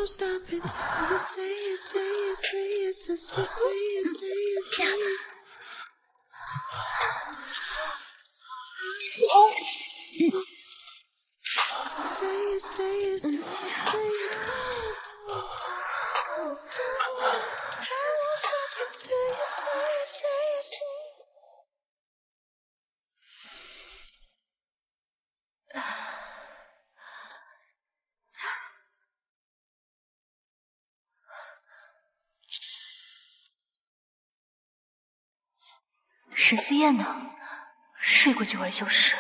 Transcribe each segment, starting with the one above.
沈思燕呢？睡过就而消失。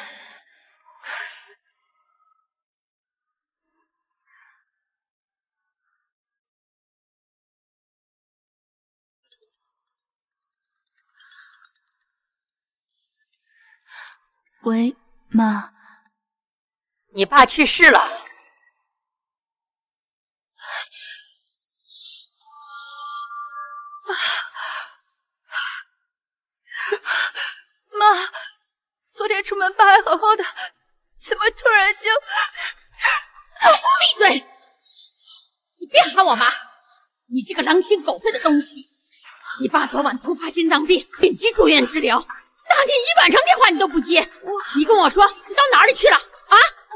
喂，妈， 你爸去世了。 妈，昨天出门爸还好好的，怎么突然就…… 闭嘴！你别喊我妈！你这个狼心狗肺的东西！你爸昨晚突发心脏病，紧急住院治疗，当天一晚上电话你都不接。你跟我说你到哪里去了啊？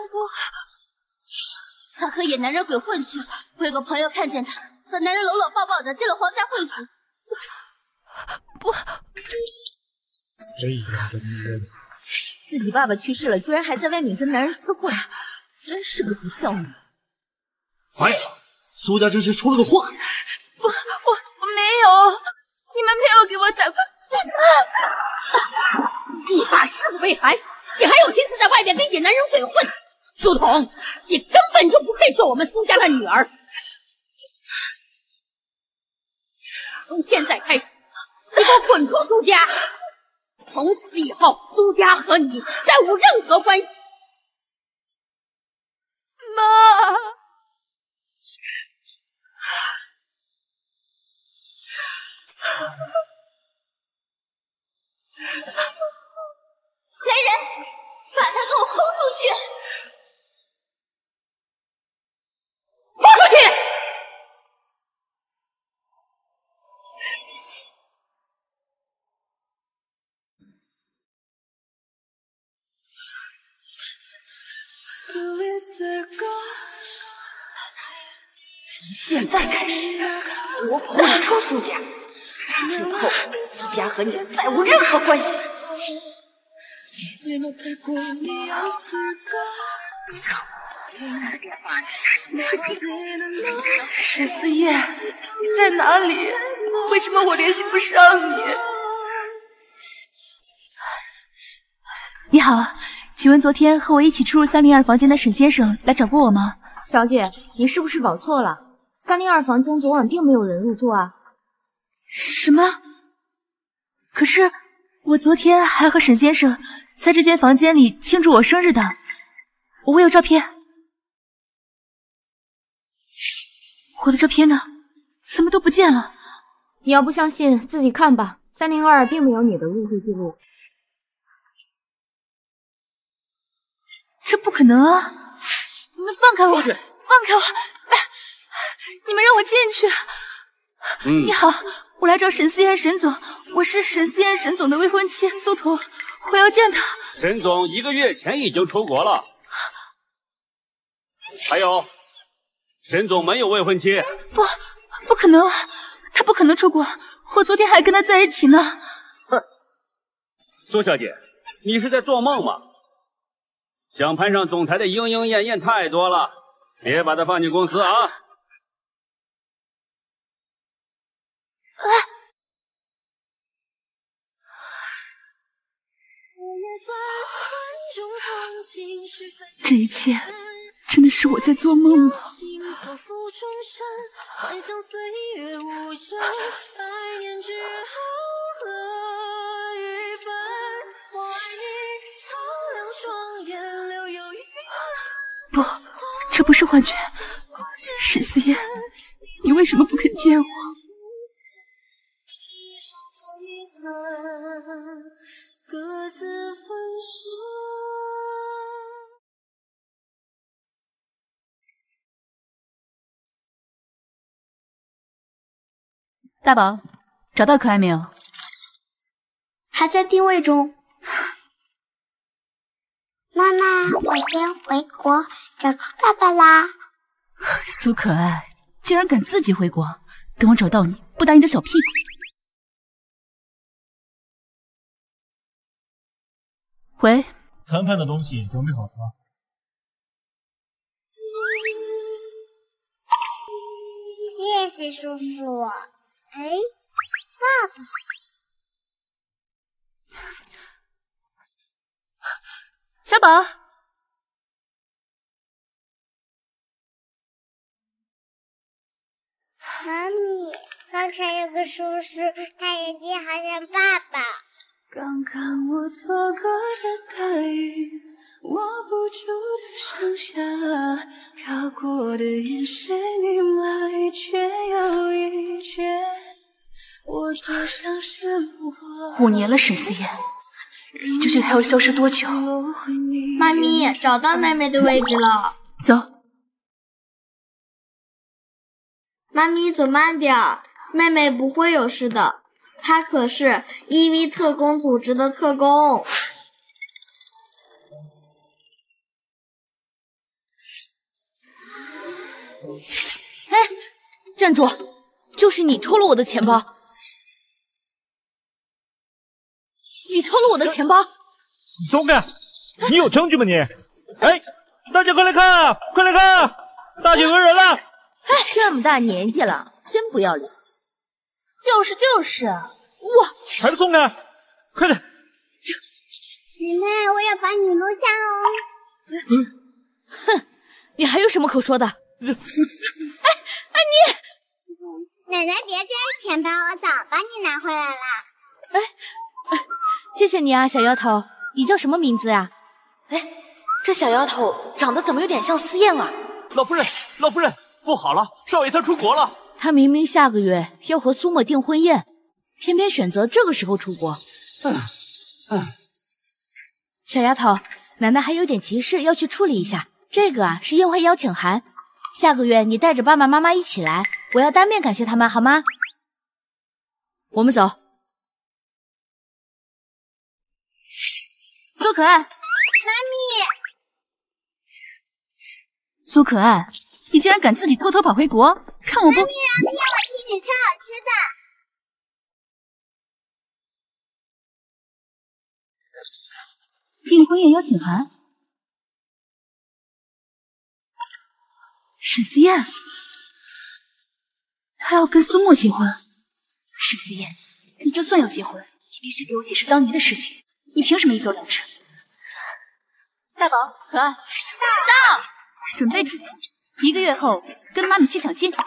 他和野男人鬼混去了。我有个朋友看见他和男人搂搂抱抱的进了皇家会所。不， 这样的女人， 自己爸爸去世了，居然还在外面跟男人厮混，真是个不孝女。 哎呀，苏家真是出了个祸害！ 我没有，你们没有给我打过。 你爸誓不为孩，你还有心思在外面跟野男人鬼混？苏童，你根本就不配做我们苏家的女儿。从现在开始，你给我滚出苏家！从此以后，苏家和你再无任何关系。 妈，来人，把他给我轰出去！ 轰出去！从现在开始，给我滚出苏家！今后苏家和你再无任何关系。 沈思燕，你在哪里？为什么我联系不上你？你好，请问昨天和我一起出入302房间的沈先生来找过我吗？ 小姐，你是不是搞错了？302房间昨晚并没有人入住啊。 什么？可是我昨天还和沈先生在这间房间里庆祝我生日的，我有照片。我的照片呢？怎么都不见了？ 你要不相信，自己看吧。302并没有你的入住记录。 这不可能啊！你们放开我！放开我！你们让我进去！你好，我来找沈思燕沈总，我是沈思燕沈总的未婚妻苏童，我要见他。 沈总1个月前已经出国了。还有，沈总没有未婚妻。 不可能，他不可能出国，我昨天还跟他在一起呢。 哼，苏小姐，你是在做梦吗？想攀上总裁的莺莺燕燕太多了，别把他放进公司啊！ 这一切真的是我在做梦吗？不，这不是幻觉。沈思燕，你为什么不肯见我？各自分手。 大宝，找到可爱没有？ 还在定位中。妈妈，我先回国找到爸爸啦。 苏可爱，竟然敢自己回国，等我找到你，不打你的小屁股！喂， 谈判的东西准备好了吗？ 谢谢叔叔。哎，爸爸。 小宝， 妈咪，刚才有个叔叔，他眼睛好像爸爸。 刚刚我错过的大雨，握不住的盛夏，飘过的眼神一码一圈又一圈，我就像是路过。5年了，沈思妍，你就觉得还要消失多久？ 妈咪，找到妹妹的位置了。 走。 妈咪，走慢点儿，妹妹不会有事的。她可是 EV 特工组织的特工。 哎，站住！就是你偷了我的钱包！你偷了我的钱包！ 你松开！你有证据吗你？哎，大家快来看，快来看，大姐讹人了！ 哎，这么大年纪了，真不要脸！就是， 哇， 还不松开！快点！ 奶奶，我要把你录像哦。 哼，你还有什么可说的？哎，你！ 奶奶别这样，钱包我早帮你拿回来了。 哎，谢谢你啊，小丫头。你叫什么名字呀？哎，这小丫头长得怎么有点像思燕啊？ 老夫人，不好了，少爷他出国了。 他明明下个月要和苏沫订婚宴，偏偏选择这个时候出国。小丫头，奶奶还有点急事要去处理一下。这个啊是宴会邀请函，下个月你带着爸爸妈妈一起来，我要当面感谢他们，好吗？我们走。苏可爱，妈咪， 苏可爱，你竟然敢自己偷偷跑回国，看我不！ 妈咪，让我请你吃好吃的。 订婚宴邀请函，沈思燕，她要跟苏沫结婚。沈思燕，你就算要结婚，也必须给我解释当年的事情。你凭什么一走了之？大宝，可爱，到，准备1个月后跟妈咪去相亲。好。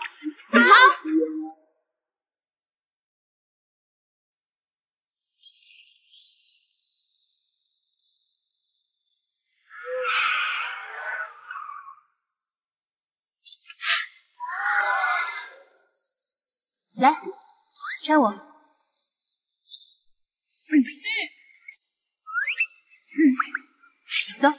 来，摘我。走。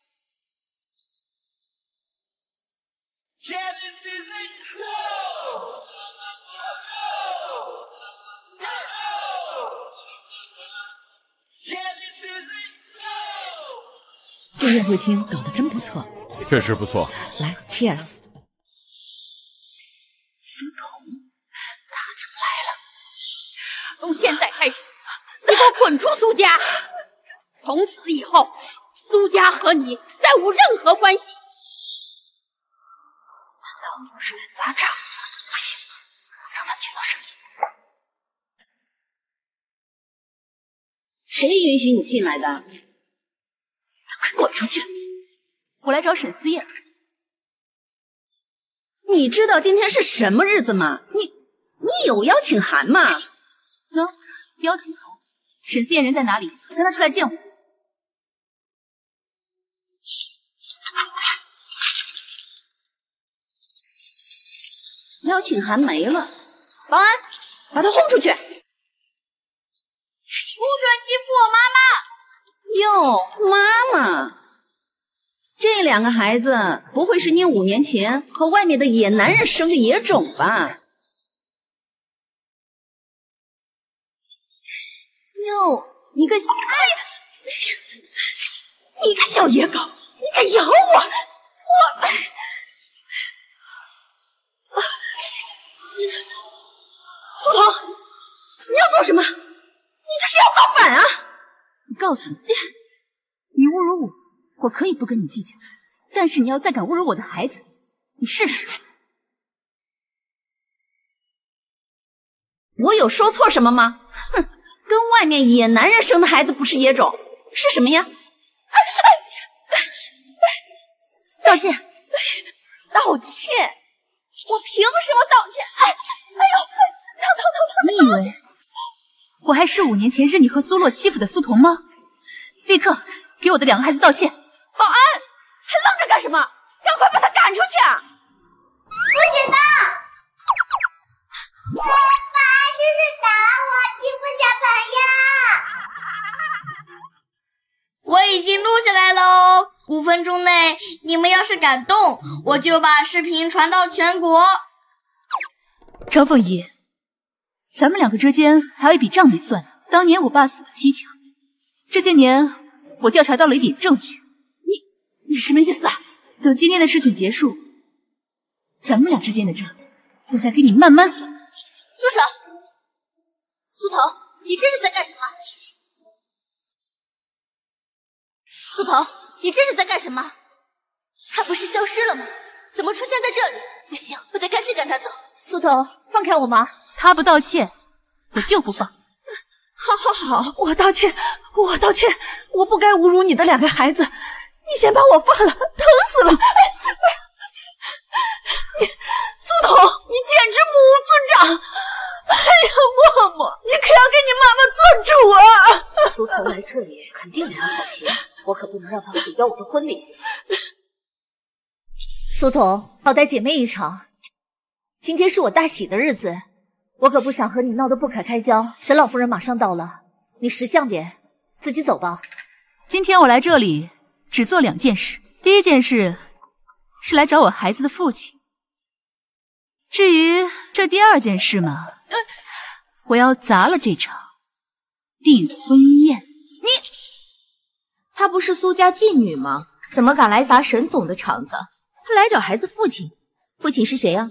这宴会厅搞得真不错， 确实不错。 来 ，Cheers。苏童，他怎么来了？ 从现在开始，你给我滚出苏家！从此以后，苏家和你再无任何关系。 难道是来砸场？不行，让他见到沈总。 谁允许你进来的？ 快滚出去！我来找沈思燕。 你知道今天是什么日子吗？你有邀请函吗？ 喏，邀请函。沈思燕人在哪里？让他出来见我。 邀请函没了，保安，把他轰出去！不准欺负我妈妈！ 哟，妈妈，这2个孩子不会是你5年前和外面的野男人生的野种吧？ 哟，你个你个小野狗，你敢咬我！苏童，你要做什么？你这是要造反啊！ 我告诉你，你侮辱我，我可以不跟你计较，但是你要再敢侮辱我的孩子，你试试。 我有说错什么吗？哼，跟外面野男人生的孩子不是野种，是什么呀？ 道歉， 道歉，我凭什么道歉？哎呦，疼！ 你以为我还是5年前日你和苏洛欺负的苏童吗？立刻给我的2个孩子道歉！ 保安，还愣着干什么？赶快把他赶出去啊！ 不许动！爸爸，这是打我，欺负小朋友！我已经录下来喽，5分钟内你们要是敢动，我就把视频传到全国。 张凤仪，咱们2个之间还有一笔账没算呢。当年我爸死得蹊跷，这些年我调查到了一点证据。 你什么意思啊？ 等今天的事情结束，咱们俩之间的账，我再给你慢慢算。 住手！苏童，你这是在干什么？苏童，你这是在干什么？他不是消失了吗？怎么出现在这里？不行，我得赶紧赶他走。 苏童，放开我妈！ 他不道歉，我就不放。 好，我道歉，我不该侮辱你的2个孩子，你先把我放了，疼死了！苏童，你简直目无尊长！哎呀，默默，你可要给你妈妈做主啊！ 苏童来这里肯定没有好心，我可不能让他毁掉我的婚礼。苏童，好歹姐妹一场，今天是我大喜的日子，我可不想和你闹得不可开交。沈老夫人马上到了，你识相点，自己走吧。 今天我来这里只做2件事，第一件事是来找我孩子的父亲，至于这第2件事嘛，我要砸了这场订婚宴。 她不是苏家妓女吗？怎么敢来砸沈总的场子？她来找孩子父亲，父亲是谁呀？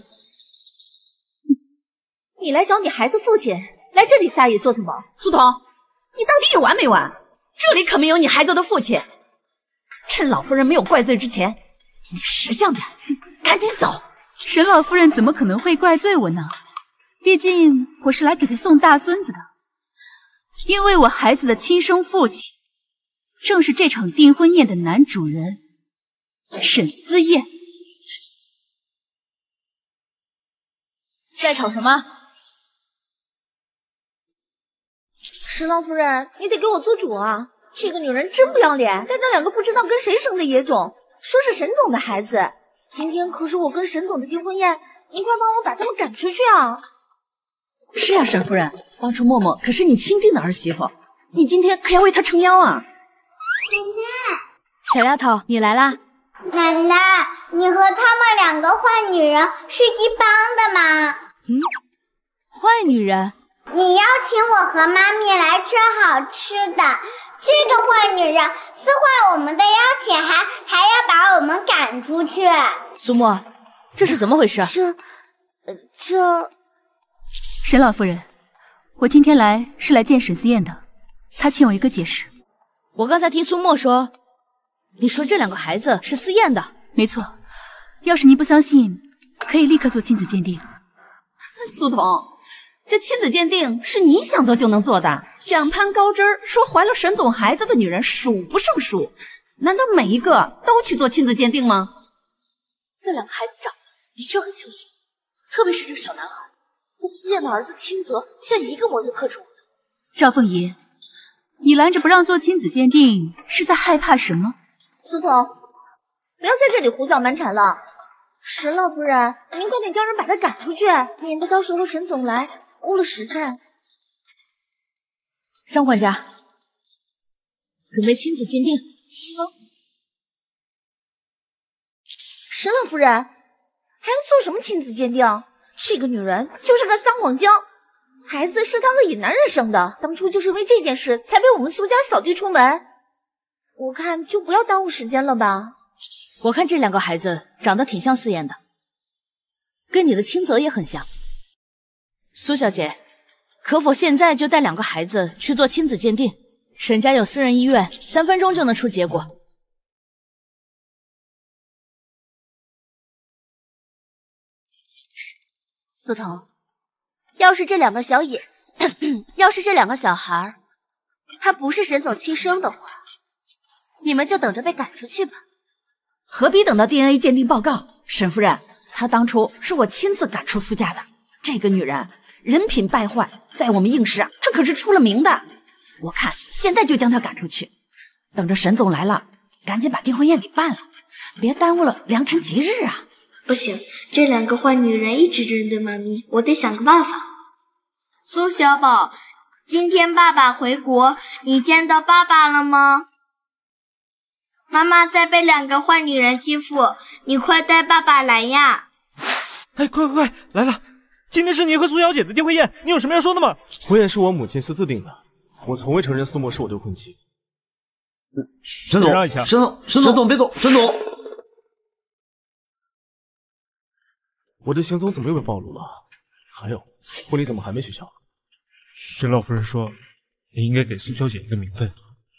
你来找你孩子父亲，来这里撒野做什么？ 苏童，你到底有完没完？这里可没有你孩子的父亲。趁老夫人没有怪罪之前，你识相点，赶紧走。 沈老夫人怎么可能会怪罪我呢？毕竟我是来给她送大孙子的，因为我孩子的亲生父亲正是这场订婚宴的男主人沈思燕。 在吵什么？ 石老夫人，你得给我做主啊！这个女人真不要脸，带着2个不知道跟谁生的野种，说是沈总的孩子。今天可是我跟沈总的订婚宴，你快帮我把他们赶出去啊！ 是啊，沈夫人，当初默默可是你亲定的儿媳妇，你今天可要为她撑腰啊！ 奶奶， 小丫头，你来啦！ 奶奶，你和他们2个坏女人是一帮的吗？ 坏女人？ 你邀请我和妈咪来吃好吃的，这个坏女人撕坏我们的邀请函，还要把我们赶出去。 苏沫，这是怎么回事？ 这…… 沈老夫人，我今天来是来见沈思燕的，她欠我一个解释。 我刚才听苏沫说，你说这2个孩子是思燕的。 没错，要是您不相信，可以立刻做亲子鉴定。 苏童，这亲子鉴定是你想做就能做的，想攀高枝说怀了沈总孩子的女人数不胜数，难道每一个都去做亲子鉴定吗？ 这2个孩子长得的确很相似，特别是这个小男孩，和思燕的儿子清泽像一个模子刻出来的。 赵凤仪，你拦着不让做亲子鉴定，是在害怕什么？ 苏童，不要在这里胡搅蛮缠了。沈老夫人，您快点叫人把他赶出去，免得到时候沈总来误了时辰。 张管家， 准备亲子鉴定。沈老夫人，还要做什么亲子鉴定？这个女人就是个撒谎精， 孩子是他和尹男人生的，当初就是为这件事才被我们苏家扫地出门。我看就不要耽误时间了吧。 我看这2个孩子长得挺像思妍的，跟你的清泽也很像。苏小姐，可否现在就带2个孩子去做亲子鉴定？沈家有私人医院，3分钟就能出结果。 苏童，要是这2个小孩他不是沈总亲生的话，你们就等着被赶出去吧。 何必等到 DNA 鉴定报告？沈夫人，她当初是我亲自赶出苏家的。这个女人人品败坏，在我们应氏她可是出了名的。我看现在就将她赶出去，等着沈总来了，赶紧把订婚宴给办了，别耽误了良辰吉日啊！ 不行，这2个坏女人一直针对妈咪，我得想个办法。苏小宝，今天爸爸回国，你见到爸爸了吗？妈妈在被2个坏女人欺负，你快带爸爸来呀！ 哎，快来了！今天是你和苏小姐的订婚宴，你有什么要说的吗？ 婚宴是我母亲私自定的，我从未承认苏沫是我的未婚妻。沈总别走，沈总，我的行踪怎么又被暴露了？还有，婚礼怎么还没取消？ 沈老夫人说，你应该给苏小姐一个名分。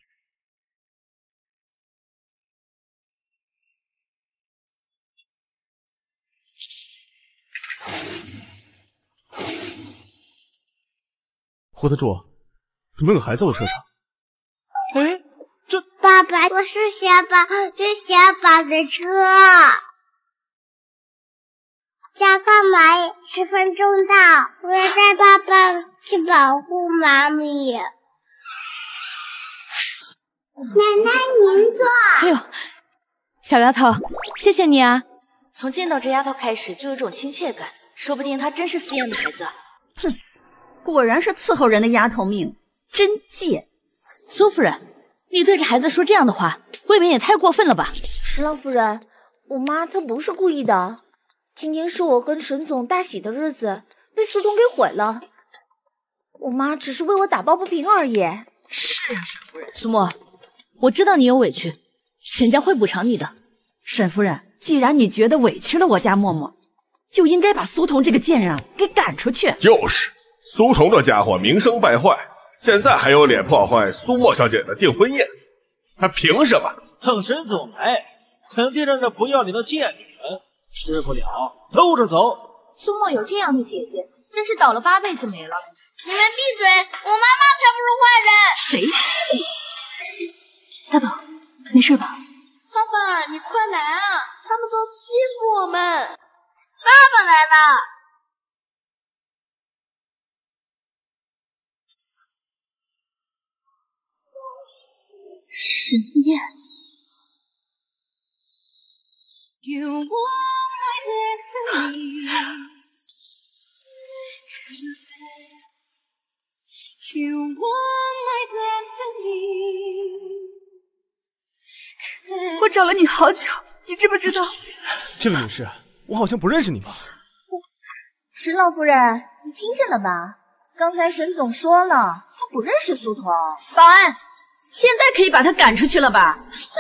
胡特助，怎么有个孩子在我车上？ 哎， 爸爸，我是小宝，这是小宝的车。加快马，10分钟到，我要带爸爸去保护妈咪。奶奶，您坐。 哎呦，小丫头，谢谢你啊！从见到这丫头开始，就有种亲切感，说不定她真是思妍的孩子。 哼，果然是伺候人的丫头命，真贱。 苏夫人，你对着孩子说这样的话，未免也太过分了吧？ 石郎夫人，我妈她不是故意的。今天是我跟沈总大喜的日子，被苏童给毁了。我妈只是为我打抱不平而已。 是啊，沈夫人。 苏沫，我知道你有委屈，沈家会补偿你的。 沈夫人，既然你觉得委屈了我家默默，就应该把苏童这个贱人给赶出去。 就是苏童这家伙名声败坏，现在还有脸破坏苏沫小姐的订婚宴，他凭什么？ 等沈总来，肯定让这不要脸的贱女人吃不了兜着走。 苏沫有这样的姐姐，真是倒了8辈子霉了。 你们闭嘴！我妈妈才不是坏人。 谁欺负你？大宝，没事吧？ 爸爸，你快来啊！他们都欺负我们。爸爸来了。 沈思燕。我找了你好久，你知不知道？ 这位女士，我好像不认识你吧？ 沈老夫人，你听见了吧？刚才沈总说了，他不认识苏童。 保安，现在可以把他赶出去了吧？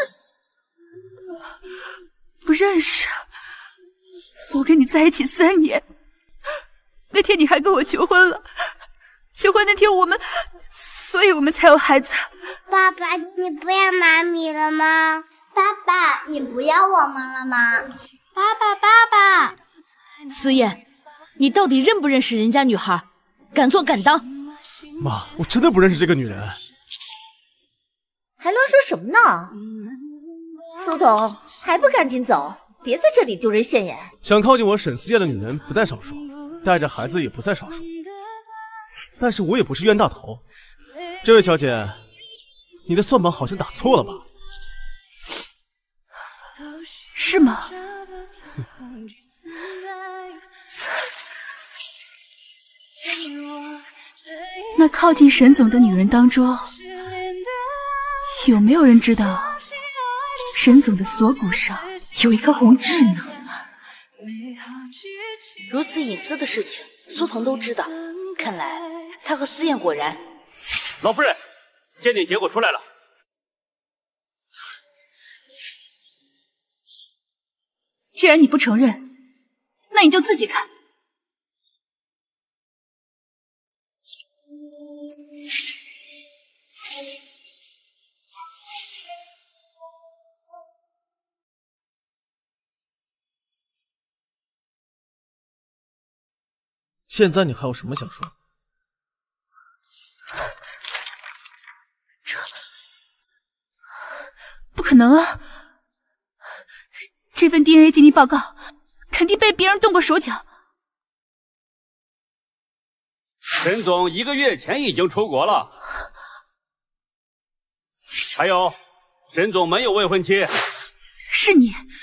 不认识。我跟你在一起3年，那天你还跟我求婚了，求婚那天所以我们才有孩子。 爸爸，你不要妈咪了吗？爸爸，你不要我们了吗？爸爸，爸爸。 思燕，你到底认不认识人家女孩？敢做敢当。 妈，我真的不认识这个女人。 还乱说什么呢？苏童，还不赶紧走，别在这里丢人现眼。 想靠近我沈思燕的女人不在少数，带着孩子也不在少数。但是我也不是冤大头。这位小姐，你的算盘好像打错了吧？ 是吗？那靠近沈总的女人当中，有没有人知道沈总的锁骨上有一颗红痣呢？ 如此隐私的事情，苏童都知道，看来他和思燕果然。 老夫人，鉴定结果出来了。 既然你不承认，那你就自己看。 现在你还有什么想说？ 这不可能啊！这份 DNA 鉴定报告肯定被别人动过手脚。 沈总1个月前已经出国了。还有，沈总没有未婚妻。 是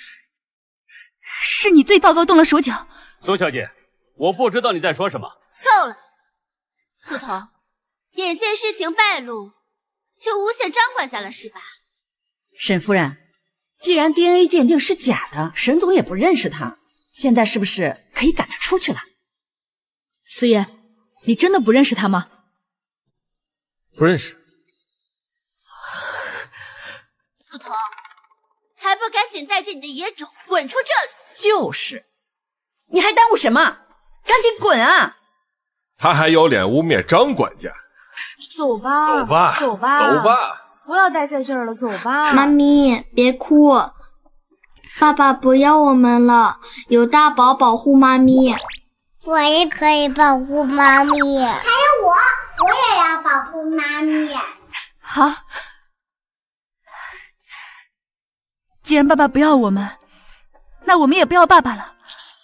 你对报告动了手脚。 苏小姐，我不知道你在说什么。 够了，苏童，眼见事情败露，就诬陷张管家了是吧？ 沈夫人，既然 DNA 鉴定是假的，沈总也不认识他，现在是不是可以赶他出去了？ 思妍，你真的不认识他吗？ 不认识。 苏童，还不赶紧带着你的野种滚出这里！ 就是，你还耽误什么？赶紧滚啊！ 他还有脸污蔑张管家？ 走吧， 走吧， 走吧， 走吧！ 不要待在这儿了，走吧。 妈咪，别哭，爸爸不要我们了，有大宝保护妈咪。 我也可以保护妈咪，还有我也要保护妈咪。 好，既然爸爸不要我们，那我们也不要爸爸了。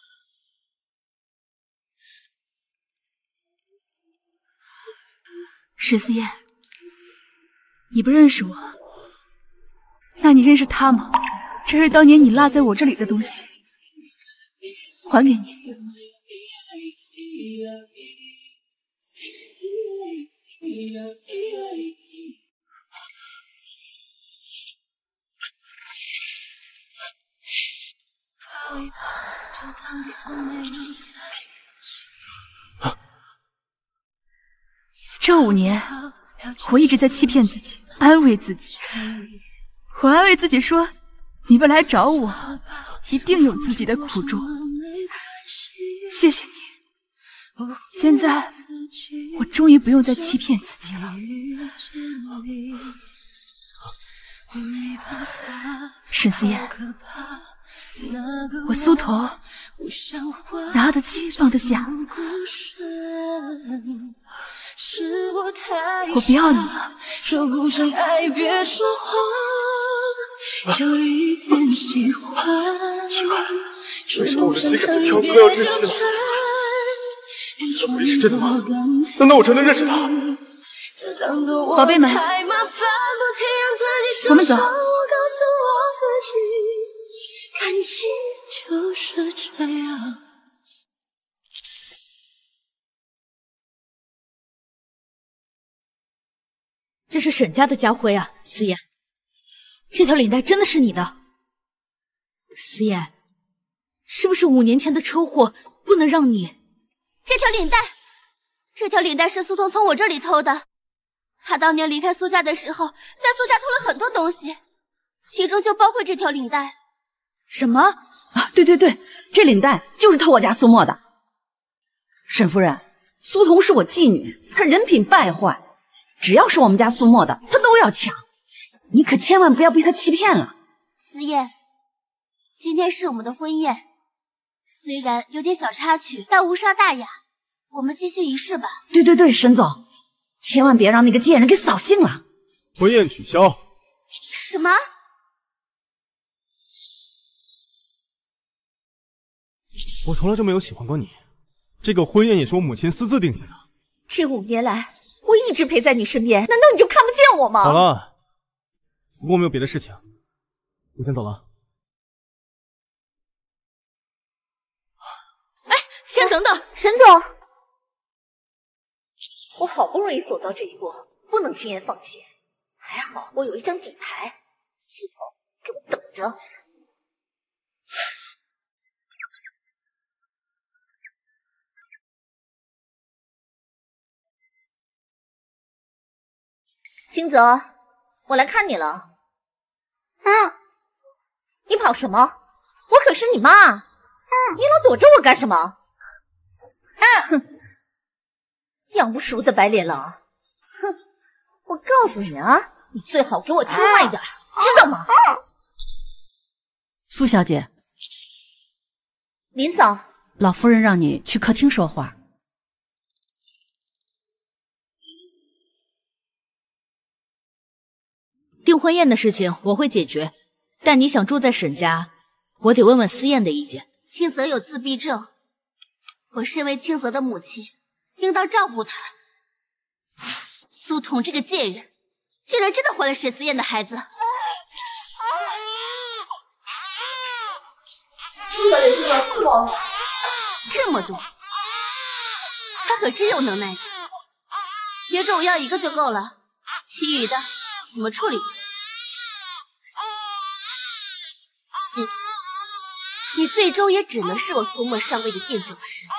沈思燕，你不认识我，那你认识他吗？这是当年你落在我这里的东西，还给你。这5年，我一直在欺骗自己，安慰自己。我安慰自己说，你们来找我，一定有自己的苦衷。谢谢你，现在我终于不用再欺骗自己了。沈思妍，我苏童拿得起放得下，我不要你了。说不上爱，别说谎，有一点喜欢。 奇怪，为什么我的心感觉跳快要窒息了？这回是真的吗？难道我真的认识他？ 宝贝们，我们走。 感情就是这样。 这是沈家的家徽啊，思妍，这条领带真的是你的？思妍，是不是5年前的车祸不能让你？ 这条领带是苏童从我这里偷的。他当年离开苏家的时候，在苏家偷了很多东西，其中就包括这条领带。 什么？ 啊，对，这领带就是偷我家苏沫的。沈夫人，苏童是我继女，她人品败坏，只要是我们家苏沫的，她都要抢。你可千万不要被她欺骗了。 思燕，今天是我们的婚宴，虽然有点小插曲，但无伤大雅。我们继续仪式吧。 对，沈总，千万别让那个贱人给扫兴了。 婚宴取消。 什么？ 我从来就没有喜欢过你，这个婚宴也是我母亲私自定下的。 这5年来，我一直陪在你身边，难道你就看不见我吗？ 好了，不过我没有别的事情，我先走了。 哎，先等等， 沈总，我好不容易走到这一步，不能轻言放弃。还好我有一张底牌，苏童，给我等着。 金泽，我来看你了。啊！你跑什么？我可是你妈！你老躲着我干什么？哼！养不熟的白脸狼！哼！我告诉你啊，你最好给我听话一点，知道吗？ 苏小姐， 林嫂， 老夫人让你去客厅说话。 订婚宴的事情我会解决，但你想住在沈家，我得问问思燕的意见。 青泽有自闭症，我身为青泽的母亲，应当照顾他。苏童这个贱人，竟然真的怀了沈思燕的孩子。 苏小姐生了4包， 这么多，他可真有能耐的。别种要1个就够了，其余的怎么处理？苏童，你最终也只能是我苏沫上位的垫脚石。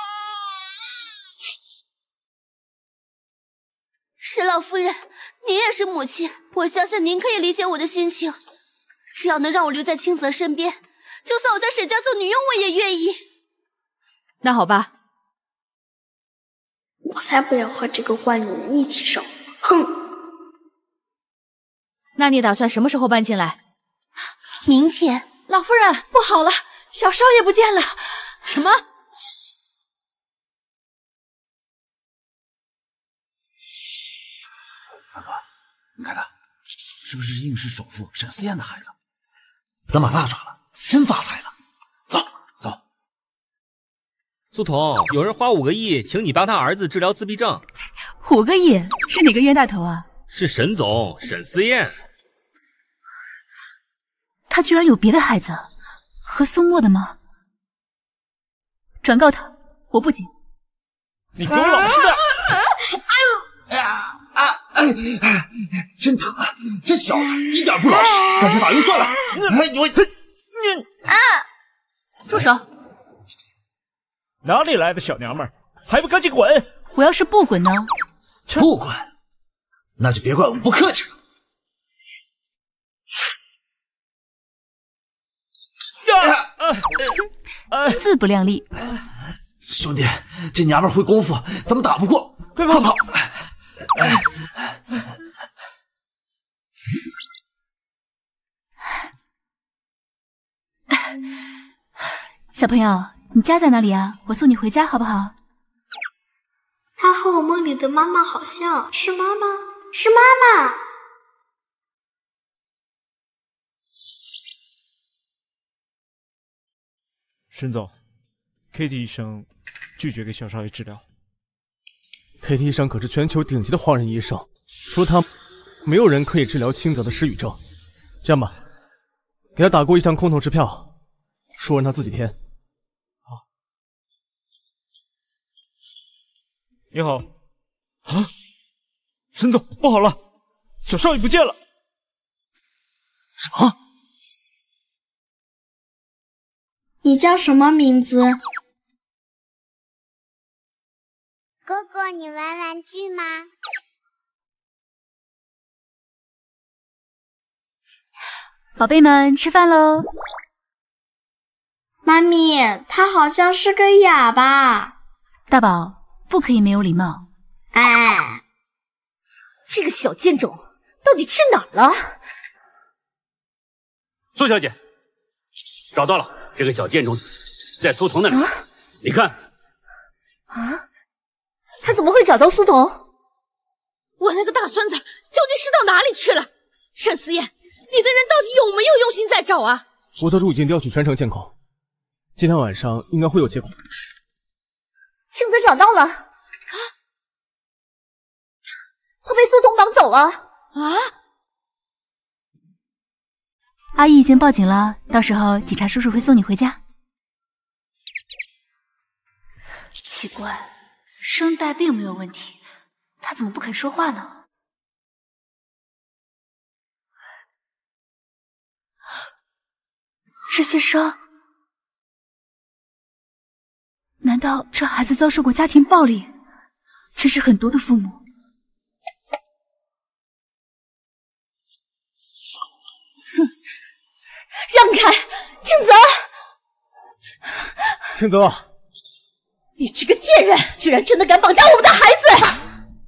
沈老夫人，您也是母亲，我相信您可以理解我的心情。只要能让我留在青泽身边，就算我在沈家做女佣，我也愿意。 那好吧， 我才不要和这个坏女人一起生活！哼！ 那你打算什么时候搬进来？ 明天。 老夫人，不好了，小少爷不见了！什么？ 二哥，你看他是不是应氏首富沈思燕的孩子？咱把他抓了，真发财了！走走。 苏童，有人花5个亿请你帮他儿子治疗自闭症。 5个亿是哪个冤大头啊？ 是沈总沈思燕。 他居然有别的孩子，和苏沫的吗？转告他，我不接。 你给我老实点！ 真疼啊！这小子一点不老实，干脆打晕算了。 住手！ 哪里来的小娘们儿，还不赶紧滚！ 我要是不滚呢？ 不滚，那就别怪我们不客气了。 自不量力！ 兄弟，这娘们会功夫，咱们打不过，快跑！ 小朋友，你家在哪里啊？我送你回家好不好？ 她和我梦里的妈妈好像，是妈妈，是妈妈。 沈总 ，KT 医生拒绝给小少爷治疗。 KT 医生可是全球顶级的黄人医生，除了他，没有人可以治疗轻则的失语症。这样吧，给他打过1张空头支票，说让他自己填。 好。你好。啊，沈总，不好了，小少爷不见了。 什么？ 你叫什么名字？ 哥哥，你玩玩具吗？ 宝贝们，吃饭喽！ 妈咪，他好像是个哑巴。 大宝，不可以没有礼貌。 哎，这个小贱种到底去哪儿了？ 苏小姐，找到了。这个小贱种在苏童那里，你看。 啊，他怎么会找到苏童？ 我那个大孙子究竟是到哪里去了？沈思燕，你的人到底有没有用心在找啊？ 我特助已经调取全城监控，今天晚上应该会有结果。 青泽找到了，他被苏童绑走了。 啊！ 阿姨已经报警了，到时候警察叔叔会送你回家。奇怪，声带并没有问题，他怎么不肯说话呢？这些伤，难道这孩子遭受过家庭暴力？真是狠毒的父母。 青泽， 你这个贱人，居然真的敢绑架我们的孩子！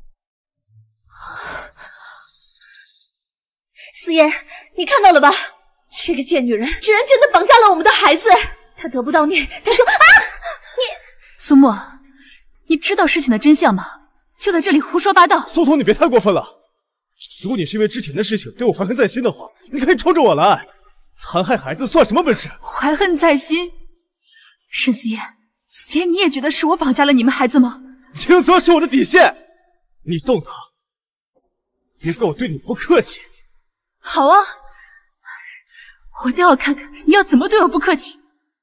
思妍，你看到了吧？这个贱女人居然真的绑架了我们的孩子。她得不到你，她就你苏沫，你知道事情的真相吗？就在这里胡说八道。 苏童，你别太过分了。如果你是因为之前的事情对我怀恨在心的话，你可以冲着我来。残害孩子算什么本事？ 怀恨在心？沈思妍，连你也觉得是我绑架了你们孩子吗？ 青泽是我的底线，你动他，别怪我对你不客气。 好啊，我倒要看看你要怎么对我不客气。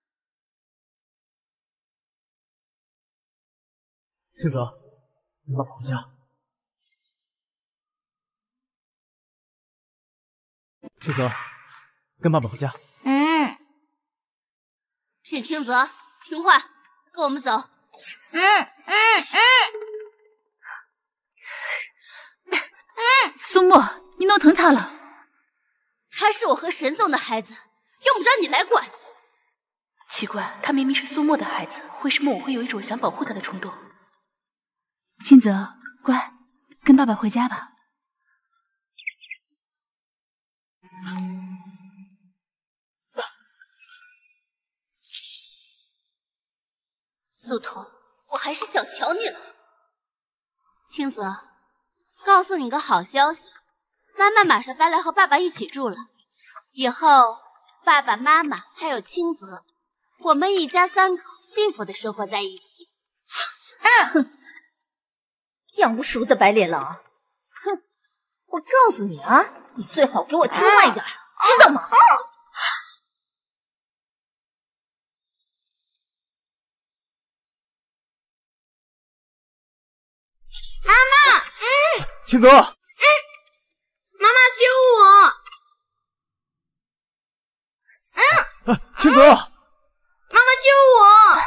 青泽，你爸爸回家。青泽，跟爸爸回家。 沈青泽，听话，跟我们走。 苏沫，你弄疼他了。 他是我和沈总的孩子，用不着你来管。 奇怪，他明明是苏沫的孩子，为什么我会有一种想保护他的冲动？青泽，乖，跟爸爸回家吧。 苏童，我还是小瞧你了。青泽，告诉你个好消息，妈妈马上搬来和爸爸一起住了。以后爸爸妈妈还有青泽，我们一家三口幸福的生活在一起。 哼，养不熟的白脸狼！哼，我告诉你啊，你最好给我听话一点，知道吗？ 妈妈， 青泽， 妈妈救我！ 青泽， 妈妈救我！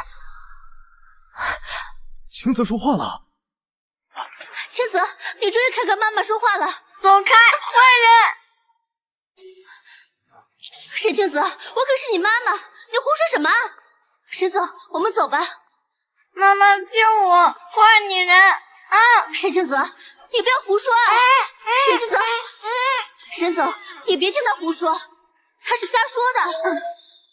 青泽说话了。 青泽，你终于肯跟妈妈说话了。 走开，坏人！ 沈青泽，我可是你妈妈，你胡说什么？沈总，我们走吧。 妈妈救我，坏女人！ 沈青泽，你不要胡说啊！沈青泽，沈总，你别听他胡说，他是瞎说的。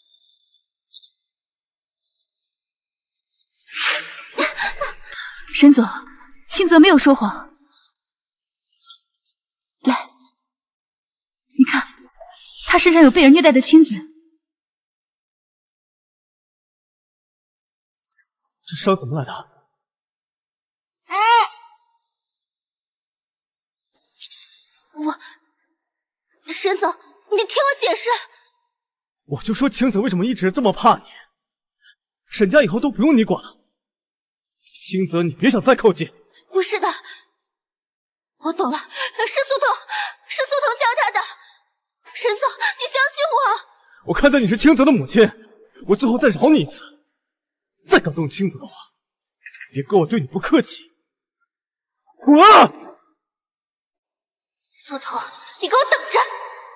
沈总，青泽没有说谎。来，你看，他身上有被人虐待的青紫。 这伤怎么来的？ 沈总，你听我解释。 我就说青泽为什么一直这么怕你，沈家以后都不用你管了。青泽，你别想再靠近。 不是的，我懂了，是苏童教他的。沈总，你相信我。 我看在你是青泽的母亲，我最后再饶你一次。再敢动青泽的话，别怪我对你不客气。滚！ 苏童，你给我等着！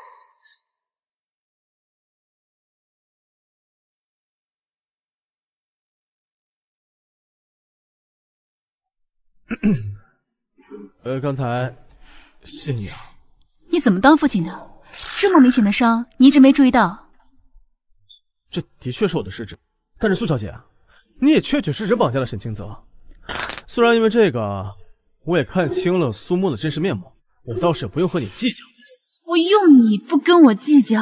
刚才谢你啊。 你怎么当父亲的？这么明显的伤，你一直没注意到？ 这的确是我的失职，但是苏小姐，你也确实绑架了沈青泽。虽然因为这个，我也看清了苏沫的真实面目，我倒是不用和你计较。 我用你不跟我计较？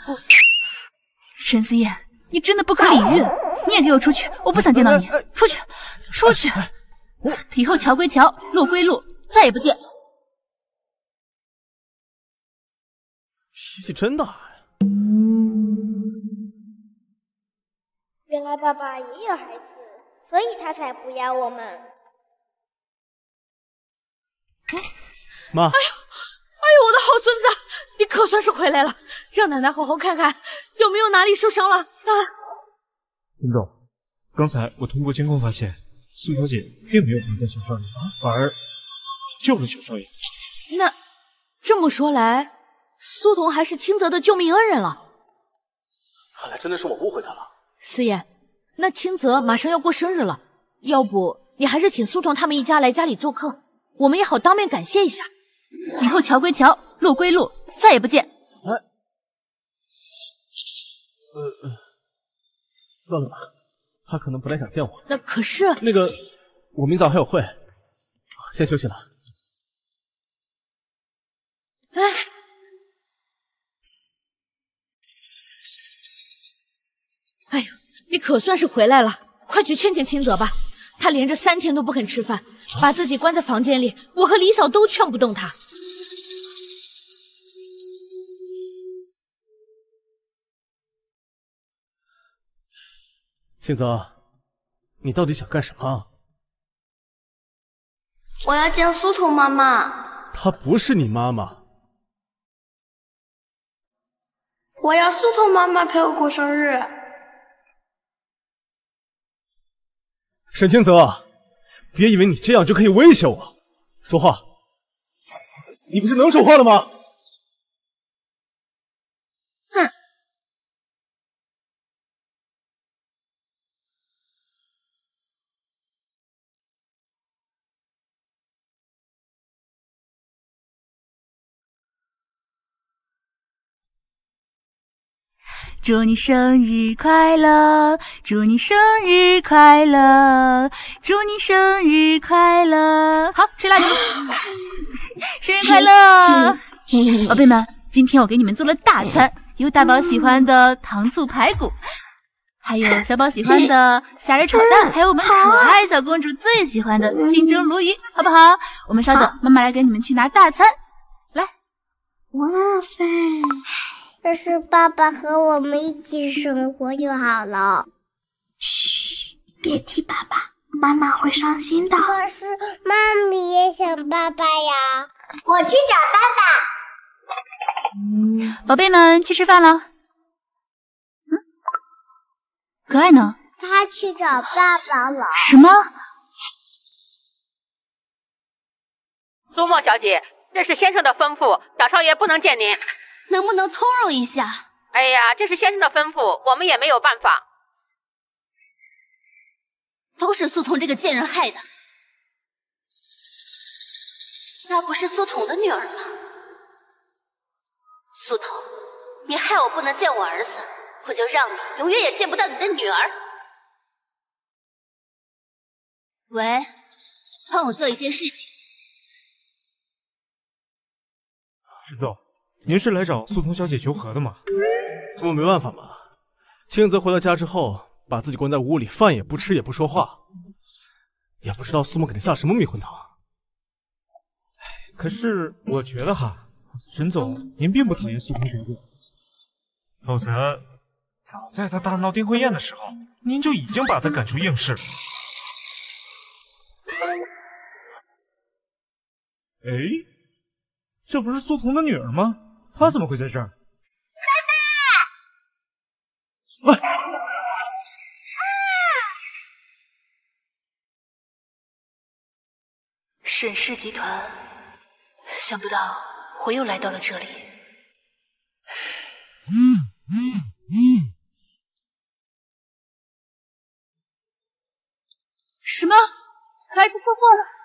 沈思燕，你真的不可理喻！你也给我出去！我不想见到你！出去！出去！以后桥归桥，路归路，再也不见。 脾气真大呀！ 原来爸爸也有孩子，所以他才不要我们。 妈！ 哎呦，我的好孙子，你可算是回来了，让奶奶好好看看有没有哪里受伤了啊！ 林总，刚才我通过监控发现，苏小姐并没有绑架小少爷，反而救了小少爷。 那这么说来，苏童还是青泽的救命恩人了。 看来真的是我误会他了。 思妍， 那清泽马上要过生日了，要不你还是请苏童他们一家来家里做客，我们也好当面感谢一下。以后桥归桥，路归路，再也不见。 算了吧，他可能不太想见我。 那可是那个，我明早还有会，先休息了。 哎呦，你可算是回来了，快去劝劝清泽吧。他连着3天都不肯吃饭，把自己关在房间里，我和李嫂都劝不动他。 清泽，你到底想干什么？ 我要见苏童妈妈。 她不是你妈妈。 我要苏童妈妈陪我过生日。 沈清泽，别以为你这样就可以威胁我。说话，你不是能说话的吗？ 祝你生日快乐，祝你生日快乐，祝你生日快乐。好，吹蜡烛，生日快乐！宝贝们，今天我给你们做了大餐，有大宝喜欢的糖醋排骨，还有小宝喜欢的虾仁炒蛋，还有我们可爱小公主最喜欢的清蒸鲈鱼，好不好？我们稍等，妈妈来给你们去拿大餐。来， 哇塞！要是爸爸和我们一起生活就好了。 嘘，别提爸爸，妈妈会伤心的。 可是妈咪也想爸爸呀，我去找爸爸。宝贝们，去吃饭了。可爱呢？ 他去找爸爸了。 什么？ 苏沫小姐，这是先生的吩咐，大少爷不能见您。 能不能通融一下？ 哎呀，这是先生的吩咐，我们也没有办法。 都是苏童这个贱人害的。那不是苏童的女儿吗？苏童，你害我不能见我儿子，我就让你永远也见不到你的女儿。喂，帮我做一件事情。 沈总。您是来找苏童小姐求和的吗？ 这不没办法嘛。清泽回到家之后，把自己关在屋里，饭也不吃，也不说话，也不知道苏沫给他下什么迷魂汤。 可是我觉得哈，沈总您并不讨厌苏童小姐，否则早在她大闹订婚宴的时候，您就已经把她赶出应试了。哎，这不是苏童的女儿吗？他怎么会在这儿？ 爸爸！ 沈氏集团，想不到我又来到了这里。什么？可爱出车祸了？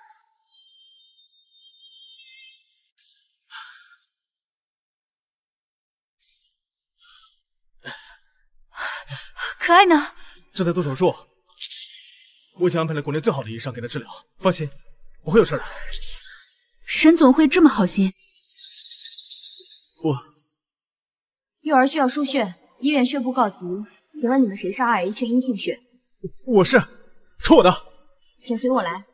可爱呢？ 正在做手术，我已经安排了国内最好的医生给他治疗，放心，不会有事的。 沈总会这么好心？ 幼儿需要输血，医院血部告急，请问你们谁是 RH 阴性血？ 我是，抽我的， 请随我来。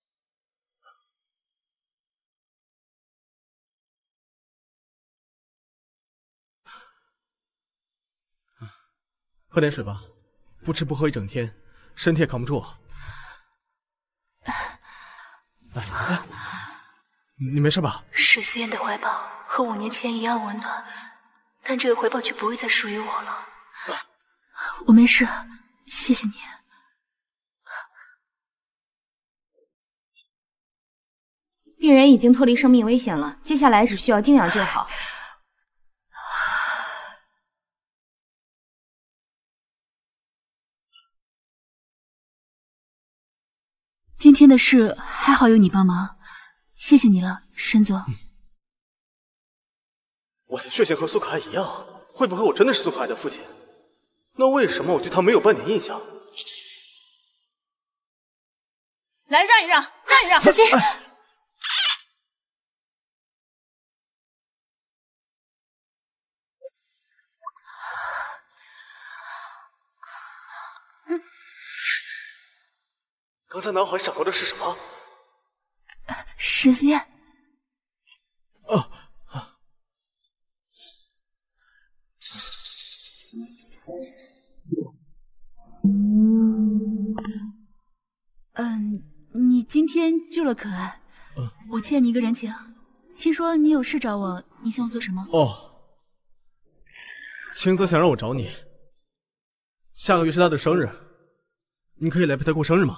喝点水吧，不吃不喝一整天，身体也扛不住。哎，你没事吧？ 沈思燕的怀抱和5年前一样温暖，但这个怀抱却不会再属于我了。我没事，谢谢你。 病人已经脱离生命危险了，接下来只需要静养就好。 今天的事还好有你帮忙，谢谢你了，沈总。 我的血型和苏可爱一样，会不会我真的是苏可爱的父亲？那为什么我对他没有半点印象？ 来，让一让，让一让， 小心！ 刚才脑海闪过的是什么？ 沈思燕。你今天救了可爱，我欠你一个人情。听说你有事找我，你想我做什么？ 青泽想让我找你，下个月是他的生日，你可以来陪他过生日吗？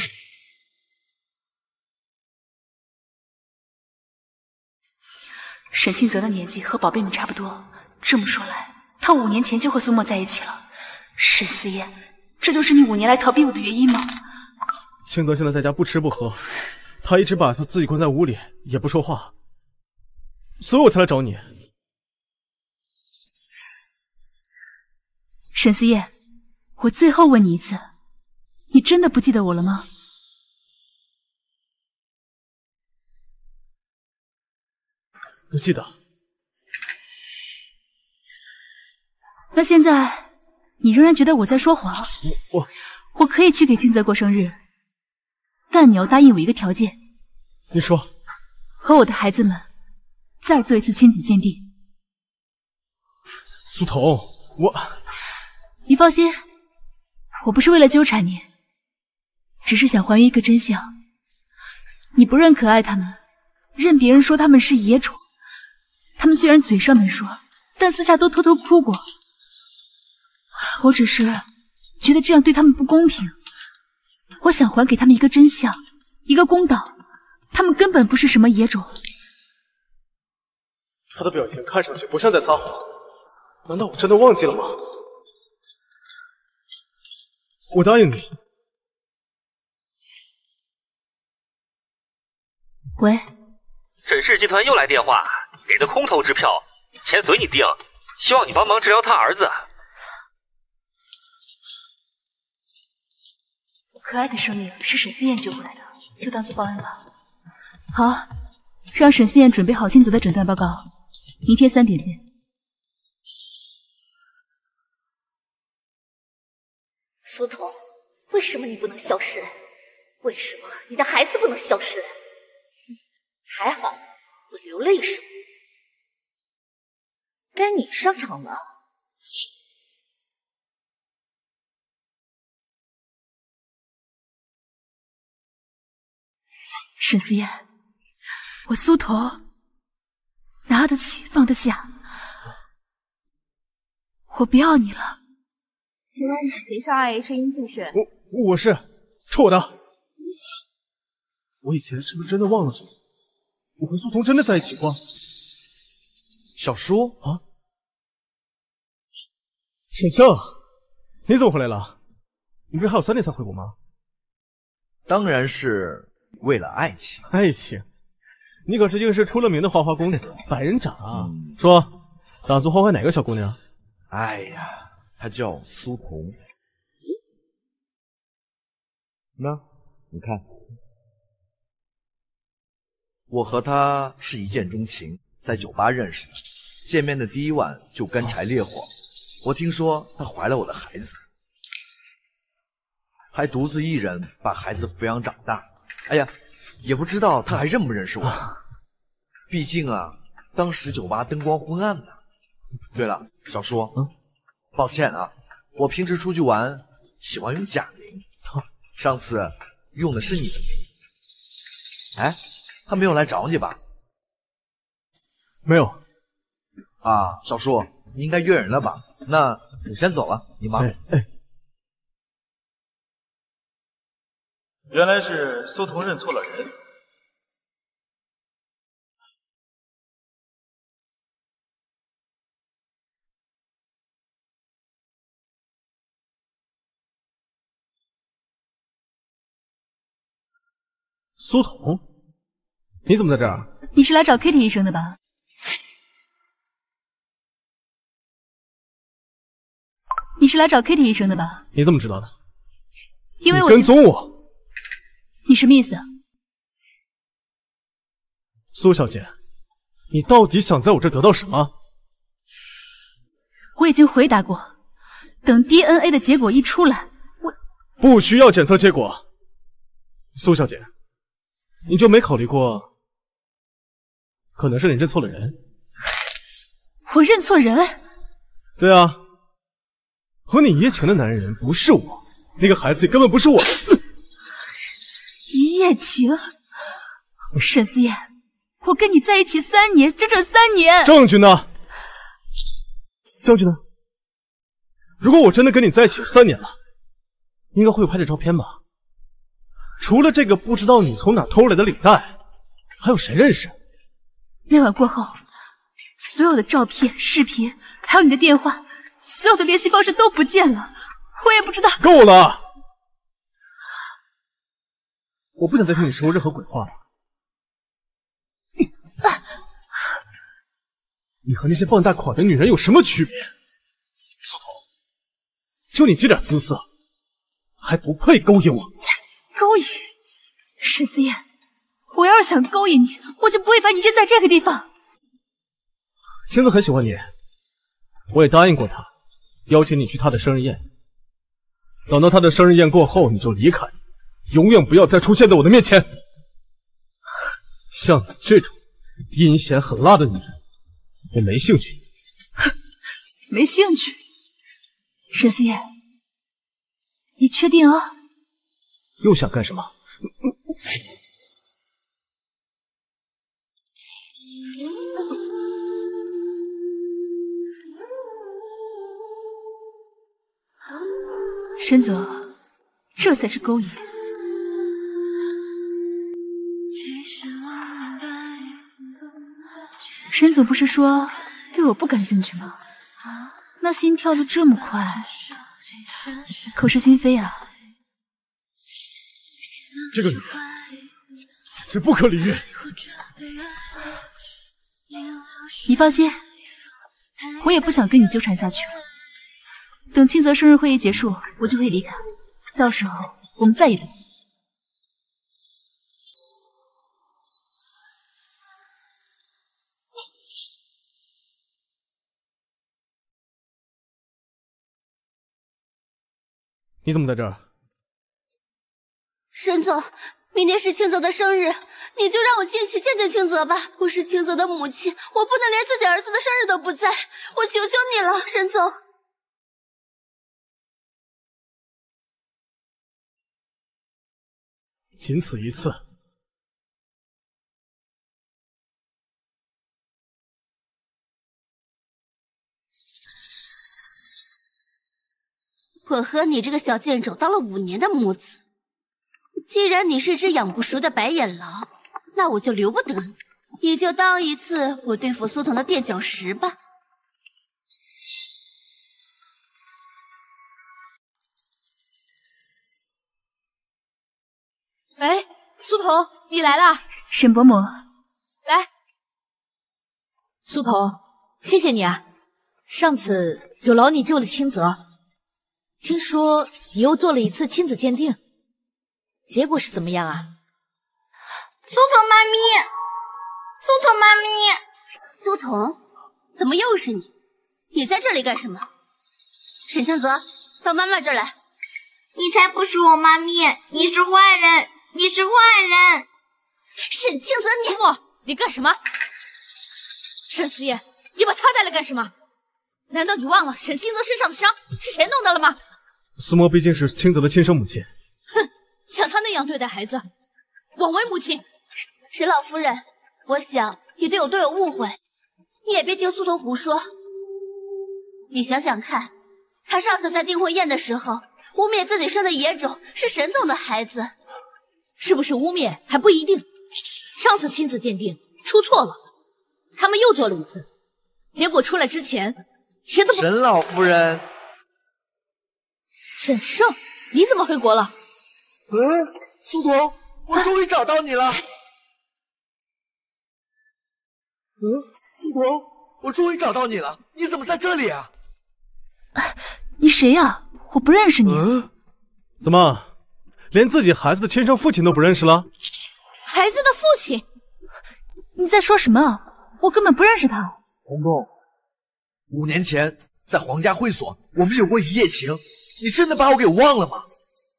沈清泽的年纪和宝贝们差不多，这么说来，他5年前就和苏沫在一起了。沈思燕，这就是你5年来逃避我的原因吗？ 青泽现在在家不吃不喝，他一直把他自己关在屋里，也不说话，所以我才来找你。 沈思燕，我最后问你一次，你真的不记得我了吗？ 不记得。 那现在你仍然觉得我在说谎？我可以去给金泽过生日，但你要答应我一个条件。 你说。 和我的孩子们再做一次亲子鉴定。 苏童， 你放心，我不是为了纠缠你，只是想还原一个真相。你不认可爱他们，任别人说他们是野种，他们虽然嘴上没说，但私下都偷偷哭过。我只是觉得这样对他们不公平，我想还给他们一个真相，一个公道。他们根本不是什么野种。 他的表情看上去不像在撒谎，难道我真的忘记了吗？我答应你。 喂， 沈氏集团又来电话，给的空头支票，钱随你定，希望你帮忙治疗他儿子。 可爱的生命是沈思燕救回来的，就当做报恩吧。好，让沈思燕准备好金泽的诊断报告，明天3点见。 苏童，为什么你不能消失？为什么你的孩子不能消失？还好我留了一手，该你上场了。 沈思燕，我苏童拿得起放得下，我不要你了。 请问谁是 RH 阴性血？ 我是，臭我的。我以前是不是真的忘了什么？我和苏童真的在一起过？ 小叔啊，沈胜，你怎么回来了？你不是还有3天才回国吗？ 当然是为了爱情。 爱情？你可是应市出了名的花花公子，百人斩啊！说，打算祸害哪个小姑娘？ 哎呀，她叫苏童。那你看，我和她是一见钟情，在酒吧认识的，见面的第1晚就干柴烈火。我听说她怀了我的孩子，还独自一人把孩子抚养长大。哎呀，也不知道她还认不认识我。毕竟啊，当时酒吧灯光昏暗呢。对了，小叔，抱歉啊，我平时出去玩喜欢用假名，上次用的是你的名字。哎，他没有来找你吧？ 没有。 啊，小叔，你应该约人了吧？那我先走了，你忙。 原来是苏童认错了人。 苏童，你怎么在这儿？ 你是来找 Kitty 医生的吧？你是来找 Kitty 医生的吧？ 你怎么知道的？ 因为我跟踪我。 你什么意思？ 苏小姐，你到底想在我这得到什么？ 我已经回答过，等 DNA 的结果一出来，我不需要检测结果。苏小姐，你就没考虑过，可能是你认错了人？ 我认错人？ 对啊，和你一夜情的男人不是我，那个孩子也根本不是我。 一夜情？沈思燕，我跟你在一起3年，整整3年。 证据呢？证据呢？如果我真的跟你在一起3年了，应该会有拍的照片吧？除了这个不知道你从哪偷来的领带，还有谁认识？ 那晚过后，所有的照片、视频，还有你的电话，所有的联系方式都不见了，我也不知道。 够了！我不想再听你说任何鬼话了。你和那些傍大款的女人有什么区别？苏童，就你这点姿色，还不配勾引我？ 勾引？沈思燕，我要是想勾引你，我就不会把你约在这个地方。 青子很喜欢你，我也答应过他，邀请你去他的生日宴。等到他的生日宴过后，你就离开，永远不要再出现在我的面前。像你这种阴险狠辣的女人，我没兴趣。 没兴趣？沈思燕，你确定啊？ 又想干什么？ 沈总，这才是勾引。沈总不是说对我不感兴趣吗？那心跳的这么快，口是心非啊！ 这个女人简直不可理喻。 你放心，我也不想跟你纠缠下去了。等清泽生日会议结束，我就会离开，到时候我们再也不见。 你怎么在这儿？ 沈总，明天是清泽的生日，你就让我进去见见清泽吧。我是清泽的母亲，我不能连自己儿子的生日都不在，我求求你了，沈总。 仅此一次。 我和你这个小贱种当了5年的母子，既然你是只养不熟的白眼狼，那我就留不得你，你就当一次我对付苏童的垫脚石吧。 喂，苏童，你来啦！ 沈伯母， 来，苏童，谢谢你啊，上次有劳你救了清泽。听说你又做了一次亲子鉴定，结果是怎么样啊？ 苏童妈咪，苏童妈咪， 苏童，怎么又是你？你在这里干什么？沈清泽，到妈妈这儿来。 你才不是我妈咪，你是坏人，你是坏人！ 沈清泽， 苏沫，你干什么？沈思燕，你把他带来干什么？难道你忘了沈清泽身上的伤是谁弄的了吗？ 苏沫毕竟是清泽的亲生母亲。 哼，像她那样对待孩子，枉为母亲。 沈老夫人，我想你对我都有误会，你也别听苏童胡说。你想想看，他上次在订婚宴的时候污蔑自己生的野种是沈总的孩子， 是不是污蔑还不一定。上次亲子鉴定出错了，他们又做了一次，结果出来之前谁都不。 沈老夫人， 沈胜，你怎么回国了？ 苏童， 我终于找到你了。苏童，我终于找到你了，你怎么在这里啊？ 你谁呀？我不认识你。 怎么，连自己孩子的亲生父亲都不认识了？ 孩子的父亲？你在说什么？我根本不认识他。 红豆，5年前在皇家会所，我们有过一夜情，你真的把我给忘了吗？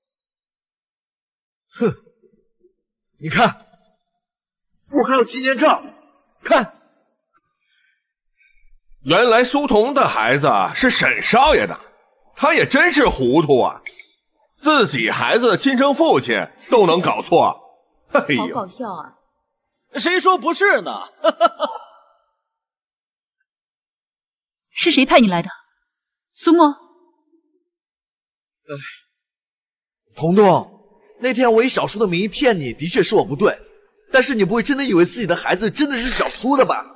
哼，你看，我还有纪念照，看。 原来苏童的孩子是沈少爷的，他也真是糊涂啊！自己孩子的亲生父亲都能搞错，哎呦， 好搞笑啊！ 谁说不是呢？ 是谁派你来的？苏沫。 彤彤，那天我以小叔的名义骗你，的确是我不对，但是你不会真的以为自己的孩子真的是小叔的吧？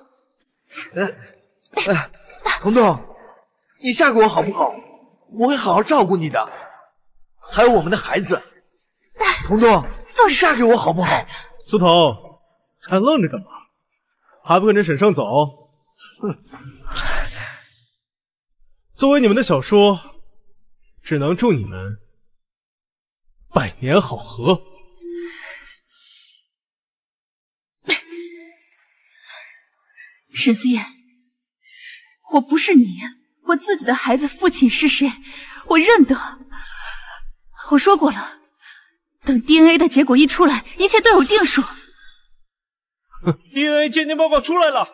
彤彤，你嫁给我好不好？我会好好照顾你的，还有我们的孩子。彤彤，你嫁给我好不好？ 苏童，还愣着干嘛？还不跟着沈胜走？哼！作为你们的小叔，只能祝你们百年好合。 沈思燕，我不是你，我自己的孩子父亲是谁，我认得。我说过了，等 DNA 的结果一出来，一切都有定数。 DNA 鉴定报告出来了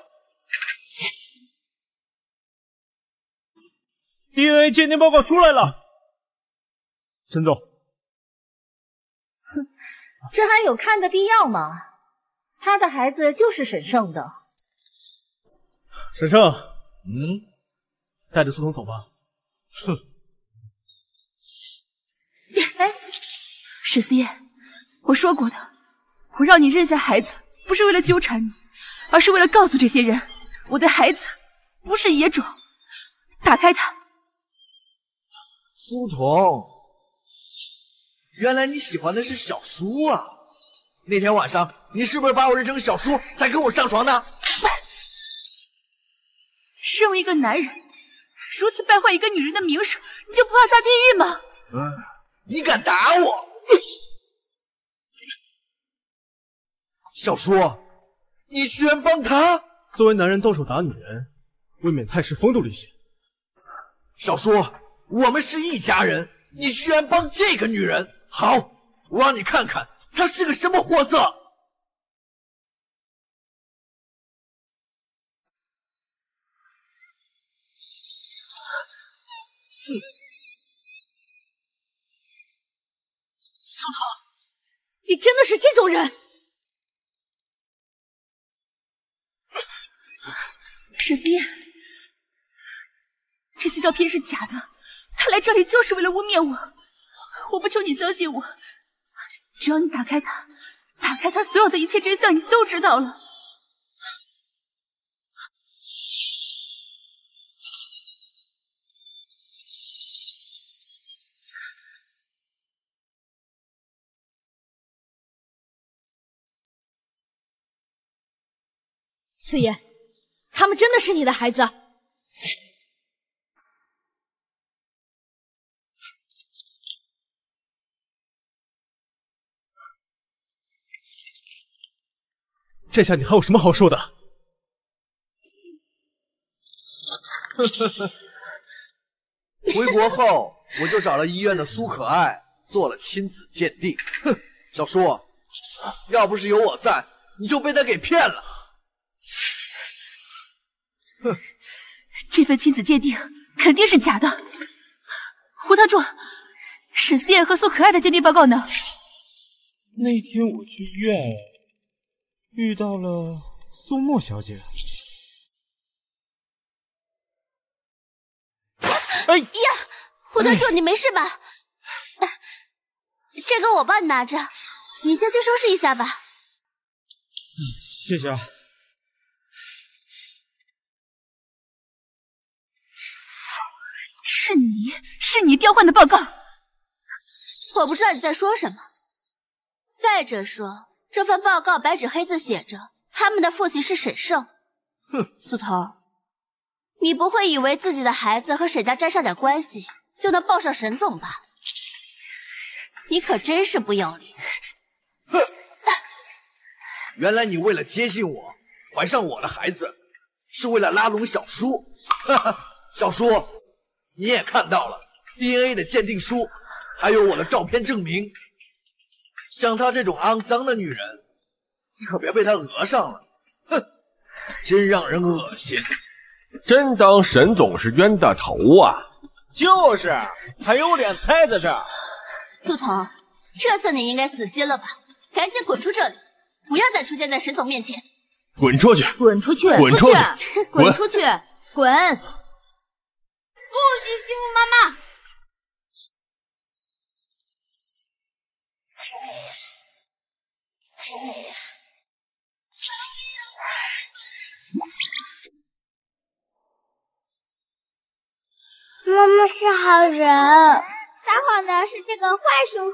，DNA 鉴定报告出来了，沈总。 哼，这还有看的必要吗？他的孩子就是沈胜的。 沈胜，带着苏童走吧。哼。 哎，沈思燕，我说过的，我让你认下孩子，不是为了纠缠你，而是为了告诉这些人，我的孩子不是野种。打开它。 苏童，原来你喜欢的是小叔啊！那天晚上你是不是把我认成小叔才跟我上床的？ 身为一个男人，如此败坏一个女人的名声，你就不怕下地狱吗？ 你敢打我？小叔，你居然帮他！ 作为男人动手打女人，未免太失风度了一些。 小叔，我们是一家人，你居然帮这个女人！好，我让你看看她是个什么货色！ 苏童，你真的是这种人？沈思燕，这些照片是假的，他来这里就是为了污蔑我。我不求你相信我，只要你打开它，打开它，所有的一切真相你都知道了。 思妍，他们真的是你的孩子？ 这下你还有什么好说的？ 回国后，我就找了医院的苏可爱做了亲子鉴定。哼，小叔，要不是有我在，你就被他给骗了。 哼，这份亲子鉴定肯定是假的。胡特助，沈思燕和苏可爱的鉴定报告呢？ 那天我去医院遇到了苏沫小姐。 哎呀，胡特助，你没事吧？这个我帮你拿着，你先去收拾一下吧。 谢谢啊。 是你调换的报告。 我不知道你在说什么。 再者说，这份报告白纸黑字写着，他们的父亲是沈胜。 哼， 苏童，你不会以为自己的孩子和沈家沾上点关系，就能抱上沈总吧？你可真是不要脸！ 哼，原来你为了接近我，怀上我的孩子，是为了拉拢小叔。哈哈，小叔，你也看到了 DNA 的鉴定书，还有我的照片证明。像她这种肮脏的女人，你可别被她讹上了。哼，真让人恶心。 真当沈总是冤大头啊？ 就是，还有脸待在这儿？ 苏童，这次你应该死心了吧？赶紧滚出这里，不要再出现在沈总面前！ 滚出去！ 滚出去！ 滚出去！ 滚出去！滚！ 不许欺负妈妈！ 妈妈是好人， 撒谎的是这个坏叔叔。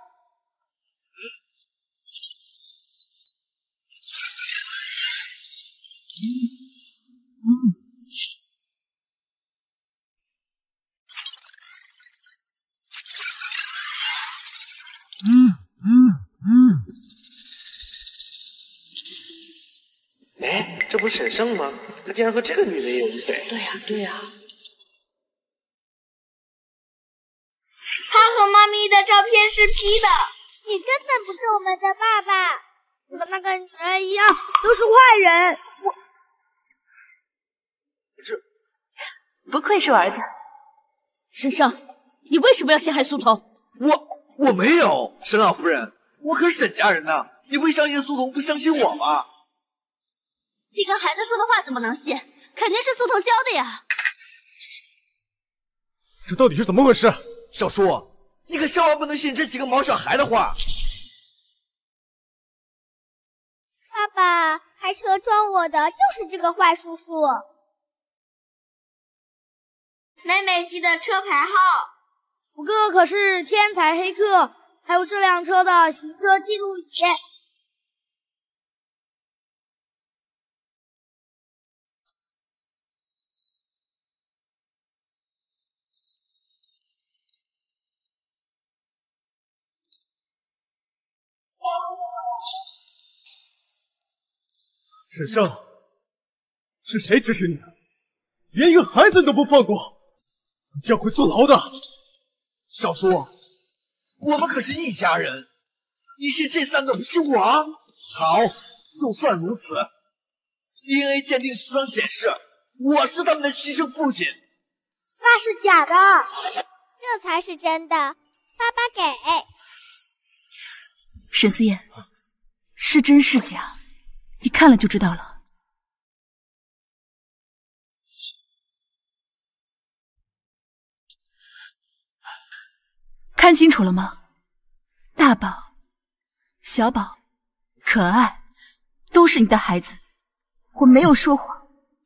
哎，这不是沈胜吗？他竟然和这个女人有一腿。 对呀。 他和妈咪的照片是 P 的， 你根本不是我们的爸爸，你和那个女人一样，都是坏人。 不愧是我儿子。沈胜，你为什么要陷害苏童？ 我没有，沈老夫人，我可是沈家人呐，你不相信苏童，不相信我吗？ 你跟孩子说的话怎么能信？肯定是苏童教的呀。 这到底是怎么回事？ 小叔，你可千万不能信这几个毛小孩的话。 爸爸，开车撞我的就是这个坏叔叔。 妹妹记得车牌号。 我哥哥可是天才黑客，还有这辆车的行车记录仪。 沈胜，是谁指使你的？连一个孩子你都不放过，你将会坐牢的。 小叔，我们可是一家人，你信这三个不是我？好，就算如此 ，DNA 鉴定书上显示我是他们的亲生父亲。 那是假的，这才是真的。爸爸给。 沈思燕，是真是假？你看了就知道了。看清楚了吗？大宝、小宝、可爱，都是你的孩子，我没有说谎。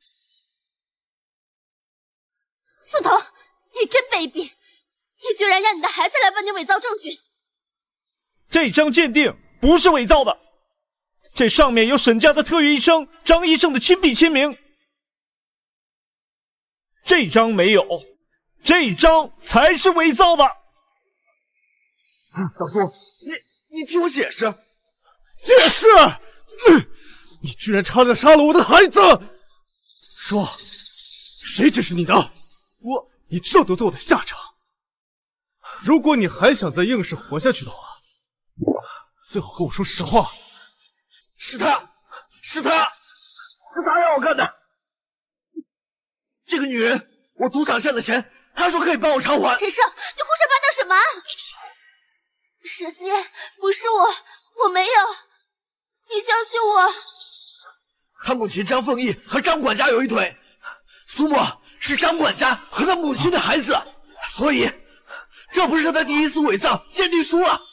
苏童，你真卑鄙！你居然让你的孩子来帮你伪造证据。 这张鉴定不是伪造的。这上面有沈家的特约医生张医生的亲笔签名，这张没有，这张才是伪造的。 小叔，你听我解释。 解释！你居然差点杀了我的孩子！说，谁指使你的？你知道得罪我的下场。如果你还想在应氏活下去的话，最好跟我说实话。 是他让我干的。这个女人，我赌场欠的钱，她说可以帮我偿还。 陈胜，你胡说八道什么？沈思燕，不是我没有，你相信我。 他母亲张凤义和张管家有一腿，苏沫是张管家和他母亲的孩子，所以这不是他第一次伪造鉴定书了。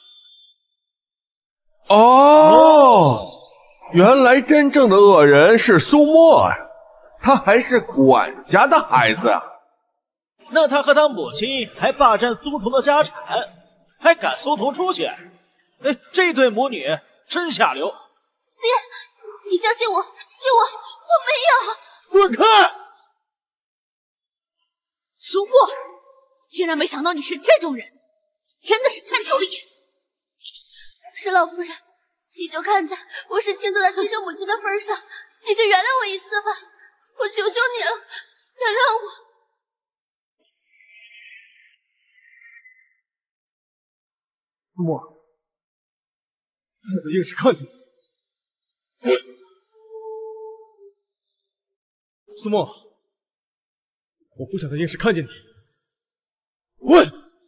哦。原来真正的恶人是苏沫啊，他还是管家的孩子啊。 那他和他母亲还霸占苏童的家产，还赶苏童出去， 哎，这对母女真下流。 思妍，你相信我，信我，我没有。 滚开！ 苏沫，竟然没想到你是这种人，真的是太丢脸。 石老夫人，你就看在我是青泽的亲生母亲的份上，你就原谅我一次吧，我求求你了，原谅我。 苏沫，我的硬是看见你。苏沫，我不想在硬是看见你。滚！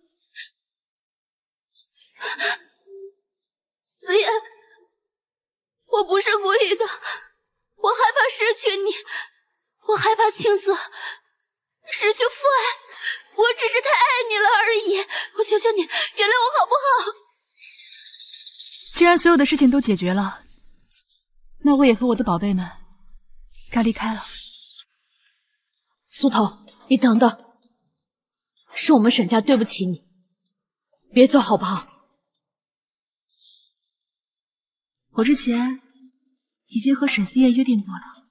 思妍，我不是故意的，我害怕失去你，我害怕青泽失去父爱，我只是太爱你了而已，我求求你原谅我好不好？ 既然所有的事情都解决了，那我也和我的宝贝们该离开了。 苏头，你等等，是我们沈家对不起你，别走好不好？ 我之前已经和沈思燕约定过了，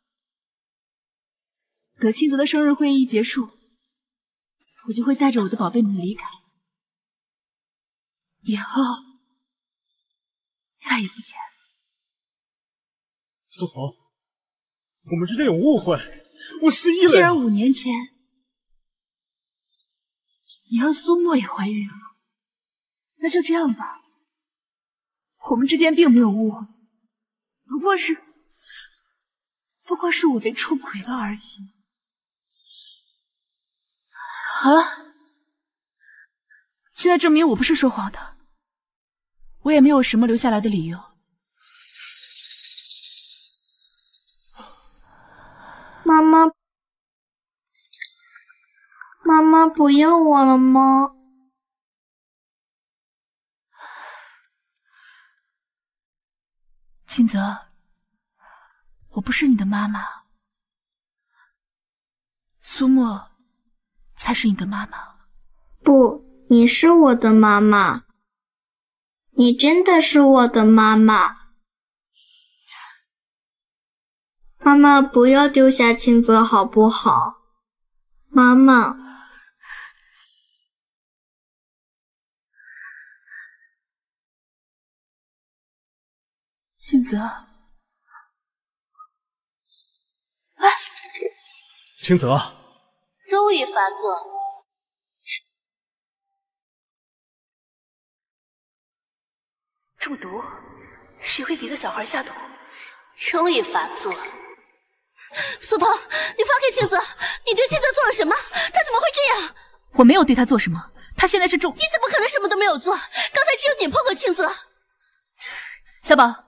等青泽的生日会议一结束，我就会带着我的宝贝们离开，以后再也不见。 苏童，我们之间有误会，我失忆了。 既然5年前你让苏沫也怀孕了，那就这样吧，我们之间并没有误会。不过是我被出轨了而已。好了，现在证明我不是说谎的，我也没有什么留下来的理由。 妈妈不要我了吗？ 青泽，我不是你的妈妈，苏沫才是你的妈妈。 不，你是我的妈妈，你真的是我的妈妈。妈妈，不要丢下青泽好不好？妈妈。 青泽， 青泽， 终于发作。 中毒？谁会给个小孩下毒？ 终于发作。苏童，你放开青泽！你对青泽做了什么？他怎么会这样？ 我没有对他做什么，他现在是中。 你怎么可能什么都没有做？刚才只有你碰过青泽。 小宝。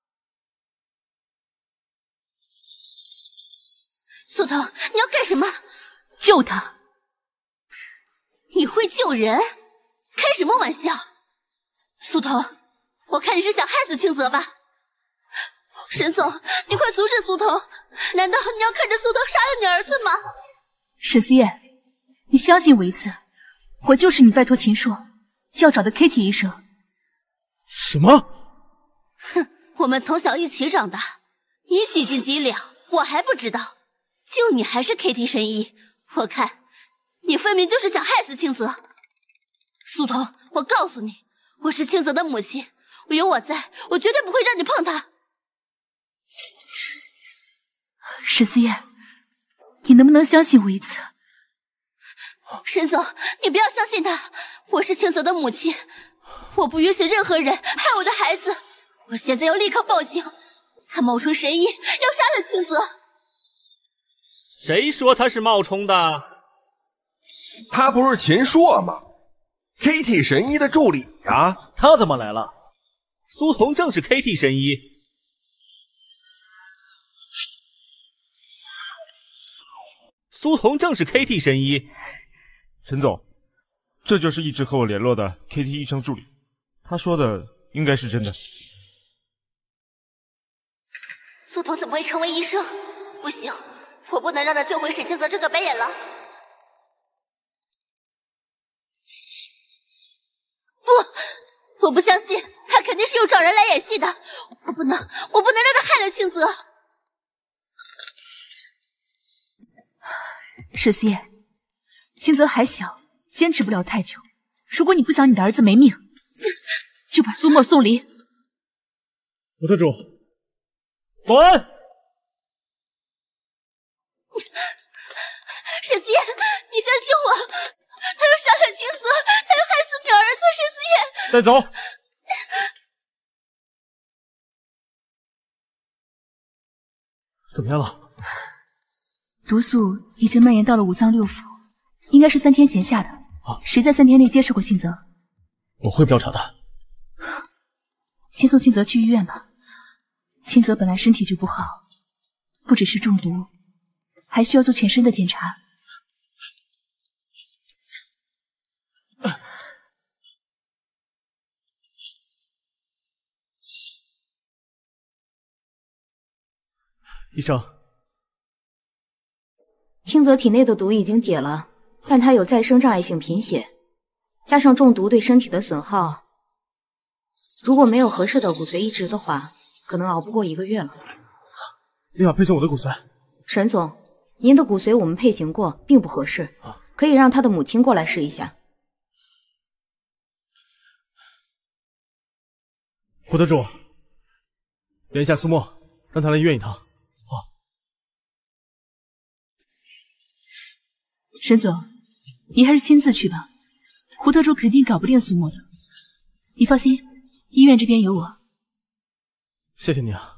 苏童，你要干什么？ 救他！ 你会救人？开什么玩笑！苏童，我看你是想害死青泽吧？沈总，你快阻止苏童！难道你要看着苏童杀了你儿子吗？ 沈思燕，你相信我一次，我就是你拜托秦朔要找的 Kitty 医生。 什么？ 哼，我们从小一起长大，你几斤几两，我还不知道。就你还是 KT 神医，我看你分明就是想害死青泽。苏童，我告诉你，我是青泽的母亲，有我在，我绝对不会让你碰他。 沈思燕，你能不能相信我一次？ 沈总，你不要相信他，我是青泽的母亲，我不允许任何人害我的孩子。我现在要立刻报警，他冒充神医要杀了青泽。 谁说他是冒充的？ 他不是秦朔吗 ？KT 神医的助理啊， 他怎么来了？ 苏童正是 KT 神医。苏童正是 KT 神医。 陈总，这就是一直和我联络的 KT 医生助理，他说的应该是真的。 苏童怎么会成为医生？不行，我不能让他救回沈清泽这个白眼狼。不，我不相信，他肯肯定是又找人来演戏的，我不能让他害了青泽。 沈思燕，青泽还小，坚持不了太久。如果你不想你的儿子没命，就把苏沫送离。 胡特主， 保安！ 沈思燕，你相信我，他要杀了青泽，他要害死你儿子，沈思燕。 带走。 怎么样了？ 毒素已经蔓延到了五脏六腑，应该是3天前下的。谁在3天内接触过青泽？ 我会调查的。 先送青泽去医院吧。青泽本来身体就不好，不只是中毒，还需要做全身的检查。 医生， 青泽体内的毒已经解了，但他有再生障碍性贫血，加上中毒对身体的损耗，如果没有合适的骨髓移植的话，可能熬不过1个月了。 立马配型我的骨髓。 沈总，您的骨髓我们配型过，并不合适，可以让他的母亲过来试一下。 胡特主，连一下苏沫，让他来医院一趟。 沈总，你还是亲自去吧，胡特主肯定搞不定苏沫的。你放心，医院这边有我。 谢谢你啊。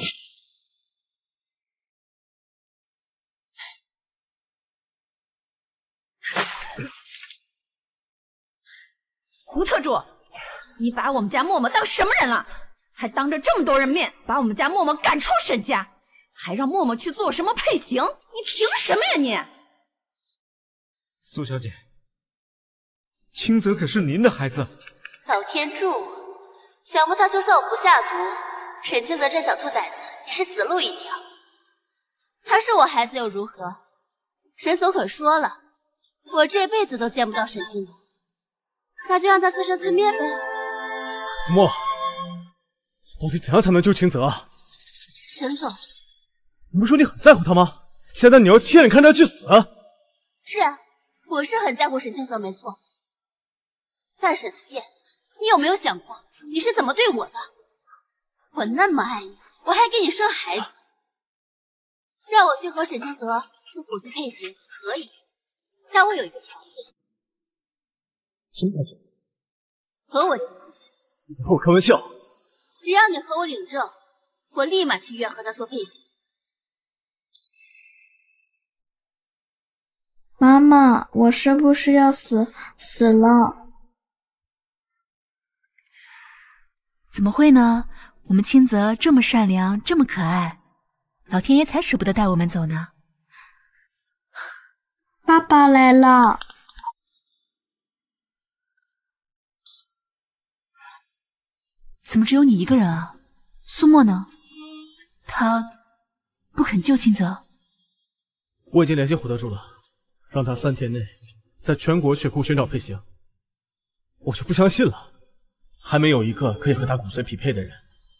胡特主，你把我们家默默当什么人了？还当着这么多人面把我们家默默赶出沈家，还让默默去做什么配型？你凭什么呀你？ 苏小姐，青泽可是您的孩子。 老天助我！想不到就算我不下毒，沈青泽这小兔崽子也是死路一条。他是我孩子又如何？沈总可说了，我这辈子都见不到沈青泽，那就让他自生自灭呗。 苏沫，到底怎样才能救青泽啊？ 沈总， 你不是说你很在乎他吗？现在你要亲眼看他去死？ 是啊，我是很在乎沈青泽没错，但沈思燕，你有没有想过你是怎么对我的？我那么爱你，我还给你生孩子，让我去和沈青泽做骨髓配型可以，但我有一个条件。 什么条件？ 和我你在和我开玩笑？ 只要你和我领证，我立马去医院和他做配型。 妈妈，我是不是要死了？ 怎么会呢？我们青泽这么善良，这么可爱，老天爷才舍不得带我们走呢。 爸爸来了。 怎么只有你一个人啊？苏沫呢？他不肯救青泽。 我已经联系胡德柱了，让他3天内在全国血库寻找配型。我就不相信了，还没有一个可以和他骨髓匹配的人。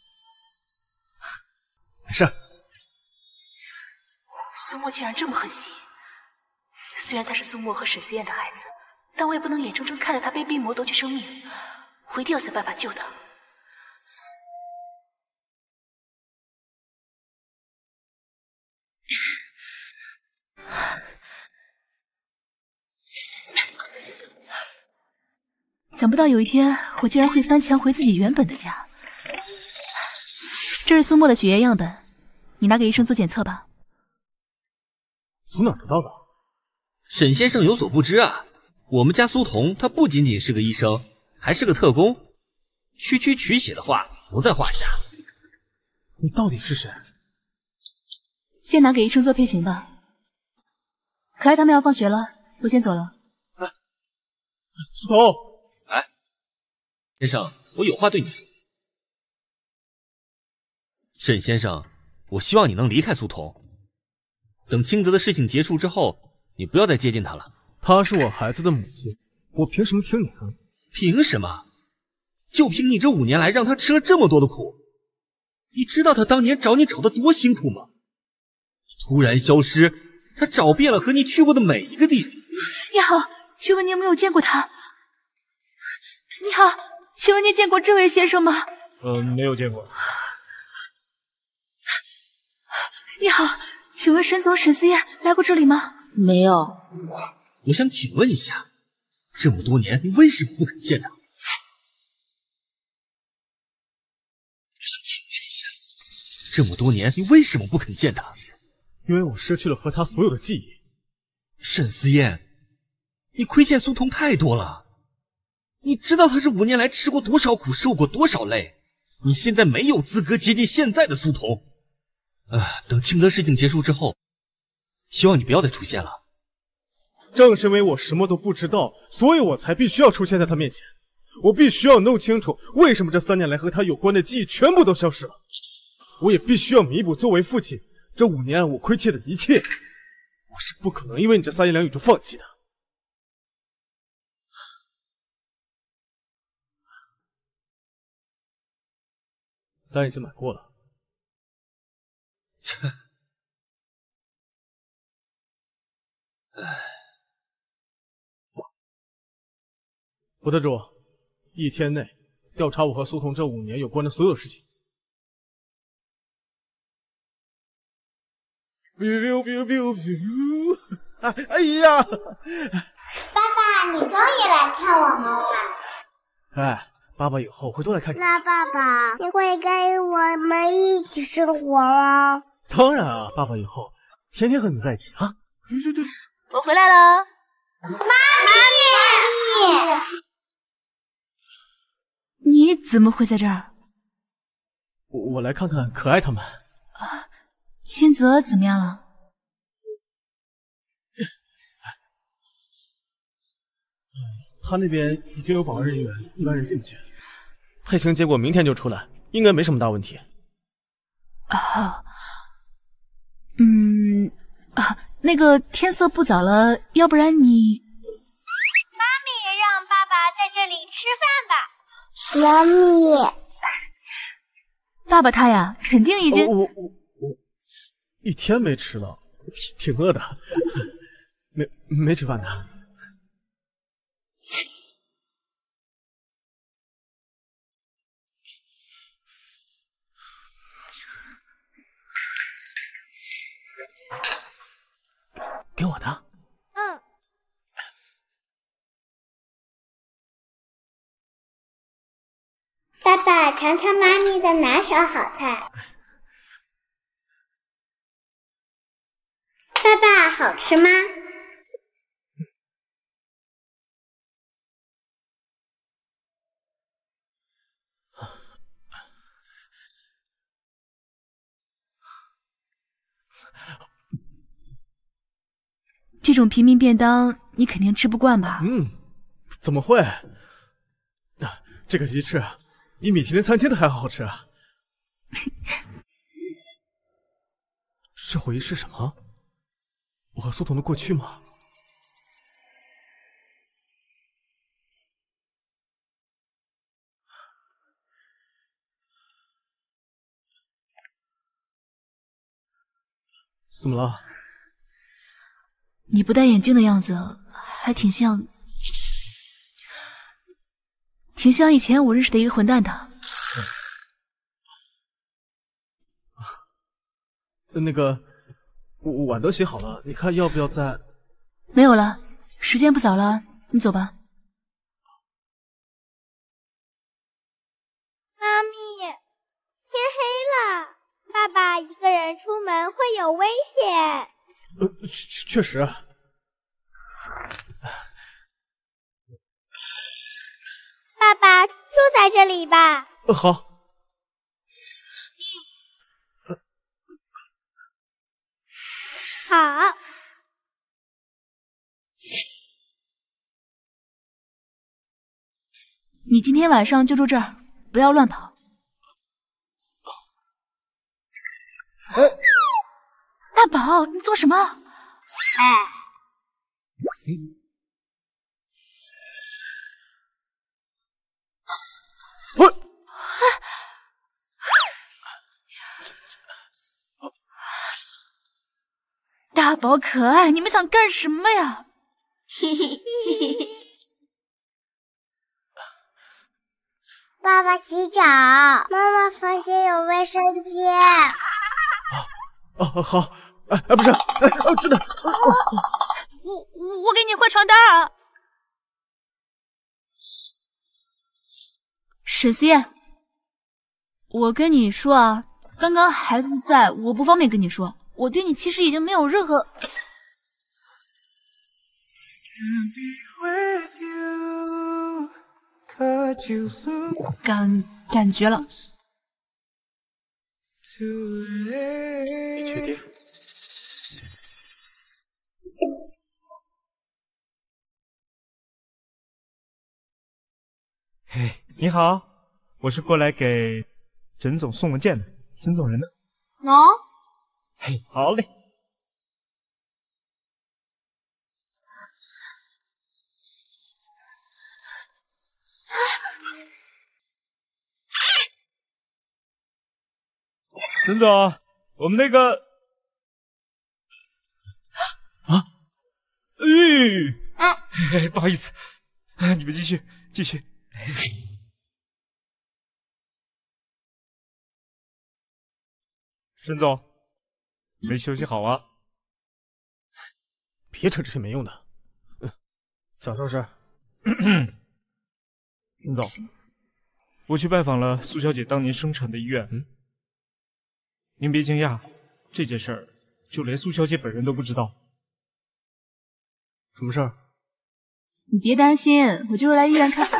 没事。 苏沫竟然这么狠心，虽然他是苏沫和沈思燕的孩子，但我也不能眼睁睁看着他被病魔夺去生命，我一定要想办法救他。想不到有一天，我竟然会翻墙回自己原本的家。这是苏沫的血液样本，你拿给医生做检测吧。 从哪儿得到的？ 沈先生有所不知啊，我们家苏童他不仅仅是个医生，还是个特工，区区取血的话不在话下。 你到底是谁？ 先拿给医生做配型吧。可爱他们要放学了，我先走了。 苏童。 先生，我有话对你说。沈先生，我希望你能离开苏童。等青泽的事情结束之后，你不要再接近他了。 她是我孩子的母亲，我凭什么听你的？ 凭什么？ 就凭你这5年来让他吃了这么多的苦，你知道他当年找你找的多辛苦吗？突然消失，他找遍了和你去过的每一个地方。 你好，请问你有没有见过他？你好，请问你见过这位先生吗？ 没有见过。 你好，请问沈总、沈思燕来过这里吗？ 没有。 我想请问一下，这么多年你为什么不肯见他？这么多年你为什么不肯见他？ 因为我失去了和他所有的记忆。 沈思燕，你亏欠苏童太多了。你知道他这5年来吃过多少苦，受过多少累，你现在没有资格接近现在的苏童。等清德事情结束之后，希望你不要再出现了。 正是因为我什么都不知道，所以我才必须要出现在他面前。我必须要弄清楚为什么这3年来和他有关的记忆全部都消失了。我也必须要弥补作为父亲这5年我亏欠的一切。我是不可能因为你这3言2语就放弃的。单已经买过了。不得主，1天内调查我和苏童这5年有关的所有事情。哎呀！ 爸爸，你终于来看我们了。 哎，爸爸以后会多来看你。 那爸爸，你会跟我们一起生活吗？ 当然啊，爸爸以后天天和你在一起啊。对， 我回来了。 妈咪， 你怎么会在这儿？ 我来看看可爱他们。 清泽怎么样了？ 他那边已经有保安人员，一般人进不去。配型结果明天就出来，应该没什么大问题。 那个天色不早了，要不然你…… 妈咪让爸爸在这里吃饭吧。妈咪， 爸爸他呀，肯定已经…… 我1天没吃了，挺饿的，没吃饭的。给我的。 爸爸尝尝妈咪的拿手好菜。爸爸，好吃吗？ 这种平民便当你肯定吃不惯吧？ 怎么会？这个鸡翅比米其林餐厅的还好吃。这回忆是什么？我和苏童的过去吗？怎么了？ 你不戴眼镜的样子，还挺像以前我认识的一个混蛋的。 那个，碗都洗好了，你看要不要再…… 没有了，时间不早了，你走吧。 妈咪，天黑了，爸爸一个人出门会有危险。 确实。 爸爸住在这里吧。 好。 好。 你今天晚上就住这儿，不要乱跑。大宝，你做什么？ 大宝可爱，你们想干什么呀？ 嘿嘿嘿嘿。 爸爸洗澡，妈妈房间有卫生间。 好，不是，真的， 我给你换床单啊。沈思燕，我跟你说啊，刚刚孩子在，我不方便跟你说，我对你其实已经没有任何感觉了。 你确定？ 嘿，你好，我是过来给沈总送文件的。沈总人呢？ 喏。 嘿，好嘞。沈总，我们那个不好意思，你们继续。沈总，没休息好啊？ 别扯这些没用的。蒋少师， 沈总，我去拜访了苏小姐当年生产的医院。您别惊讶，这件事儿就连苏小姐本人都不知道。 什么事儿？ 你别担心，我就是来医院看。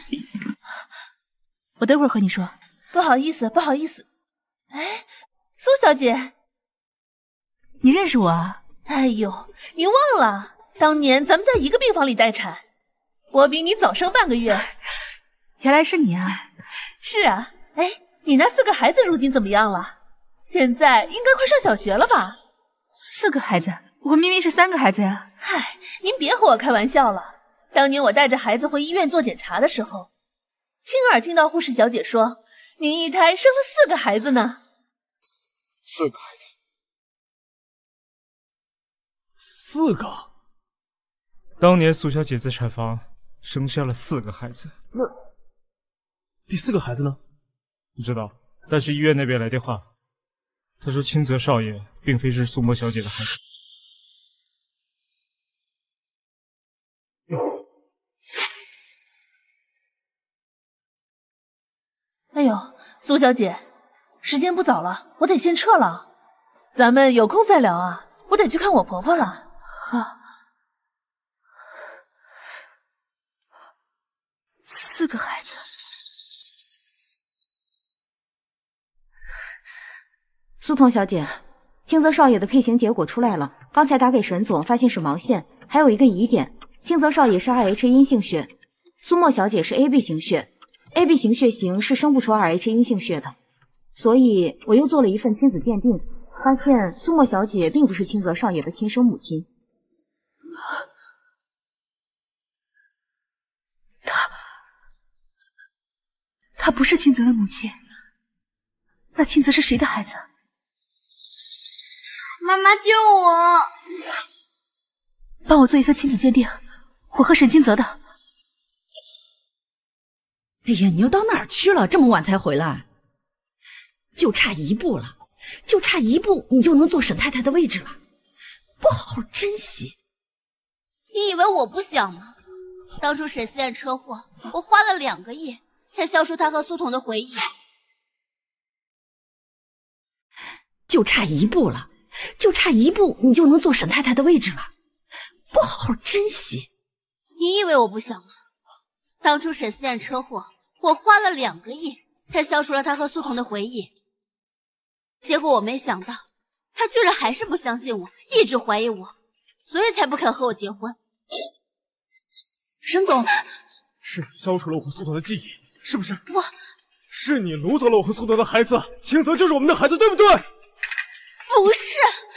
我等会儿和你说。 不好意思。哎，苏小姐， 你认识我啊？ 哎呦，您忘了，当年咱们在一个病房里待产，我比你早生半个月。 原来是你啊！ 是啊，哎，你那4个孩子如今怎么样了？现在应该快上小学了吧 ？4个孩子，我明明是3个孩子呀！ 嗨，您别和我开玩笑了。当年我带着孩子回医院做检查的时候，亲耳听到护士小姐说，您一胎生了4个孩子呢。 4个孩子 ？4个？ 当年苏小姐在产房生下了4个孩子。 那第4个孩子呢？ 不知道，但是医院那边来电话，他说清泽少爷并非是苏沫小姐的孩子。 哎呦，苏小姐，时间不早了，我得先撤了。咱们有空再聊啊，我得去看我婆婆了。 好。4个孩子。 苏童小姐，清泽少爷的配型结果出来了，刚才打给沈总，发现是毛线，还有一个疑点，清泽少爷是 RH 阴性血，苏沫小姐是 AB 型血。AB 型血型是生不出 RH 阴性血的，所以我又做了一份亲子鉴定，发现苏沫小姐并不是清泽少爷的亲生母亲。 她不是清泽的母亲，那清泽是谁的孩子？ 妈妈救我！ 帮我做一份亲子鉴定，我和沈清泽的。 哎呀，你又到哪儿去了？这么晚才回来？就差一步了，就差一步，你就能坐沈太太的位置了。不好好珍惜。 你以为我不想吗？当初沈思燕车祸，我花了2个亿才消除她和苏童的回忆。 就差一步了，就差一步，你就能坐沈太太的位置了。不好好珍惜。 你以为我不想吗？当初沈思燕车祸，我花了2个亿才消除了她和苏童的回忆。结果我没想到，她居然还是不相信我，一直怀疑我，所以才不肯和我结婚。 沈总， 是你消除了我和苏童的记忆，是不是？ 我是你掳走了我和苏童的孩子，清泽就是我们的孩子，对不对？ 不是。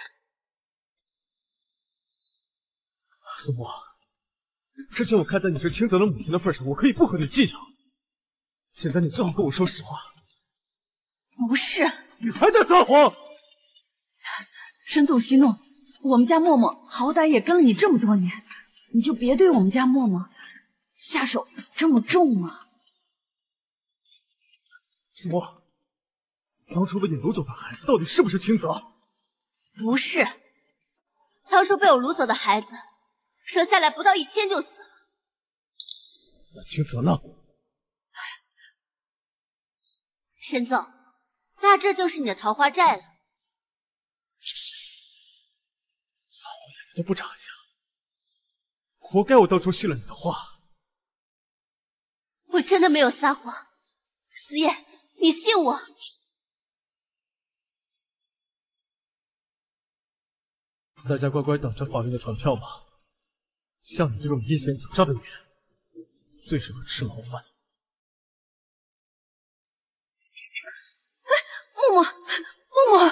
苏沫，之前我看在你是清泽的母亲的份上，我可以不和你计较。现在你最好跟我说实话。 不是。 你还在撒谎！ 沈总息怒， 我们家默默好歹也跟了你这么多年，你就别对我们家默默下手这么重啊！ 苏沫，当初被你掳走的孩子到底是不是青泽？ 不是，当初被我掳走的孩子，生下来不到1天就死了。 那青泽呢？ 沈总，那这就是你的桃花债了。 扫我眼睛都不眨一下，活该我当初信了你的话。 我真的没有撒谎，思燕，你信我。 在家乖乖等着法院的传票吧。像你这种阴险狡诈的女人，最适合吃牢饭。 默默，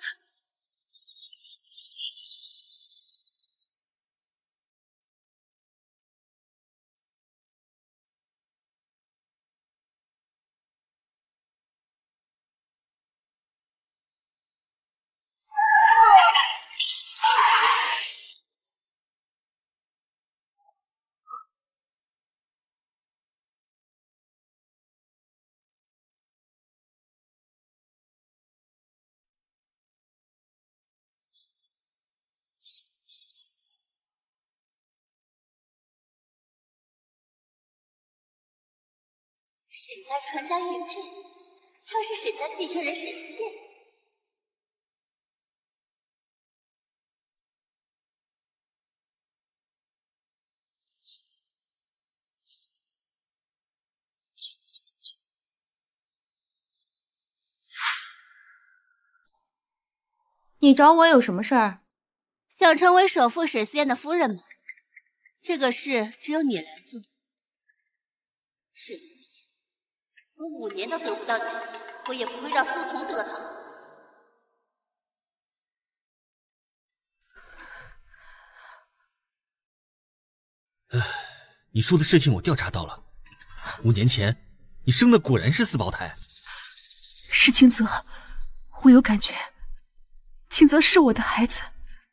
沈家传家玉佩，他是沈家继承人沈思燕。 你找我有什么事儿？ 想成为首富沈思燕的夫人吗？这个事只有你来做。沈思燕，我5年都得不到你的心，我也不会让苏童得到。 你说的事情我调查到了，5年前你生的果然是4胞胎。 是青泽，我有感觉，青泽是我的孩子。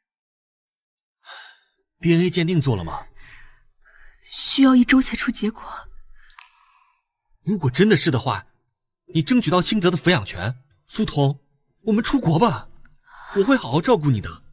DNA 鉴定做了吗？ 需要1周才出结果。 如果真的是的话，你争取到青泽的抚养权。苏童，我们出国吧，我会好好照顾你的。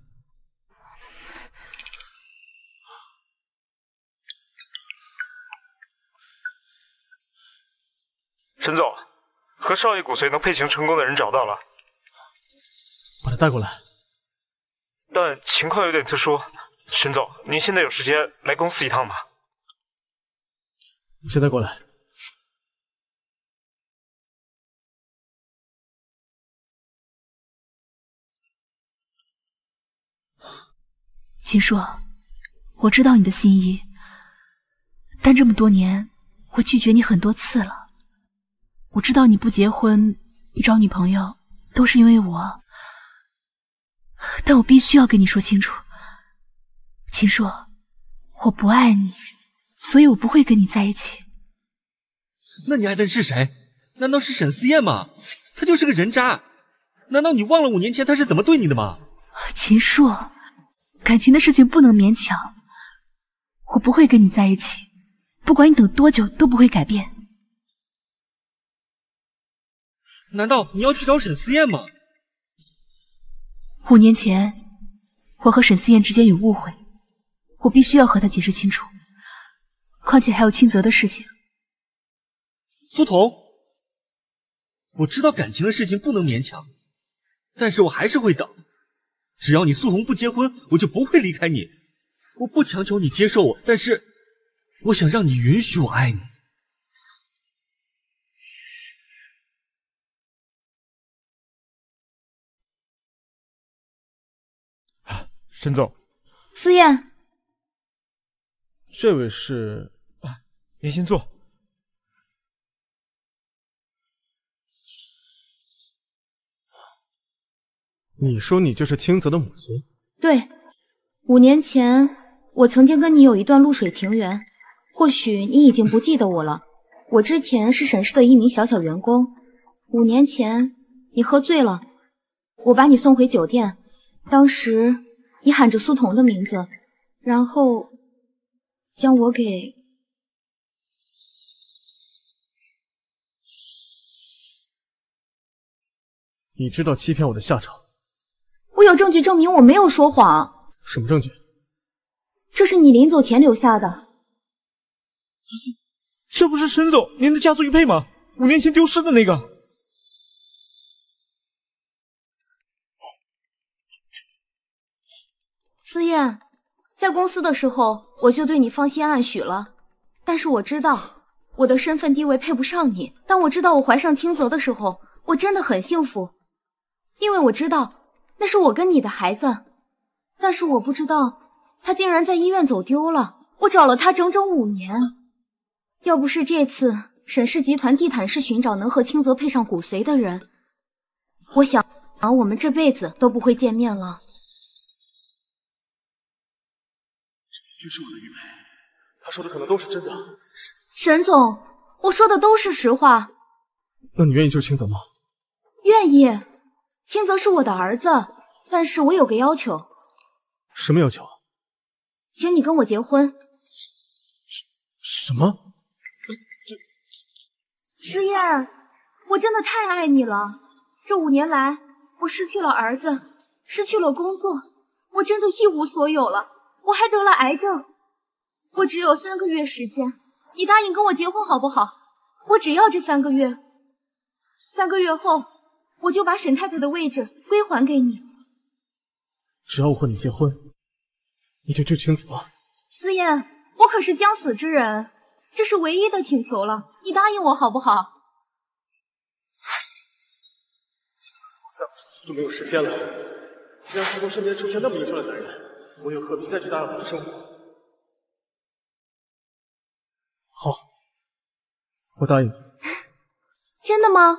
沈总，和少爷骨髓能配型成功的人找到了， 把他带过来。 但情况有点特殊。沈总，您现在有时间来公司一趟吗？ 你现在过来。 秦硕，我知道你的心意，但这么多年，我拒绝你很多次了。我知道你不结婚、不找女朋友，都是因为我，但我必须要跟你说清楚，秦硕，我不爱你，所以我不会跟你在一起。 那你爱的是谁？难道是沈思燕吗？她就是个人渣。难道你忘了5年前她是怎么对你的吗？ 秦硕，感情的事情不能勉强，我不会跟你在一起，不管你等多久都不会改变。 难道你要去找沈思燕吗 ？5年前，我和沈思燕之间有误会，我必须要和她解释清楚。况且还有青泽的事情。 苏童，我知道感情的事情不能勉强，但是我还是会等。只要你苏童不结婚，我就不会离开你。我不强求你接受我，但是我想让你允许我爱你。 沈总， 思燕， 这位是， 您先坐。 你说你就是青泽的母亲？ 对，5年前我曾经跟你有一段露水情缘，或许你已经不记得我了。我之前是沈氏的一名小小员工，5年前你喝醉了，我把你送回酒店，当时你喊着苏童的名字，然后将我给…… 你知道欺骗我的下场。 我有证据证明我没有说谎。 什么证据？ 这是你临走前留下的。 这不是沈总您的家族玉佩吗？5年前丢失的那个。 思燕，在公司的时候我就对你芳心暗许了，但是我知道我的身份地位配不上你。当我知道我怀上清泽的时候，我真的很幸福，因为我知道那是我跟你的孩子，但是我不知道他竟然在医院走丢了。我找了他整整5年，要不是这次沈氏集团地毯式寻找能和清泽配上骨髓的人，我想我们这辈子都不会见面了。 这就是我的玉佩，他说的可能都是真的。 沈总，我说的都是实话。 那你愿意救清泽吗？ 愿意。清泽是我的儿子，但是我有个要求。 什么要求？ 请你跟我结婚。 什么？ 思燕，我真的太爱你了。这5年来，我失去了儿子，失去了工作，我真的一无所有了。我还得了癌症，我只有3个月时间，你答应跟我结婚好不好？我只要这3个月，3个月后我就把沈太太的位置归还给你。 只要我和你结婚，你就救清泽。 思燕，我可是将死之人，这是唯一的请求了，你答应我好不好？ 再不说就没有时间了。既然苏童身边出现那么优秀的男人，我又何必再去打扰他的生活？好，我答应你。 真的吗？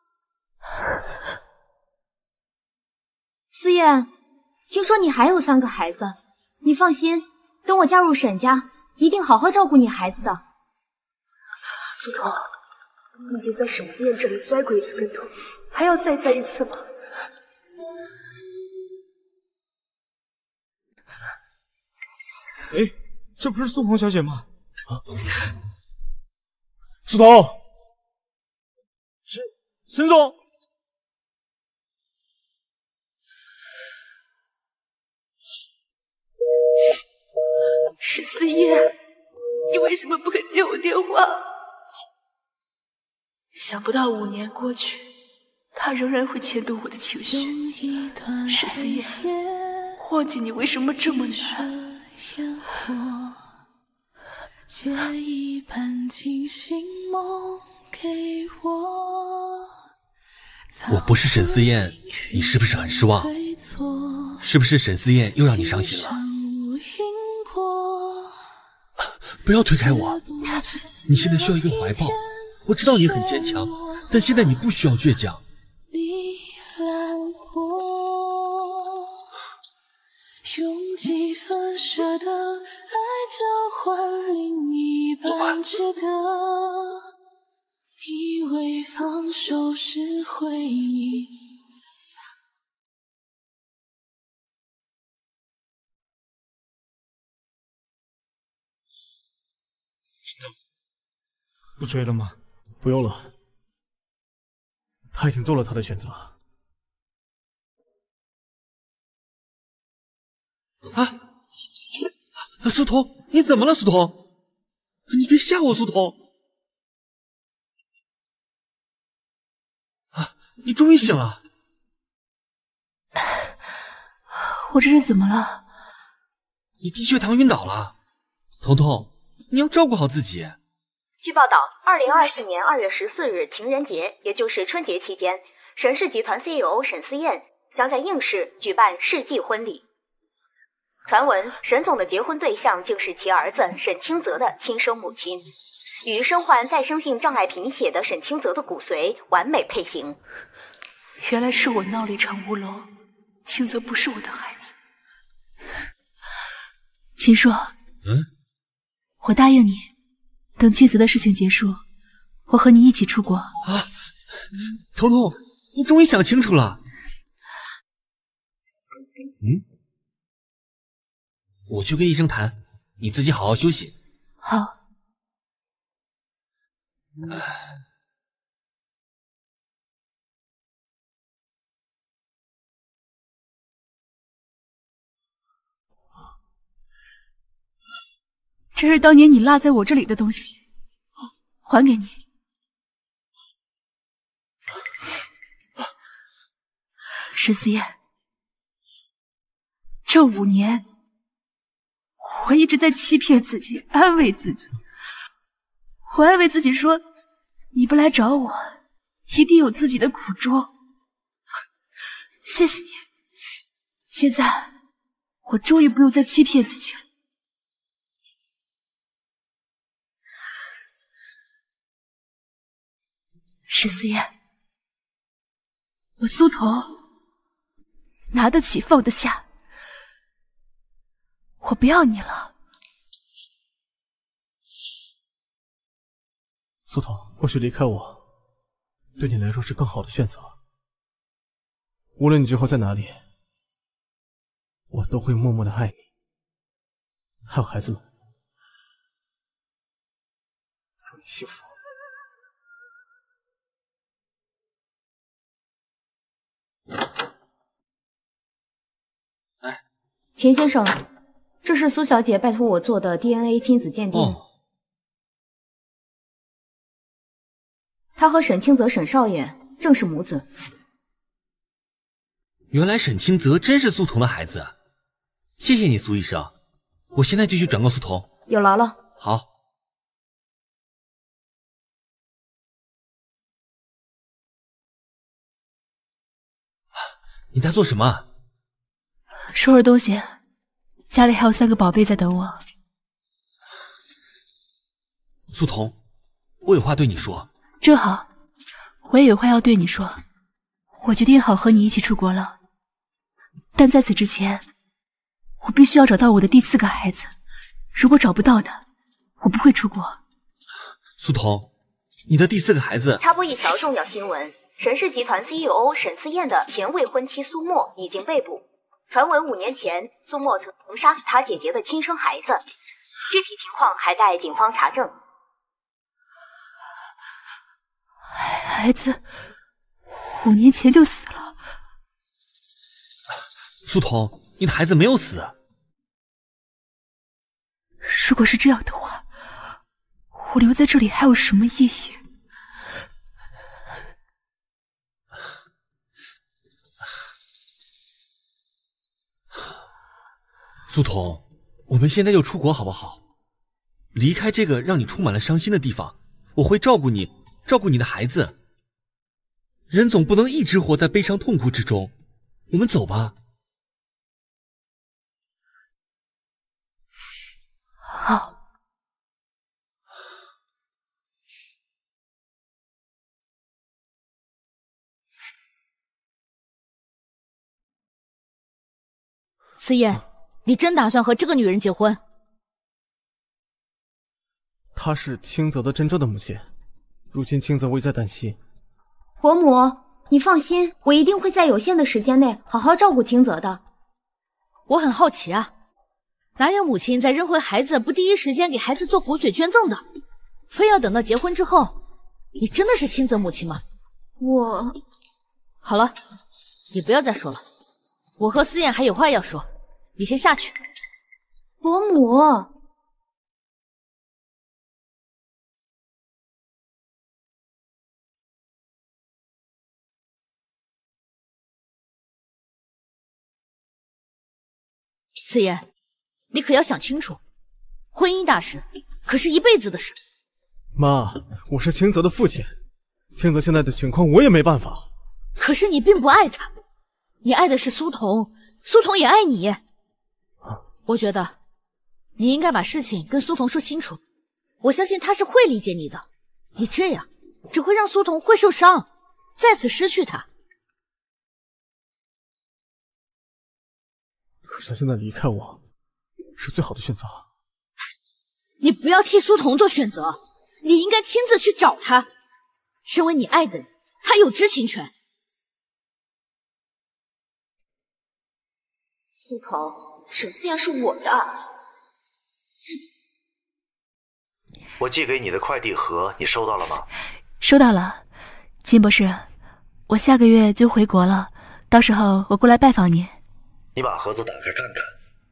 思燕，听说你还有3个孩子，你放心，等我嫁入沈家，一定好好照顾你孩子的。 苏童，你已经在沈思燕这里栽过一次跟头，还要再栽一次吗？ 哎，这不是苏童小姐吗？ 苏童， 沈总， 沈思燕，你为什么不肯接我电话？想不到5年过去，他仍然会牵动我的情绪。沈思燕，忘记你为什么这么难。借一半清醒梦给我。 我不是沈思燕，你是不是很失望？是不是沈思燕又让你伤心了？不要推开我，你现在需要一个怀抱。我知道你很坚强，但现在你不需要倔强。 用几分舍得来交换另一半值得，以为放手是回忆。 不追了吗？ 不用了，他已经做了他的选择。 苏童，你怎么了？苏童，你别吓我，苏童。你终于醒了。 我这是怎么了？ 你低血糖晕倒了。彤彤，你要照顾好自己。 据报道，2024年2月14日情人节，也就是春节期间，沈氏集团 CEO 沈思燕将在应市举办世纪婚礼。传闻沈总的结婚对象竟是其儿子沈清泽的亲生母亲，与身患再生性障碍贫血的沈清泽的骨髓完美配型。 原来是我闹了一场乌龙，清泽不是我的孩子。秦硕，我答应你，等清泽的事情结束，我和你一起出国。 彤彤，你终于想清楚了。 我去跟医生谈，你自己好好休息。 好。这是当年你落在我这里的东西，还给你。沈思燕，这5年，我一直在欺骗自己，安慰自己。我安慰自己说，你不来找我，一定有自己的苦衷。谢谢你，现在我终于不用再欺骗自己了。沈思燕，我苏童拿得起放得下，我不要你了。 苏童，或许离开我，对你来说是更好的选择。无论你之后在哪里，我都会默默的爱你，还有孩子们。祝你幸福。 秦先生，这是苏小姐拜托我做的 DNA 亲子鉴定。她和沈清泽沈少爷正是母子。 原来沈清泽真是苏童的孩子，谢谢你苏医生，我现在就去转告苏童。 有劳了。 好。你在做什么？ 收拾东西，家里还有3个宝贝在等我。 苏童，我有话对你说。 正好，我也有话要对你说。我决定好和你一起出国了，但在此之前，我必须要找到我的第4个孩子。如果找不到的，我不会出国。 苏童，你的第4个孩子…… 插播一条重要新闻：沈氏集团 CEO 沈思燕的前未婚妻苏沫已经被捕。传闻5年前，苏沫曾杀死她姐姐的亲生孩子，具体情况还待警方查证。 孩子5年前就死了。 苏童，你的孩子没有死。 如果是这样的话，我留在这里还有什么意义？ 苏童，我们现在就出国好不好？离开这个让你充满了伤心的地方，我会照顾你，照顾你的孩子。人总不能一直活在悲伤痛苦之中，我们走吧。 好。 思燕，你真打算和这个女人结婚？ 她是清泽的真正的母亲，如今清泽危在旦夕。 伯母，你放心，我一定会在有限的时间内好好照顾清泽的。 我很好奇啊，哪有母亲在扔回孩子不第一时间给孩子做骨髓捐赠的，非要等到结婚之后？你真的是清泽母亲吗？ 我…… 好了，你不要再说了，我和思燕还有话要说，你先下去。 伯母。 思燕，你可要想清楚，婚姻大事可是一辈子的事。 妈，我是清泽的父亲，清泽现在的情况我也没办法。 可是你并不爱他，你爱的是苏童，苏童也爱你。我觉得你应该把事情跟苏童说清楚，我相信他是会理解你的。你这样只会让苏童会受伤，再次失去他。 可是他现在离开我，是最好的选择。 你不要替苏童做选择，你应该亲自去找他。身为你爱的人，他有知情权。 苏童， 沈思燕是我的。 我寄给你的快递盒，你收到了吗？ 收到了，秦博士，我下个月就回国了，到时候我过来拜访你。 你把盒子打开看看。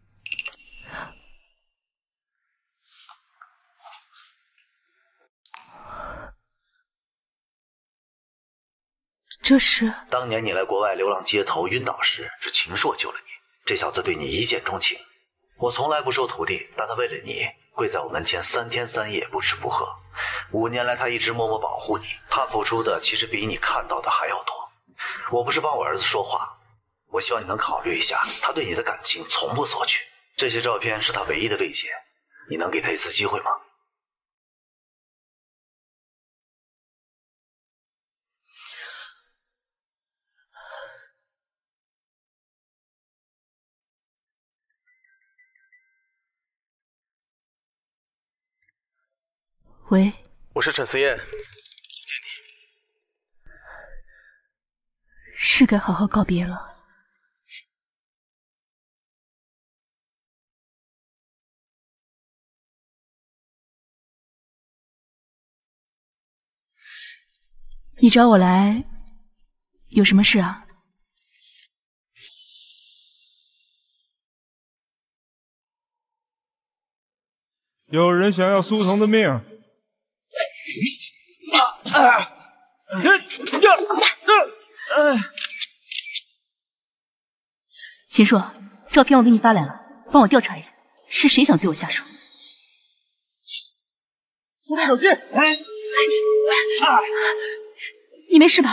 这是当年你来国外流浪街头晕倒时，是秦朔救了你。这小子对你一见钟情，我从来不收徒弟，但他为了你跪在我门前3天3夜不吃不喝。5年来他一直默默保护你，他付出的其实比你看到的还要多。我不是帮我儿子说话，我希望你能考虑一下，他对你的感情从不索取。这些照片是他唯一的慰藉，你能给他一次机会吗？ 喂， 我是沈思燕， 是该好好告别了。你找我来有什么事啊？ 有人想要苏童的命。 秦朔，照片我给你发来了，帮我调查一下，是谁想对我下手？ 松开手机！ 你没事吧？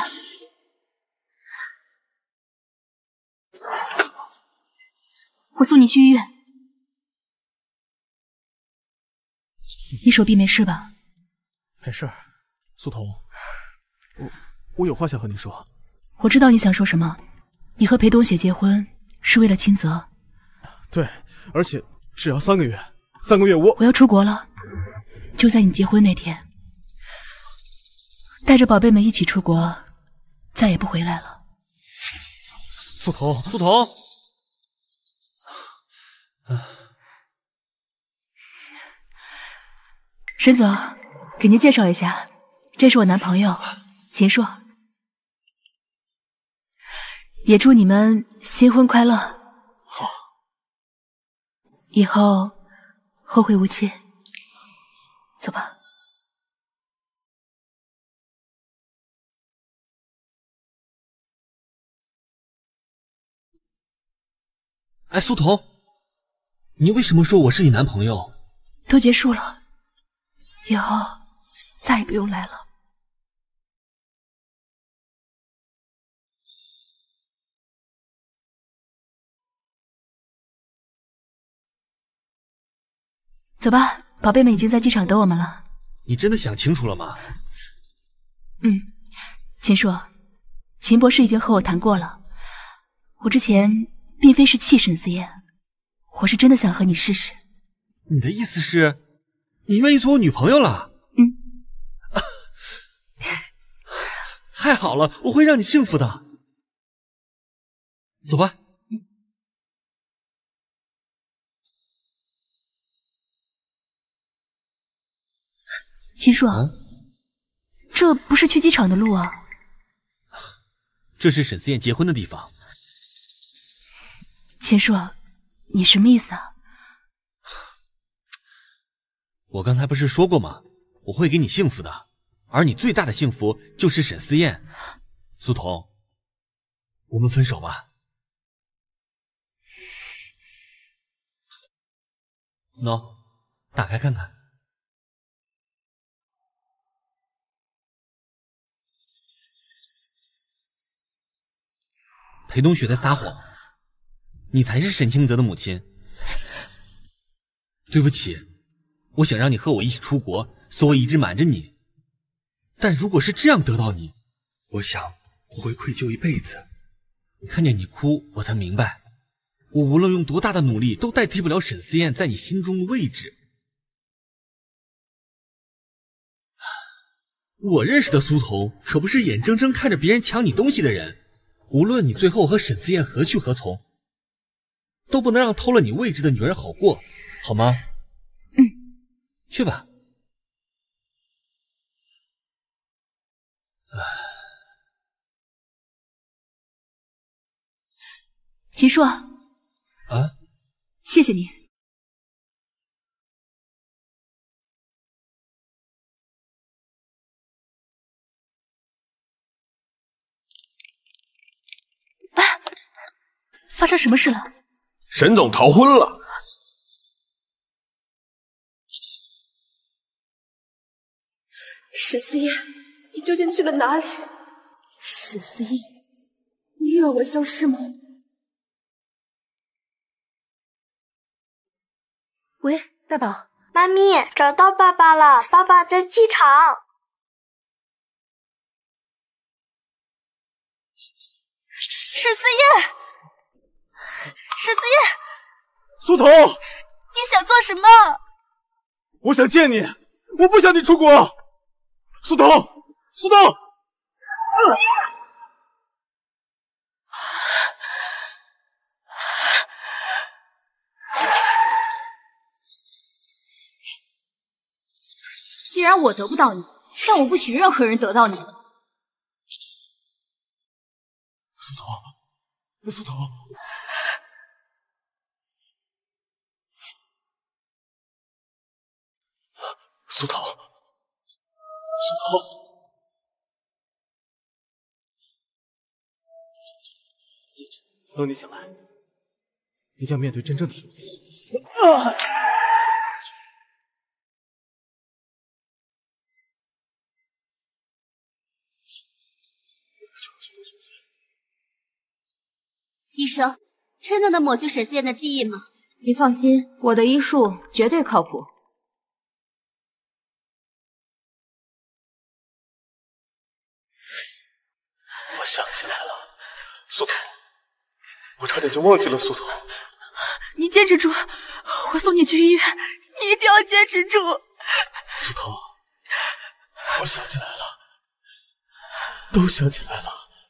我送你去医院。你手臂没事吧？ 没事，苏童，我有话想和你说。 我知道你想说什么，你和裴冬雪结婚是为了清泽。 对，而且只要3个月，3个月我要出国了，就在你结婚那天，带着宝贝们一起出国，再也不回来了。 苏童， 苏童， 沈总，给您介绍一下，这是我男朋友秦朔。也祝你们新婚快乐。 好， 以后后会无期。走吧。 哎，苏童，你为什么说我是你男朋友？ 都结束了，以后再也不用来了。走吧，宝贝们已经在机场等我们了。 你真的想清楚了吗？ 秦朔，秦博士已经和我谈过了。我之前并非是气沈思燕，我是真的想和你试试。 你的意思是，你愿意做我女朋友了？太好了，我会让你幸福的。走吧。 秦朔，这不是去机场的路啊。 这是沈思燕结婚的地方。 秦朔，你什么意思啊？ 我刚才不是说过吗？我会给你幸福的，而你最大的幸福就是沈思燕。苏童，我们分手吧。喏，打开看看。裴冬雪在撒谎，你才是沈清泽的母亲。对不起，我想让你和我一起出国，所以一直瞒着你。但如果是这样得到你， 我想我会愧疚一辈子。 看见你哭，我才明白，我无论用多大的努力，都代替不了沈思燕在你心中的位置。我认识的苏童可不是眼睁睁看着别人抢你东西的人。无论你最后和沈思燕何去何从， 都不能让偷了你位置的女人好过，好吗？去吧。 秦叔，谢谢你。发生什么事了？ 沈总逃婚了。 沈思燕，你究竟去了哪里？沈思燕，你又要我消失吗？喂，大宝， 妈咪，找到爸爸了，爸爸在机场。 沈思燕，沈思燕， 苏童， 你想做什么？ 我想见你，我不想你出国。苏童，苏童。 既然我得不到你，那我不许任何人得到你。 苏童，苏童，苏童，苏童，记住，等你醒来，你将面对真正的生活。 医生，真的能抹去沈思燕的记忆吗？ 你放心，我的医术绝对靠谱。 我想起来了，苏童，我差点就忘记了苏童。 你坚持住，我送你去医院，你一定要坚持住。 苏童，我想起来了，都想起来了。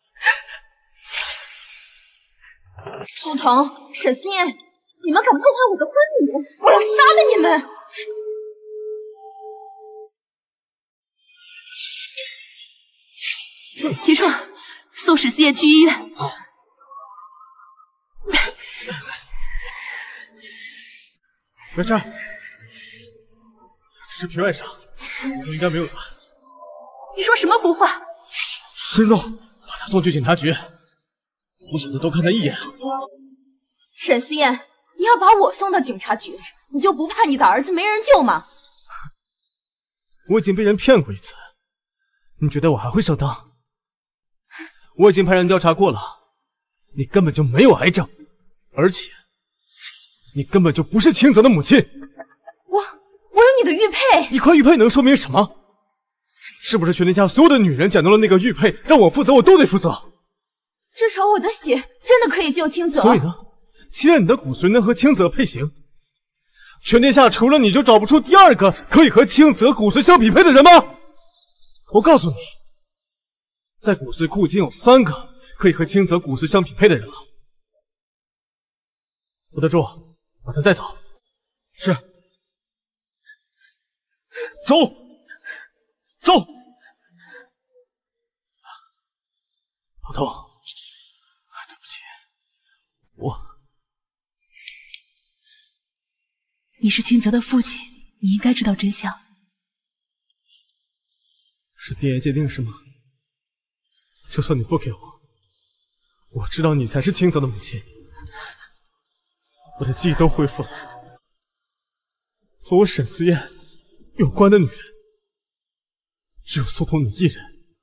苏童、沈思燕，你们敢破坏我的婚礼，我要杀了你们！ 秦叔，送沈思燕去医院。 没事，只是皮外伤，应该没有断。 你说什么胡话？ 沈总，把他送去警察局，我想再多看他一眼。 沈思燕，你要把我送到警察局，你就不怕你的儿子没人救吗？ 我已经被人骗过一次，你觉得我还会上当？我已经派人调查过了，你根本就没有癌症，而且你根本就不是清泽的母亲。 我有你的玉佩， 一块玉佩能说明什么？是不是全天下所有的女人捡到了那个玉佩，让我负责，我都得负责？ 至少我的血真的可以救清泽。 所以呢，既然你的骨髓能和清泽配型，全天下除了你就找不出第二个可以和清泽骨髓相匹配的人吗？我告诉你，在骨髓库已经有3个可以和清泽骨髓相匹配的人了。吴德柱，把他带走。是。走，走。老头，对不起， 你是清泽的父亲，你应该知道真相。 是 DNA 鉴定是吗？就算你不给我，我知道你才是清泽的母亲。我的记忆都恢复了，和我沈思燕有关的女人，只有苏童你一人。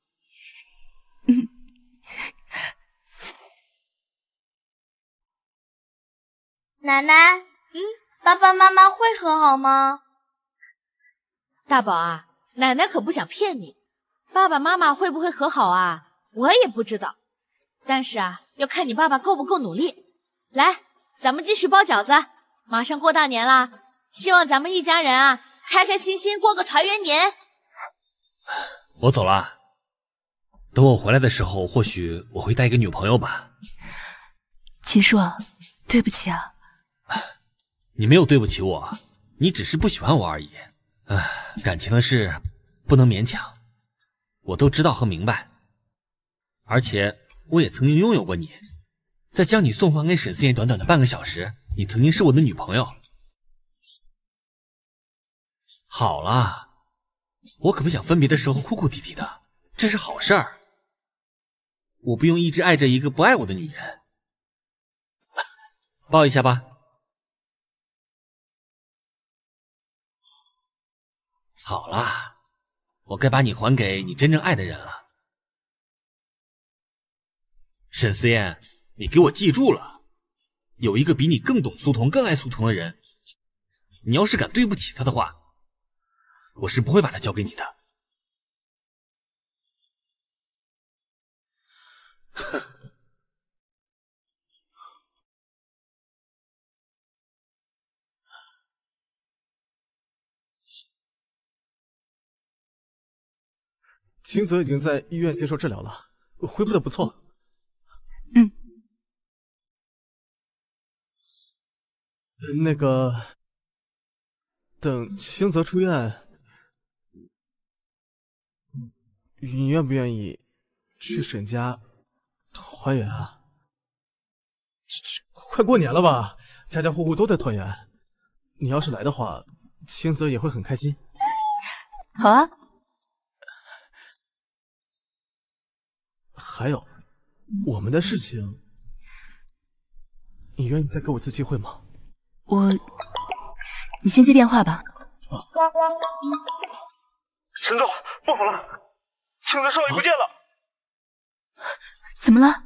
奶奶，爸爸妈妈会和好吗？ 大宝啊，奶奶可不想骗你，爸爸妈妈会不会和好啊？我也不知道，但是啊，要看你爸爸够不够努力。来，咱们继续包饺子，马上过大年了，希望咱们一家人啊，开开心心过个团圆年。 我走了，等我回来的时候，或许我会带一个女朋友吧。 秦叔，对不起啊， 你没有对不起我，你只是不喜欢我而已。感情的事不能勉强，我都知道和明白。而且我也曾经拥有过你，在将你送还给沈思妍短短的半个小时，你曾经是我的女朋友。好了，我可不想分别的时候哭哭啼啼的，这是好事儿。我不用一直爱着一个不爱我的女人。抱一下吧。好啦，我该把你还给你真正爱的人了。沈思燕，你给我记住了，有一个比你更懂苏童、更爱苏童的人，你要是敢对不起他的话，我是不会把他交给你的。 青泽已经在医院接受治疗了，恢复的不错。那个，等青泽出院，你愿不愿意去沈家团圆啊？快过年了吧，家家户户都在团圆。你要是来的话，青泽也会很开心。 好啊。 还有，我们的事情，你愿意再给我一次机会吗？ 你先接电话吧。 沈总，不好了，青泽少爷不见了。 怎么了？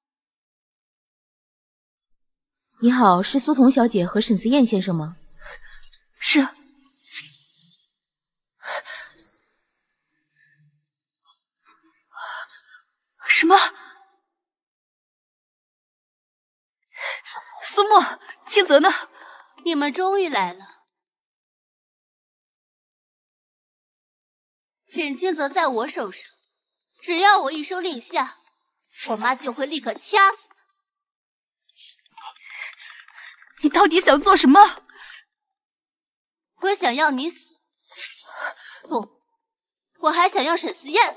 你好，是苏童小姐和沈思燕先生吗？ 是。什么？苏沫，青泽呢？ 你们终于来了。沈青泽在我手上，只要我一声令下，我妈就会立刻掐死他。 你到底想做什么？ 我想要你死，不，我还想要沈思燕死。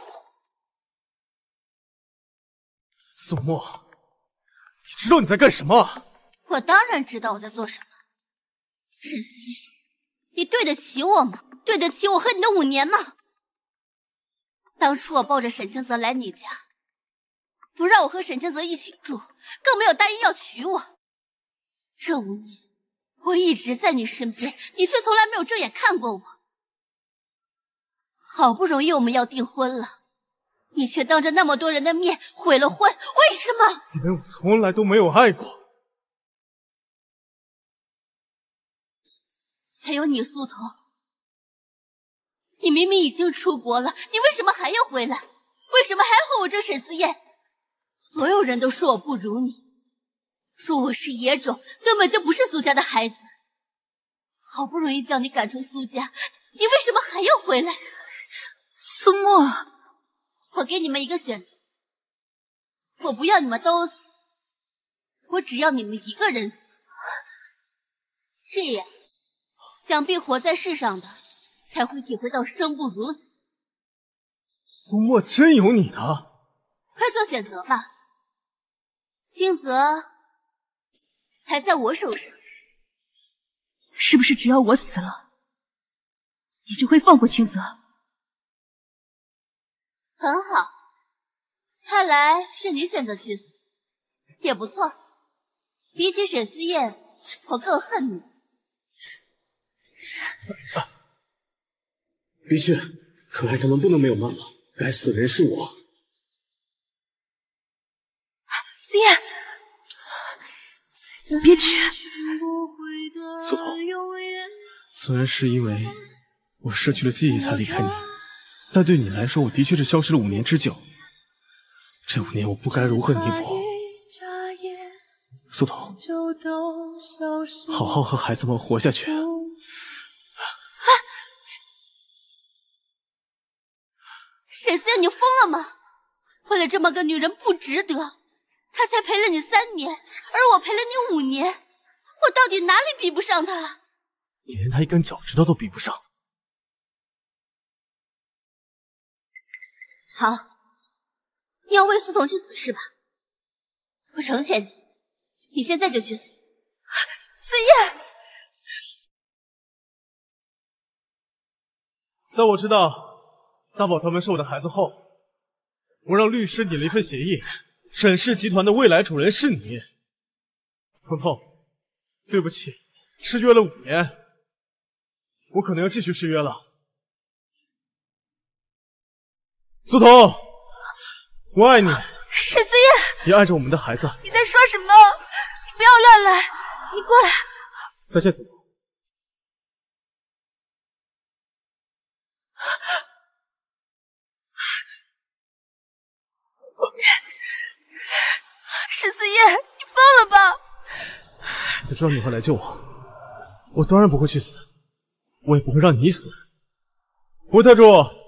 苏沫，你知道你在干什么？ 我当然知道我在做什么。沈思燕，你对得起我吗？对得起我和你的5年吗？当初我抱着沈清泽来你家，不让我和沈清泽一起住，更没有答应要娶我。这5年，我一直在你身边，你却从来没有正眼看过我。好不容易我们要订婚了，你却当着那么多人的面毁了婚，为什么？ 因为我从来都没有爱过。 还有你苏童，你明明已经出国了，你为什么还要回来？为什么还要和我争沈思燕？所有人都说我不如你，说我是野种，根本就不是苏家的孩子。好不容易将你赶出苏家，你为什么还要回来？ 苏沫， 我给你们一个选择，我不要你们都死，我只要你们一个人死。这样，想必活在世上的才会体会到生不如死。 苏沫真有你的， 快做选择吧。青泽还在我手上， 是不是只要我死了，你就会放过青泽？ 很好，看来是你选择去死，也不错。比起沈思燕，我更恨你。 的确，可爱他们不能没有妈妈，该死的人是我。 思燕，别去。 苏童，虽然是因为我失去了记忆才离开你，但对你来说，我的确是消失了5年之久。这5年我不该如何弥补？苏童，好好和孩子们活下去。 沈思燕，你疯了吗？为了这么个女人不值得，她才陪了你3年，而我陪了你5年，我我到底哪里比不上他？ 你连他一根脚趾头都比不上。 好，你要为苏童去死是吧？我成全你，你现在就去死。思燕， 在我知道大宝他们是我的孩子后，我让律师拟了一份协议，沈氏集团的未来主人是你。彤彤，对不起，失约了5年，我可能要继续失约了。苏童，我爱你。 沈思燕， 也爱着我们的孩子。 你在说什么？你不要乱来！你过来。 再见，彤彤。 沈思燕，你疯了吧？ 我就知道你会来救我，我当然不会去死，我也不会让你死。胡特助，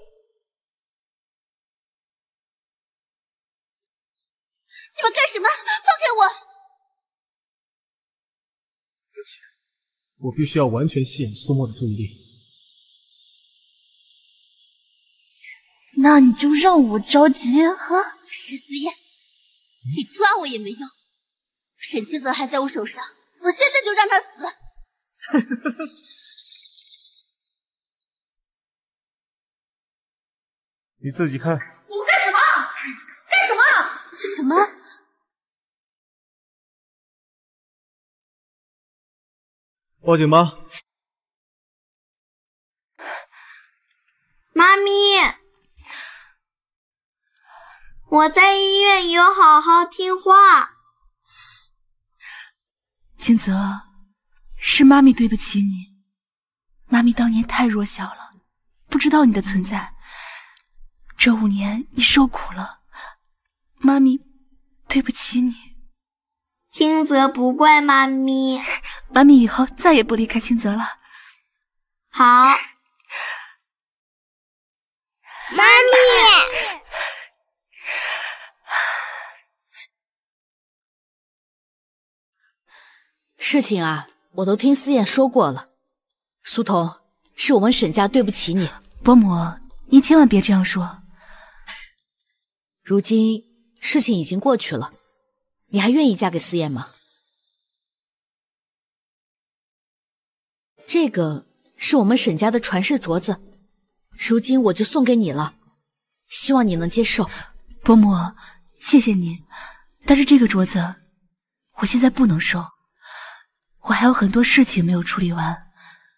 你们干什么？放开我！ 对不起，我必须要完全吸引苏沫的注意力。 那你就让我着急哈！沈思燕，你抓我也没用，沈清泽还在我手上，我现在就让他死！ 你自己看。 你们干什么？干什么？什么？ 报警吧。 妈咪，我在医院有好好听话。 清泽，是妈咪对不起你，妈咪当年太弱小了，不知道你的存在。这5年你受苦了，妈咪对不起你。 清泽不怪妈咪， 妈咪以后再也不离开清泽了。 好，妈咪。 事情啊，我都听思燕说过了。苏童，是我们沈家对不起你。 伯母，你千万别这样说。 如今事情已经过去了，你还愿意嫁给思燕吗？这个是我们沈家的传世镯子，如今我就送给你了，希望你能接受。 伯母，谢谢您，但是这个镯子我现在不能收，我还有很多事情没有处理完。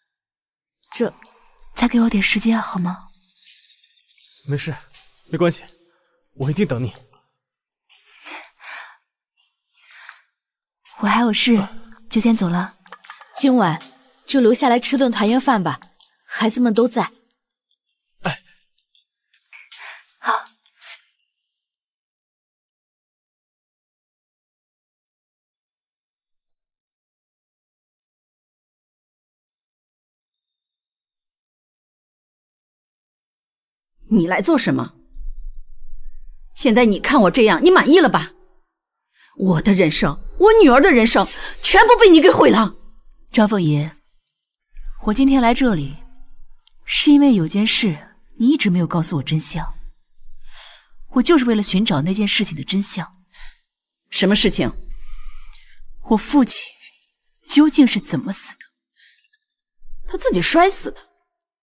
再给我点时间好吗？ 没事，没关系，我一定等你。 我还有事，就先走了。 今晚就留下来吃顿团圆饭吧，孩子们都在。 哎， 好。 你来做什么？现在你看我这样，你满意了吧？我的人生，我女儿的人生，全部被你给毁了。 张凤仪，我今天来这里，是因为有件事你一直没有告诉我真相。我就是为了寻找那件事情的真相。 什么事情？ 我父亲究竟是怎么死的？ 他自己摔死的。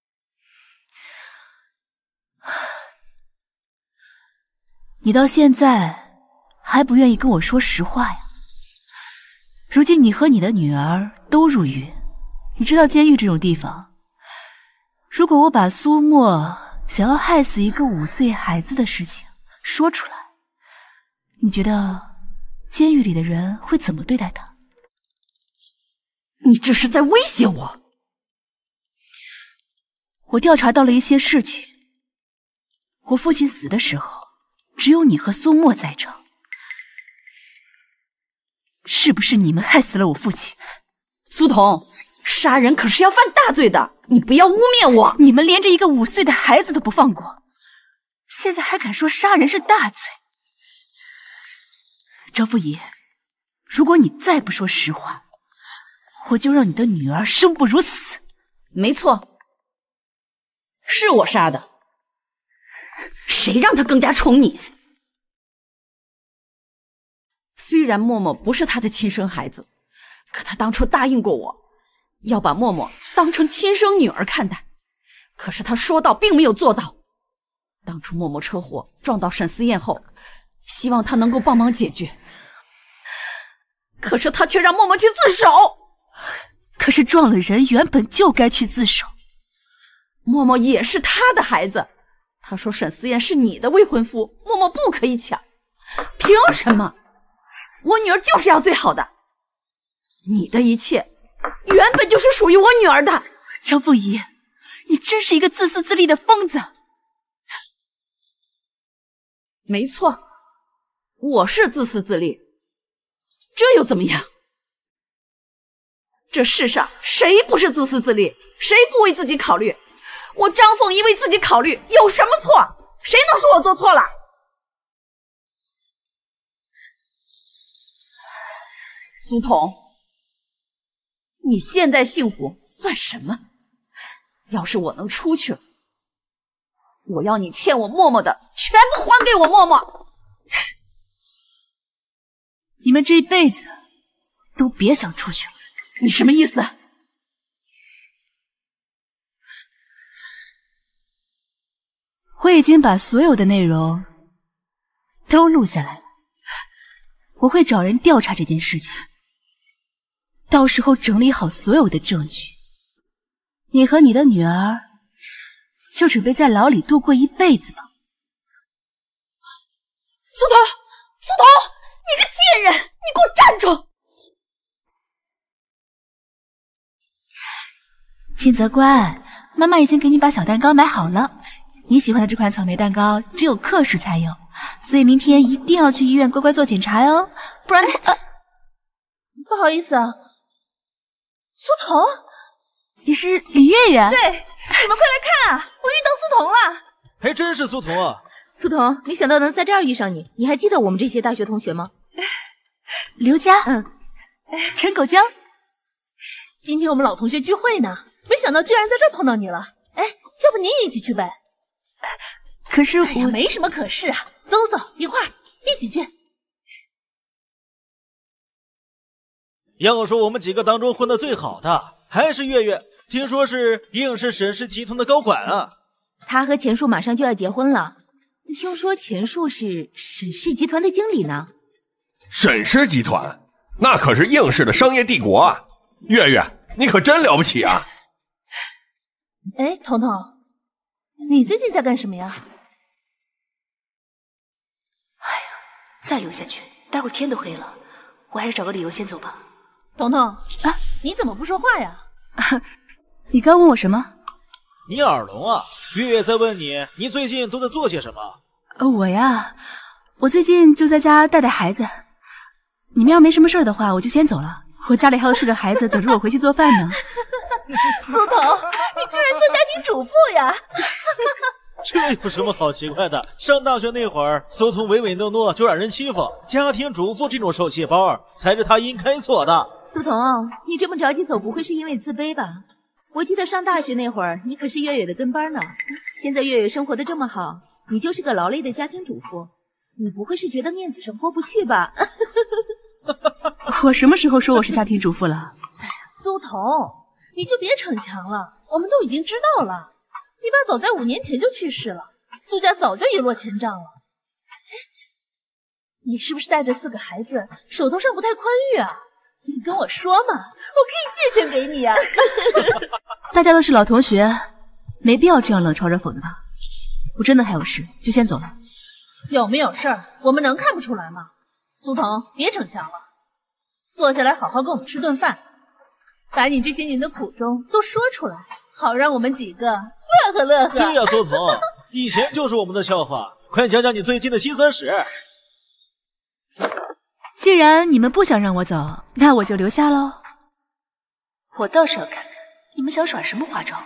你到现在还不愿意跟我说实话呀？如今你和你的女儿都入狱，你知道监狱这种地方，如果我把苏沫想要害死一个5岁孩子的事情说出来，你觉得监狱里的人会怎么对待他？ 你这是在威胁我。 我调查到了一些事情，我父亲死的时候只有你和苏沫在场，是不是你们害死了我父亲？ 苏童，杀人可是要犯大罪的，你不要污蔑我！ 你们连着一个5岁的孩子都不放过，现在还敢说杀人是大罪？张凤仪，如果你再不说实话， 我就让你的女儿生不如死。 没错，是我杀的。谁让他更加宠你？虽然默默不是他的亲生孩子，可他当初答应过我，要把默默当成亲生女儿看待。可是他说到并没有做到。当初默默车祸撞到沈思燕后，希望他能够帮忙解决，可是他却让默默去自首。 可是撞了人原本就该去自首。 默默也是他的孩子，他说沈思燕是你的未婚夫，默默不可以抢。凭什么？我女儿就是要最好的，你的一切原本就是属于我女儿的。 张凤仪，你真是一个自私自利的疯子。 没错，我是自私自利，这又怎么样？这世上谁不是自私自利？谁不为自己考虑？我张凤仪为自己考虑，有什么错？谁能说我做错了？苏童，你现在幸福算什么？要是我能出去了，我要你欠我默默的全部还给我默默。 你们这一辈子都别想出去了。 你什么意思？ 我已经把所有的内容都录下来了，我会找人调查这件事情，到时候整理好所有的证据，你和你的女儿就准备在牢里度过一辈子吧。 苏童，苏童，你个贱人，你给我站住！ 金泽乖，妈妈已经给你把小蛋糕买好了。你喜欢的这款草莓蛋糕只有克氏才有，所以明天一定要去医院乖乖做检查哟，不然不好意思啊，苏童， 你是李月月？ 对，你们快来看啊，我遇到苏童了！ 还真是苏童啊！ 苏童，没想到能在这儿遇上你。你还记得我们这些大学同学吗？ 刘佳，陈狗江。 今天我们老同学聚会呢，没想到居然在这儿碰到你了。哎，要不你也一起去呗？ 可是哎呀，没什么可是啊，走走，一块儿一起去。 要说我们几个当中混得最好的，还是月月，听说是应氏沈氏集团的高管啊。 他和钱树马上就要结婚了，听说钱树是沈氏集团的经理呢。 沈氏集团那可是应氏的商业帝国啊！月月，你可真了不起啊！ 哎，彤彤，你最近在干什么呀？ 哎呀，再留下去，待会儿天都黑了，我还是找个理由先走吧。 彤彤啊，你怎么不说话呀？ 你刚问我什么？ 你耳聋啊？月月在问你，你最近都在做些什么？ 我呀，我最近就在家带孩子。你们要没什么事的话，我就先走了。我家里还有4个孩子等着我回去做饭呢。 苏童，你居然做家庭主妇呀？ 这有什么好奇怪的？上大学那会儿，苏童唯唯诺诺就让人欺负，家庭主妇这种受气包才是他应该做的。 苏童，你这么着急走，不会是因为自卑吧？我记得上大学那会儿，你可是月月的跟班呢。现在月月生活的这么好，你就是个劳累的家庭主妇，你不会是觉得面子上过不去吧？ 我什么时候说我是家庭主妇了？ 哎呀，苏童，你就别逞强了，我们都已经知道了。你爸早在5年前就去世了，苏家早就一落千丈了。你是不是带着4个孩子，手头上不太宽裕啊？你跟我说嘛，我可以借钱给你啊。 大家都是老同学，没必要这样冷嘲热讽的吧？我真的还有事，就先走了。 有没有事儿，我们能看不出来吗？苏童，别逞强了，坐下来好好跟我们吃顿饭，把你这些年的苦衷都说出来，好让我们几个乐呵乐呵。 对呀，苏童，以前就是我们的笑话，快讲讲你最近的辛酸史。 既然你们不想让我走，那我就留下喽。我倒是要看看你们想耍什么花招。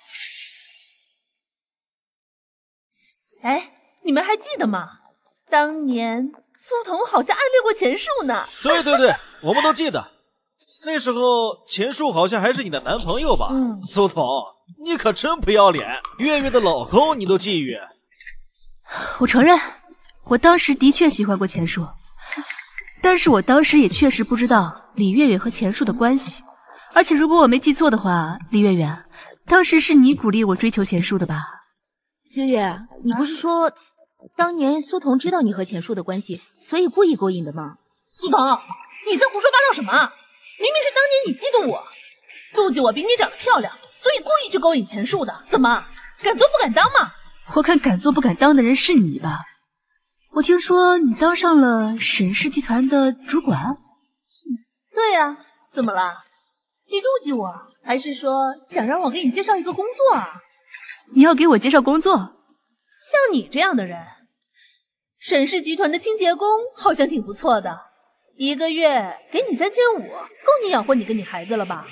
哎，你们还记得吗？当年苏童好像暗恋过钱树呢。 对对对，我们都记得。 那时候钱树好像还是你的男朋友吧？苏童，你可真不要脸，月月的老公你都觊觎。 我承认，我当时的确喜欢过钱树，但是我当时也确实不知道李月月和钱树的关系。而且如果我没记错的话，李月月，当时是你鼓励我追求钱树的吧？ 月月，你不是说当年苏童知道你和钱树的关系，所以故意勾引的吗？ 苏童，你在胡说八道什么？明明是当年你嫉妒我，妒忌我比你长得漂亮，所以故意去勾引钱树的。怎么，敢做不敢当嘛？ 我看敢做不敢当的人是你吧？我听说你当上了沈氏集团的主管。 对呀，怎么了？你妒忌我，还是说想让我给你介绍一个工作啊？ 你要给我介绍工作？ 像你这样的人，沈氏集团的清洁工好像挺不错的，一个月给你3500，够你养活你跟你孩子了吧？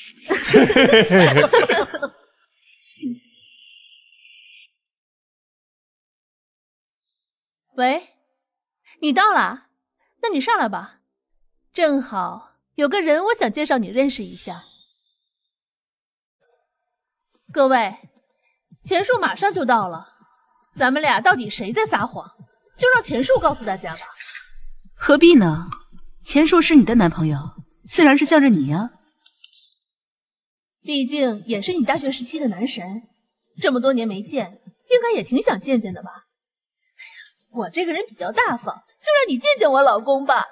喂，你到了？那你上来吧，正好有个人我想介绍你认识一下。各位，钱树马上就到了，咱们俩到底谁在撒谎，就让钱树告诉大家吧。 何必呢？钱树是你的男朋友，自然是向着你呀。 毕竟也是你大学时期的男神，这么多年没见，应该也挺想见见的吧。我这个人比较大方，就让你见见我老公吧。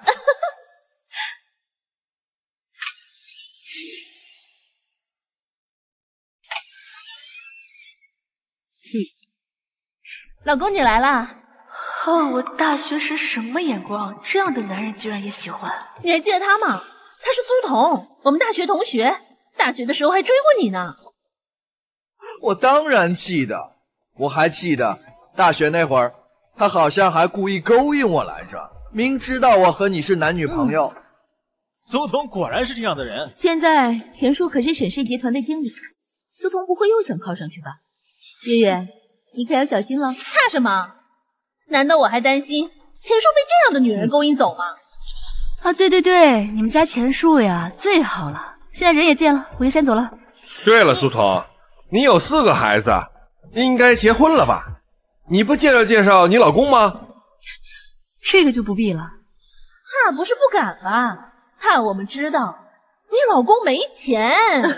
老公，你来啦！ 哦，我大学时什么眼光，这样的男人居然也喜欢。 你还记得他吗？他是苏童，我们大学同学，大学的时候还追过你呢。 我当然记得，我还记得大学那会儿，他好像还故意勾引我来着，明知道我和你是男女朋友。 苏童果然是这样的人。 现在钱树可是沈氏集团的经理，苏童不会又想靠上去吧？月月，你可要小心了。 怕什么？难道我还担心钱树被这样的女人勾引走吗？ 啊，对对对，你们家钱树呀，最好了。现在人也见了，我就先走了。 对了，苏童，你有4个孩子，应该结婚了吧？你不介绍介绍你老公吗？ 这个就不必了。 怕不是不敢吧？怕我们知道你老公没钱。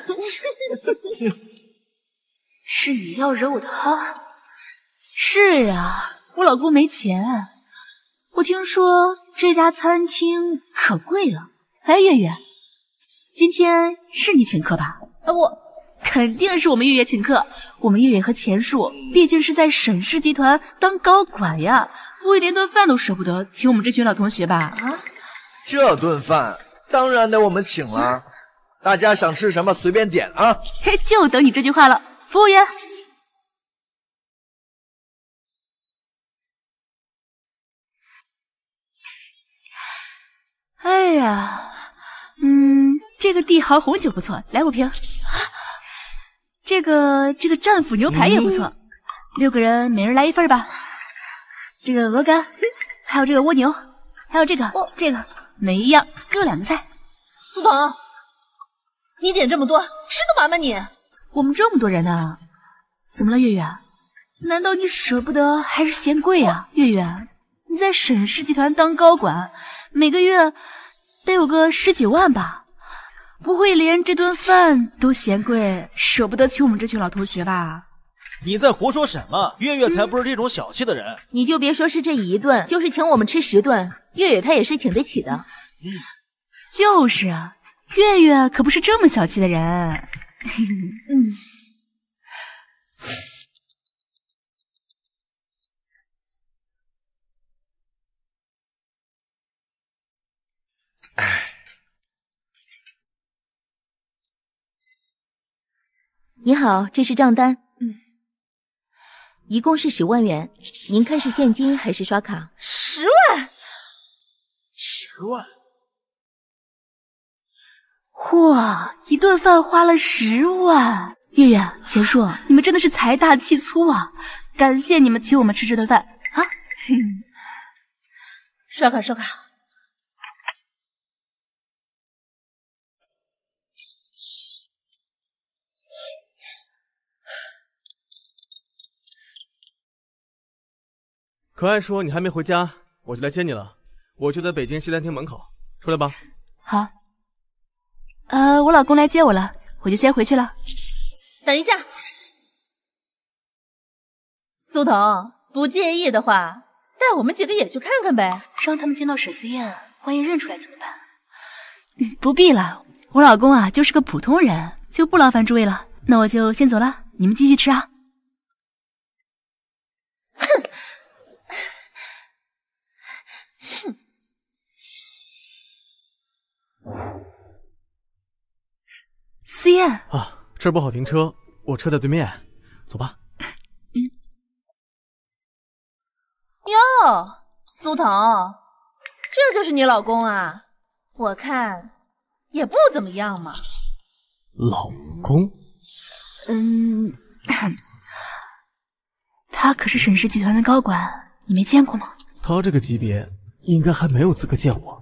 是你要惹我的哈？是啊，我老公没钱。我听说这家餐厅可贵了。哎，月月，今天是你请客吧？ 我肯定是我们月月请客。我们月月和钱树毕竟是在沈氏集团当高管呀，不会连顿饭都舍不得请我们这群老同学吧？啊， 这顿饭当然得我们请了，大家想吃什么随便点啊！ 嘿，就等你这句话了。服务员。哎呀，这个帝豪红酒不错，来5瓶。这个战斧牛排也不错，6个人每人来1份吧。这个鹅肝，还有这个蜗牛，还有这个每一样各2个菜。 苏童，你点这么多，吃得完吗你？ 我们这么多人呢，怎么了，月月？难道你舍不得还是嫌贵啊？月月，你在沈氏集团当高管，每个月得有个10几万吧？不会连这顿饭都嫌贵，舍不得请我们这群老同学吧？ 你在胡说什么？月月才不是这种小气的人。 你就别说是这1顿，就是请我们吃10顿，月月她也是请得起的。 就是啊，月月可不是这么小气的人。 你好，这是账单。一共是10万元，您看是现金还是刷卡 ？10万 ？10万？ 哇，一顿饭花了10万！月月、钱树，你们真的是财大气粗啊！感谢你们请我们吃这顿饭啊！ 刷卡刷卡。 可爱说你还没回家，我就来接你了。我就在北京西餐厅门口，出来吧。 好。我老公来接我了，我就先回去了。 等一下，苏童，不介意的话，带我们几个也去看看呗。 让他们见到沈思燕，万一认出来怎么办？不必了，我老公啊就是个普通人，就不劳烦诸位了。那我就先走了，你们继续吃啊。思燕啊，这儿不好停车，我车在对面，走吧。 哟，苏童，这就是你老公啊？我看也不怎么样嘛。 老公？ 他可是沈氏集团的高管，你没见过吗？ 他这个级别应该还没有资格见我。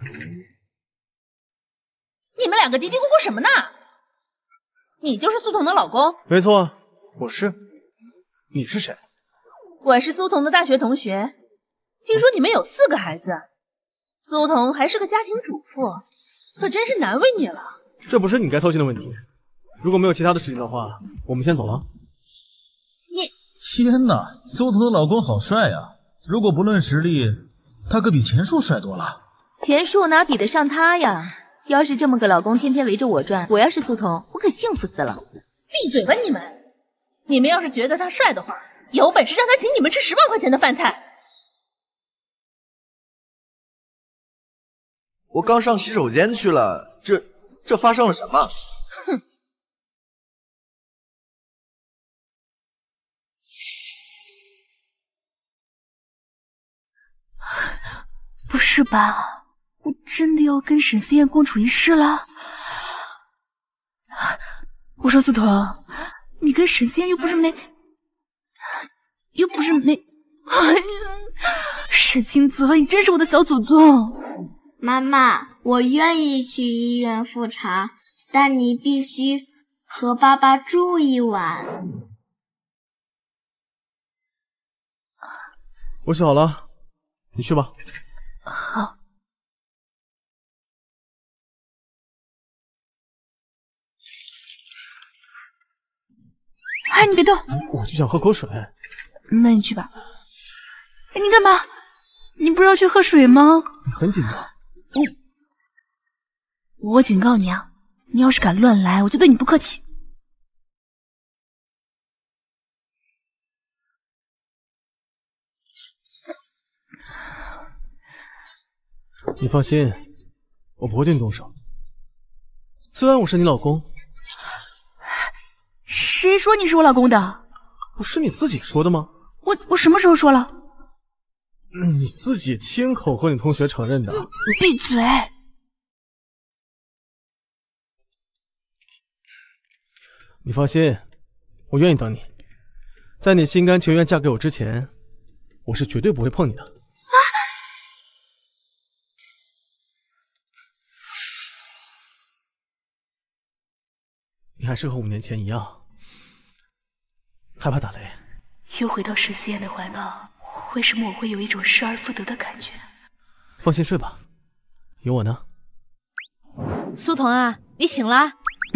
你们两个嘀嘀咕咕什么呢？你就是苏童的老公？ 没错，我是。你是谁？ 我是苏童的大学同学。听说你们有4个孩子，苏童还是个家庭主妇，可真是难为你了。 这不是你该操心的问题。如果没有其他的事情的话，我们先走了。 天哪，苏童的老公好帅啊！如果不论实力，他可比钱树帅多了。 钱树哪比得上他呀？要是这么个老公天天围着我转，我要是苏童，我可幸福死了。 闭嘴吧你们！你们要是觉得他帅的话，有本事让他请你们吃10万块钱的饭菜。 我刚上洗手间去了，这发生了什么？ 哼！ 不是吧？我真的要跟沈思燕共处一室了？我说苏童，你跟沈思燕又不是没……哎呀，沈清泽，你真是我的小祖宗！ 妈妈，我愿意去医院复查，但你必须和爸爸住一晚。 我想好了，你去吧。 好。哎，你别动！ 我就想喝口水。 那你去吧。哎，你干嘛？你不是要去喝水吗？ 很紧张。 我警告你啊，你要是敢乱来，我就对你不客气。 你放心，我不会对你动手。虽然我是你老公。 谁说你是我老公的？ 不是你自己说的吗？ 我什么时候说了？ 你自己亲口和你同学承认的。 闭嘴！ 你放心，我愿意等你。在你心甘情愿嫁给我之前，我是绝对不会碰你的。你还是和5年前一样，害怕打雷。 又回到沈思燕的怀抱，为什么我会有一种失而复得的感觉？ 放心睡吧，有我呢。 苏童啊，你醒了？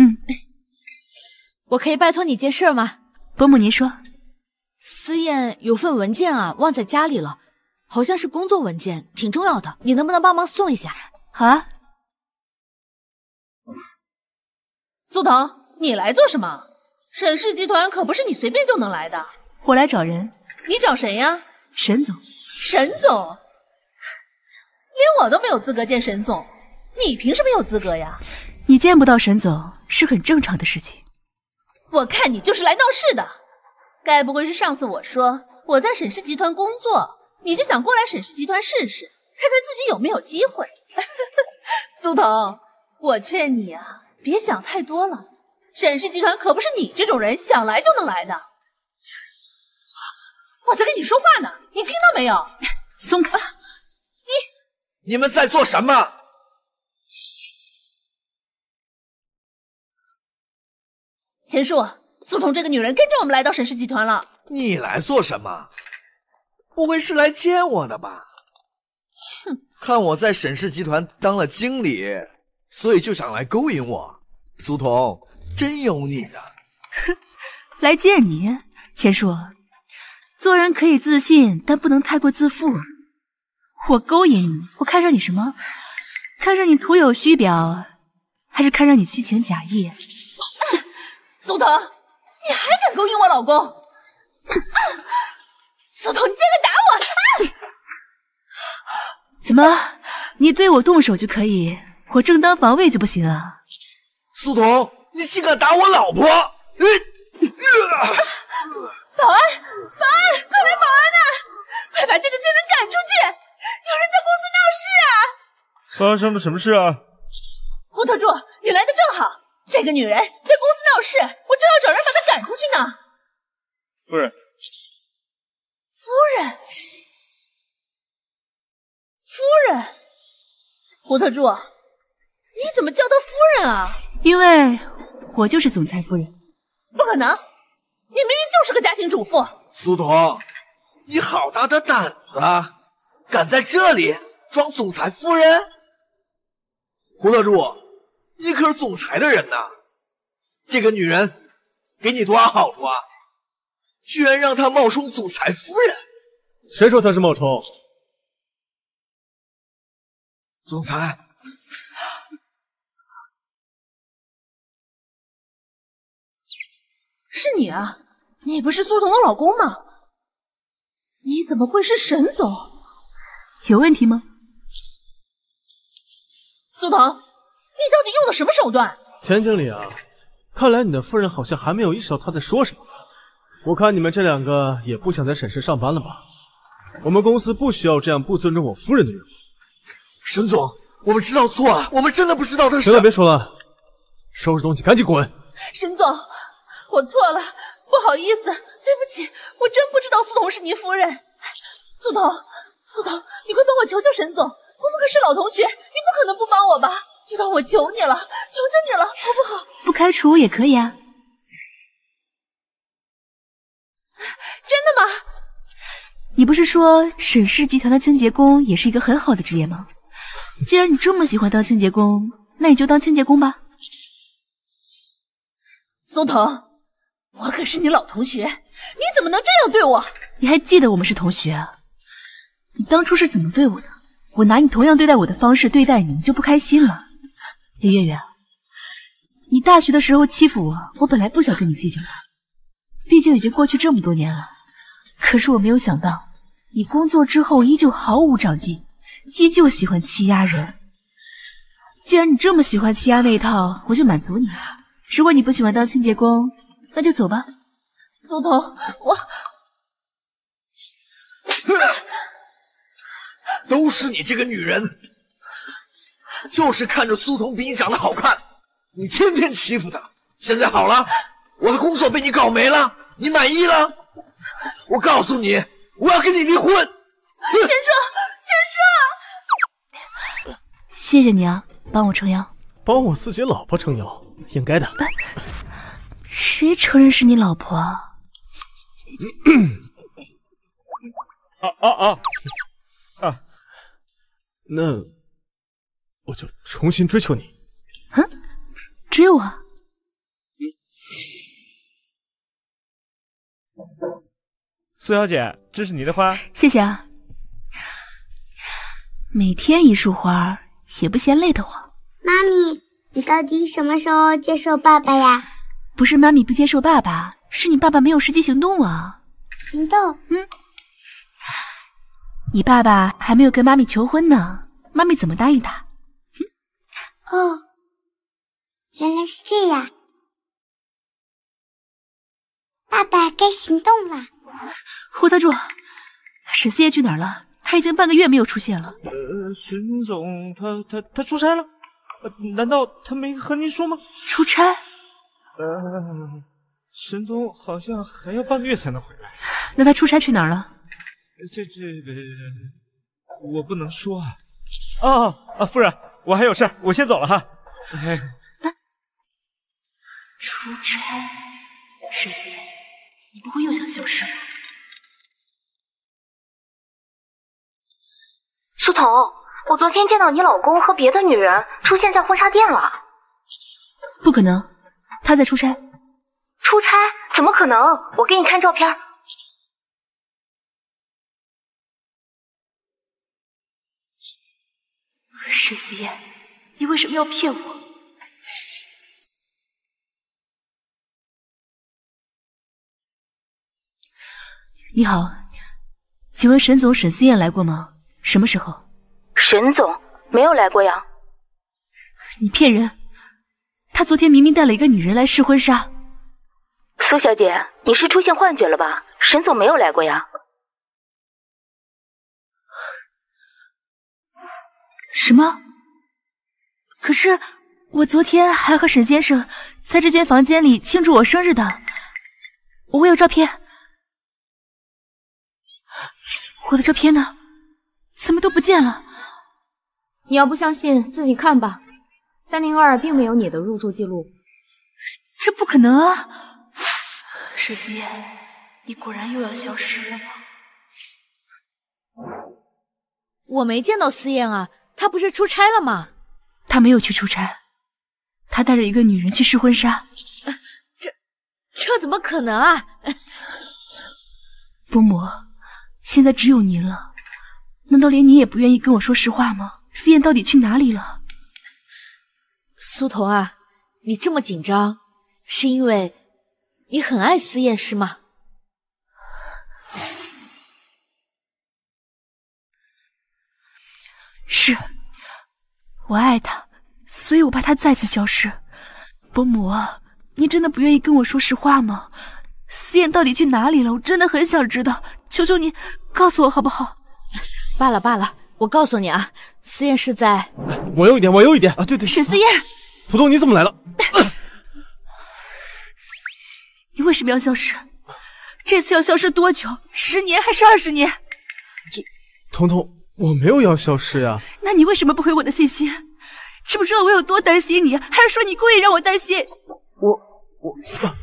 我可以拜托你件事吗？ 伯母您说。 思燕有份文件啊，忘在家里了，好像是工作文件，挺重要的，你能不能帮忙送一下？ 好啊。 苏童。你来做什么？沈氏集团可不是你随便就能来的。 我来找人。 你找谁呀？ 沈总。 沈总？连我都没有资格见沈总，你凭什么有资格呀？ 你见不到沈总是很正常的事情。 我看你就是来闹事的。该不会是上次我说我在沈氏集团工作，你就想过来沈氏集团试试，看看自己有没有机会？苏童，我劝你啊，别想太多了。沈氏集团可不是你这种人想来就能来的。我在跟你说话呢，你听到没有？ 松开！ 你们在做什么？ 钱树，苏童这个女人跟着我们来到沈氏集团了。 你来做什么？ 不会是来见我的吧？ 哼， 看我在沈氏集团当了经理，所以就想来勾引我。苏童，真有你的！ 哼，来见你，钱叔。做人可以自信，但不能太过自负。我勾引你，我看上你什么？看上你徒有虚表，还是看上你虚情假意？ 苏童，你还敢勾引我老公？苏童，你竟敢打我！ 怎么，你对我动手就可以，我正当防卫就不行啊？ 苏童，你竟敢打我老婆！ 保安，保安，快来保安呐！快把这个贱人赶出去！有人在公司闹事啊！ 发生了什么事啊？ 胡特助，你来的正好。这个女人在公司闹事，我正要找人把她赶出去呢。 夫人， 夫人，夫人，胡特助，你怎么叫她夫人啊？ 因为我就是总裁夫人。 不可能，你明明就是个家庭主妇。 苏童，你好大的胆子啊！敢在这里装总裁夫人？胡特助，你可是总裁的人呐！这个女人给你多少好处啊？居然让她冒充总裁夫人！ 谁说她是冒充？ 总裁， 是你啊！你不是苏童的老公吗？你怎么会是沈总？ 有问题吗？ 苏童，你到底用的什么手段？ 钱经理啊，看来你的夫人好像还没有意识到她在说什么。我看你们这两个也不想在沈氏上班了吧？我们公司不需要这样不尊重我夫人的人。 沈总，我们知道错了，我们真的不知道他是…… 行了，别说了，收拾东西赶紧滚！ 沈总，我错了，不好意思，对不起，我真不知道苏童是您夫人。苏童，苏童，你快帮我求求沈总，我们可是老同学，你不可能不帮我吧？知道我求你了，求求你了，好不好？ 不开除也可以啊。 真的吗？ 你不是说沈氏集团的清洁工也是一个很好的职业吗？既然你这么喜欢当清洁工，那你就当清洁工吧。 苏童，我可是你老同学，你怎么能这样对我？ 你还记得我们是同学啊？你当初是怎么对我的？我拿你同样对待我的方式对待你，你就不开心了？李月月，你大学的时候欺负我，我本来不想跟你计较的，毕竟已经过去这么多年了。可是我没有想到，你工作之后依旧毫无长进，依旧喜欢欺压人。既然你这么喜欢欺压那一套，我就满足你。如果你不喜欢当清洁工，那就走吧。 苏童，我都是你这个女人，就是看着苏童比你长得好看，你天天欺负她。现在好了，我的工作被你搞没了，你满意了？我告诉你，我要跟你离婚！钱叔，钱叔， 谢谢你啊，帮我撑腰。 帮我自己老婆撑腰，应该的。 谁承认是你老婆啊？ 那我就重新追求你。 追我？ 苏小姐，这是你的花， 谢谢啊。每天一束花，也不嫌累得慌。 妈咪，你到底什么时候接受爸爸呀？ 不是妈咪不接受爸爸，是你爸爸没有实际行动啊。 行动？ 你爸爸还没有跟妈咪求婚呢，妈咪怎么答应他？ 哦，原来是这样。爸爸该行动了。 胡特助，沈思夜去哪儿了？他已经半个月没有出现了。 沈总，他出差了？难道他没和您说吗？ 出差？ 沈总好像还要半个月才能回来。 那他出差去哪儿了？ 这个我不能说啊。夫人，我还有事，我先走了哈。 出差？沈思夜，你不会又想消失吧？ 苏童，我昨天见到你老公和别的女人出现在婚纱店了。 不可能，他在出差。 出差？怎么可能？我给你看照片。 沈思妍，你为什么要骗我？你好，请问沈总沈思燕来过吗？什么时候？ 沈总没有来过呀。 你骗人！他昨天明明带了一个女人来试婚纱。 苏小姐，你是出现幻觉了吧？沈总没有来过呀。 什么？可是我昨天还和沈先生在这间房间里庆祝我生日的，我有照片。我的照片呢？怎么都不见了？ 你要不相信，自己看吧。302并没有你的入住记录。 这不可能啊！沈思燕，你果然又要消失了吗？ 我没见到思燕啊，她不是出差了吗？ 她没有去出差，她带着一个女人去试婚纱。 这怎么可能啊？ 伯母，现在只有您了，难道连你也不愿意跟我说实话吗？思燕到底去哪里了？ 苏童啊，你这么紧张，是因为你很爱思燕是吗？ 是，我爱她，所以我怕她再次消失。伯母，你真的不愿意跟我说实话吗？思燕到底去哪里了？我真的很想知道，求求你告诉我好不好？ 罢了罢了，我告诉你啊，思燕是在…… 往右一点啊！对对， 沈思燕， 土豆你怎么来了？ 你为什么要消失？这次要消失多久？10年还是20年？ 彤彤，我没有要消失呀。 那你为什么不回我的信息？知不知道我有多担心你？还是说你故意让我担心？ 我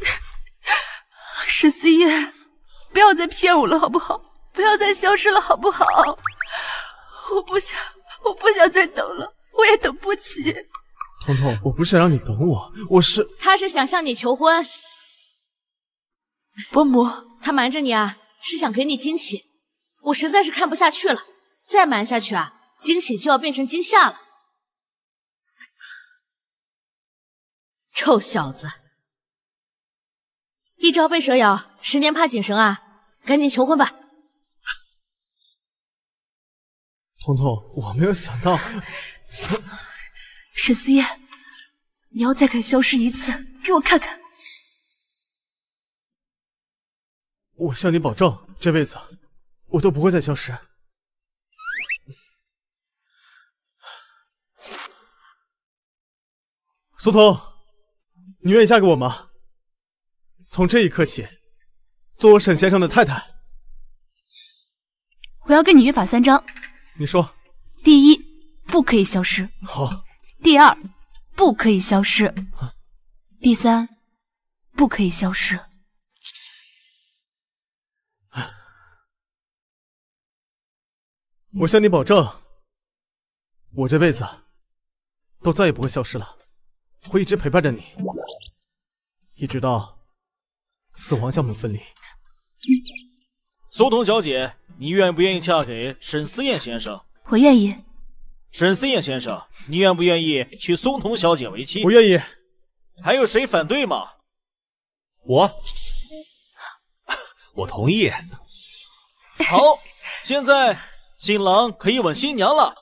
沈思燕，不要再骗我了好不好？不要再消失了好不好？我不想再等了，我也等不起。 彤彤，我不是想让你等我， 他是想向你求婚。 伯母， 他瞒着你啊，是想给你惊喜。我实在是看不下去了，再瞒下去啊，惊喜就要变成惊吓了。臭小子，一朝被蛇咬，10年怕井绳啊！赶紧求婚吧。 彤彤，我没有想到。 沈思燕，你要再敢消失一次，给我看看。 我向你保证，这辈子我都不会再消失。苏童，你愿意嫁给我吗？从这一刻起，做我沈先生的太太。 我要跟你约法3章。 你说。 第一，不可以消失。 好。 第二，不可以消失。第三，不可以消失。 我向你保证，我这辈子都再也不会消失了，会一直陪伴着你，一直到死亡将我们分离。 苏童小姐，你愿不愿意嫁给沈思燕先生？ 我愿意。 沈思燕先生，你愿不愿意娶苏童小姐为妻？ 我愿意。 还有谁反对吗？ 我同意。 好，现在新郎可以吻新娘了。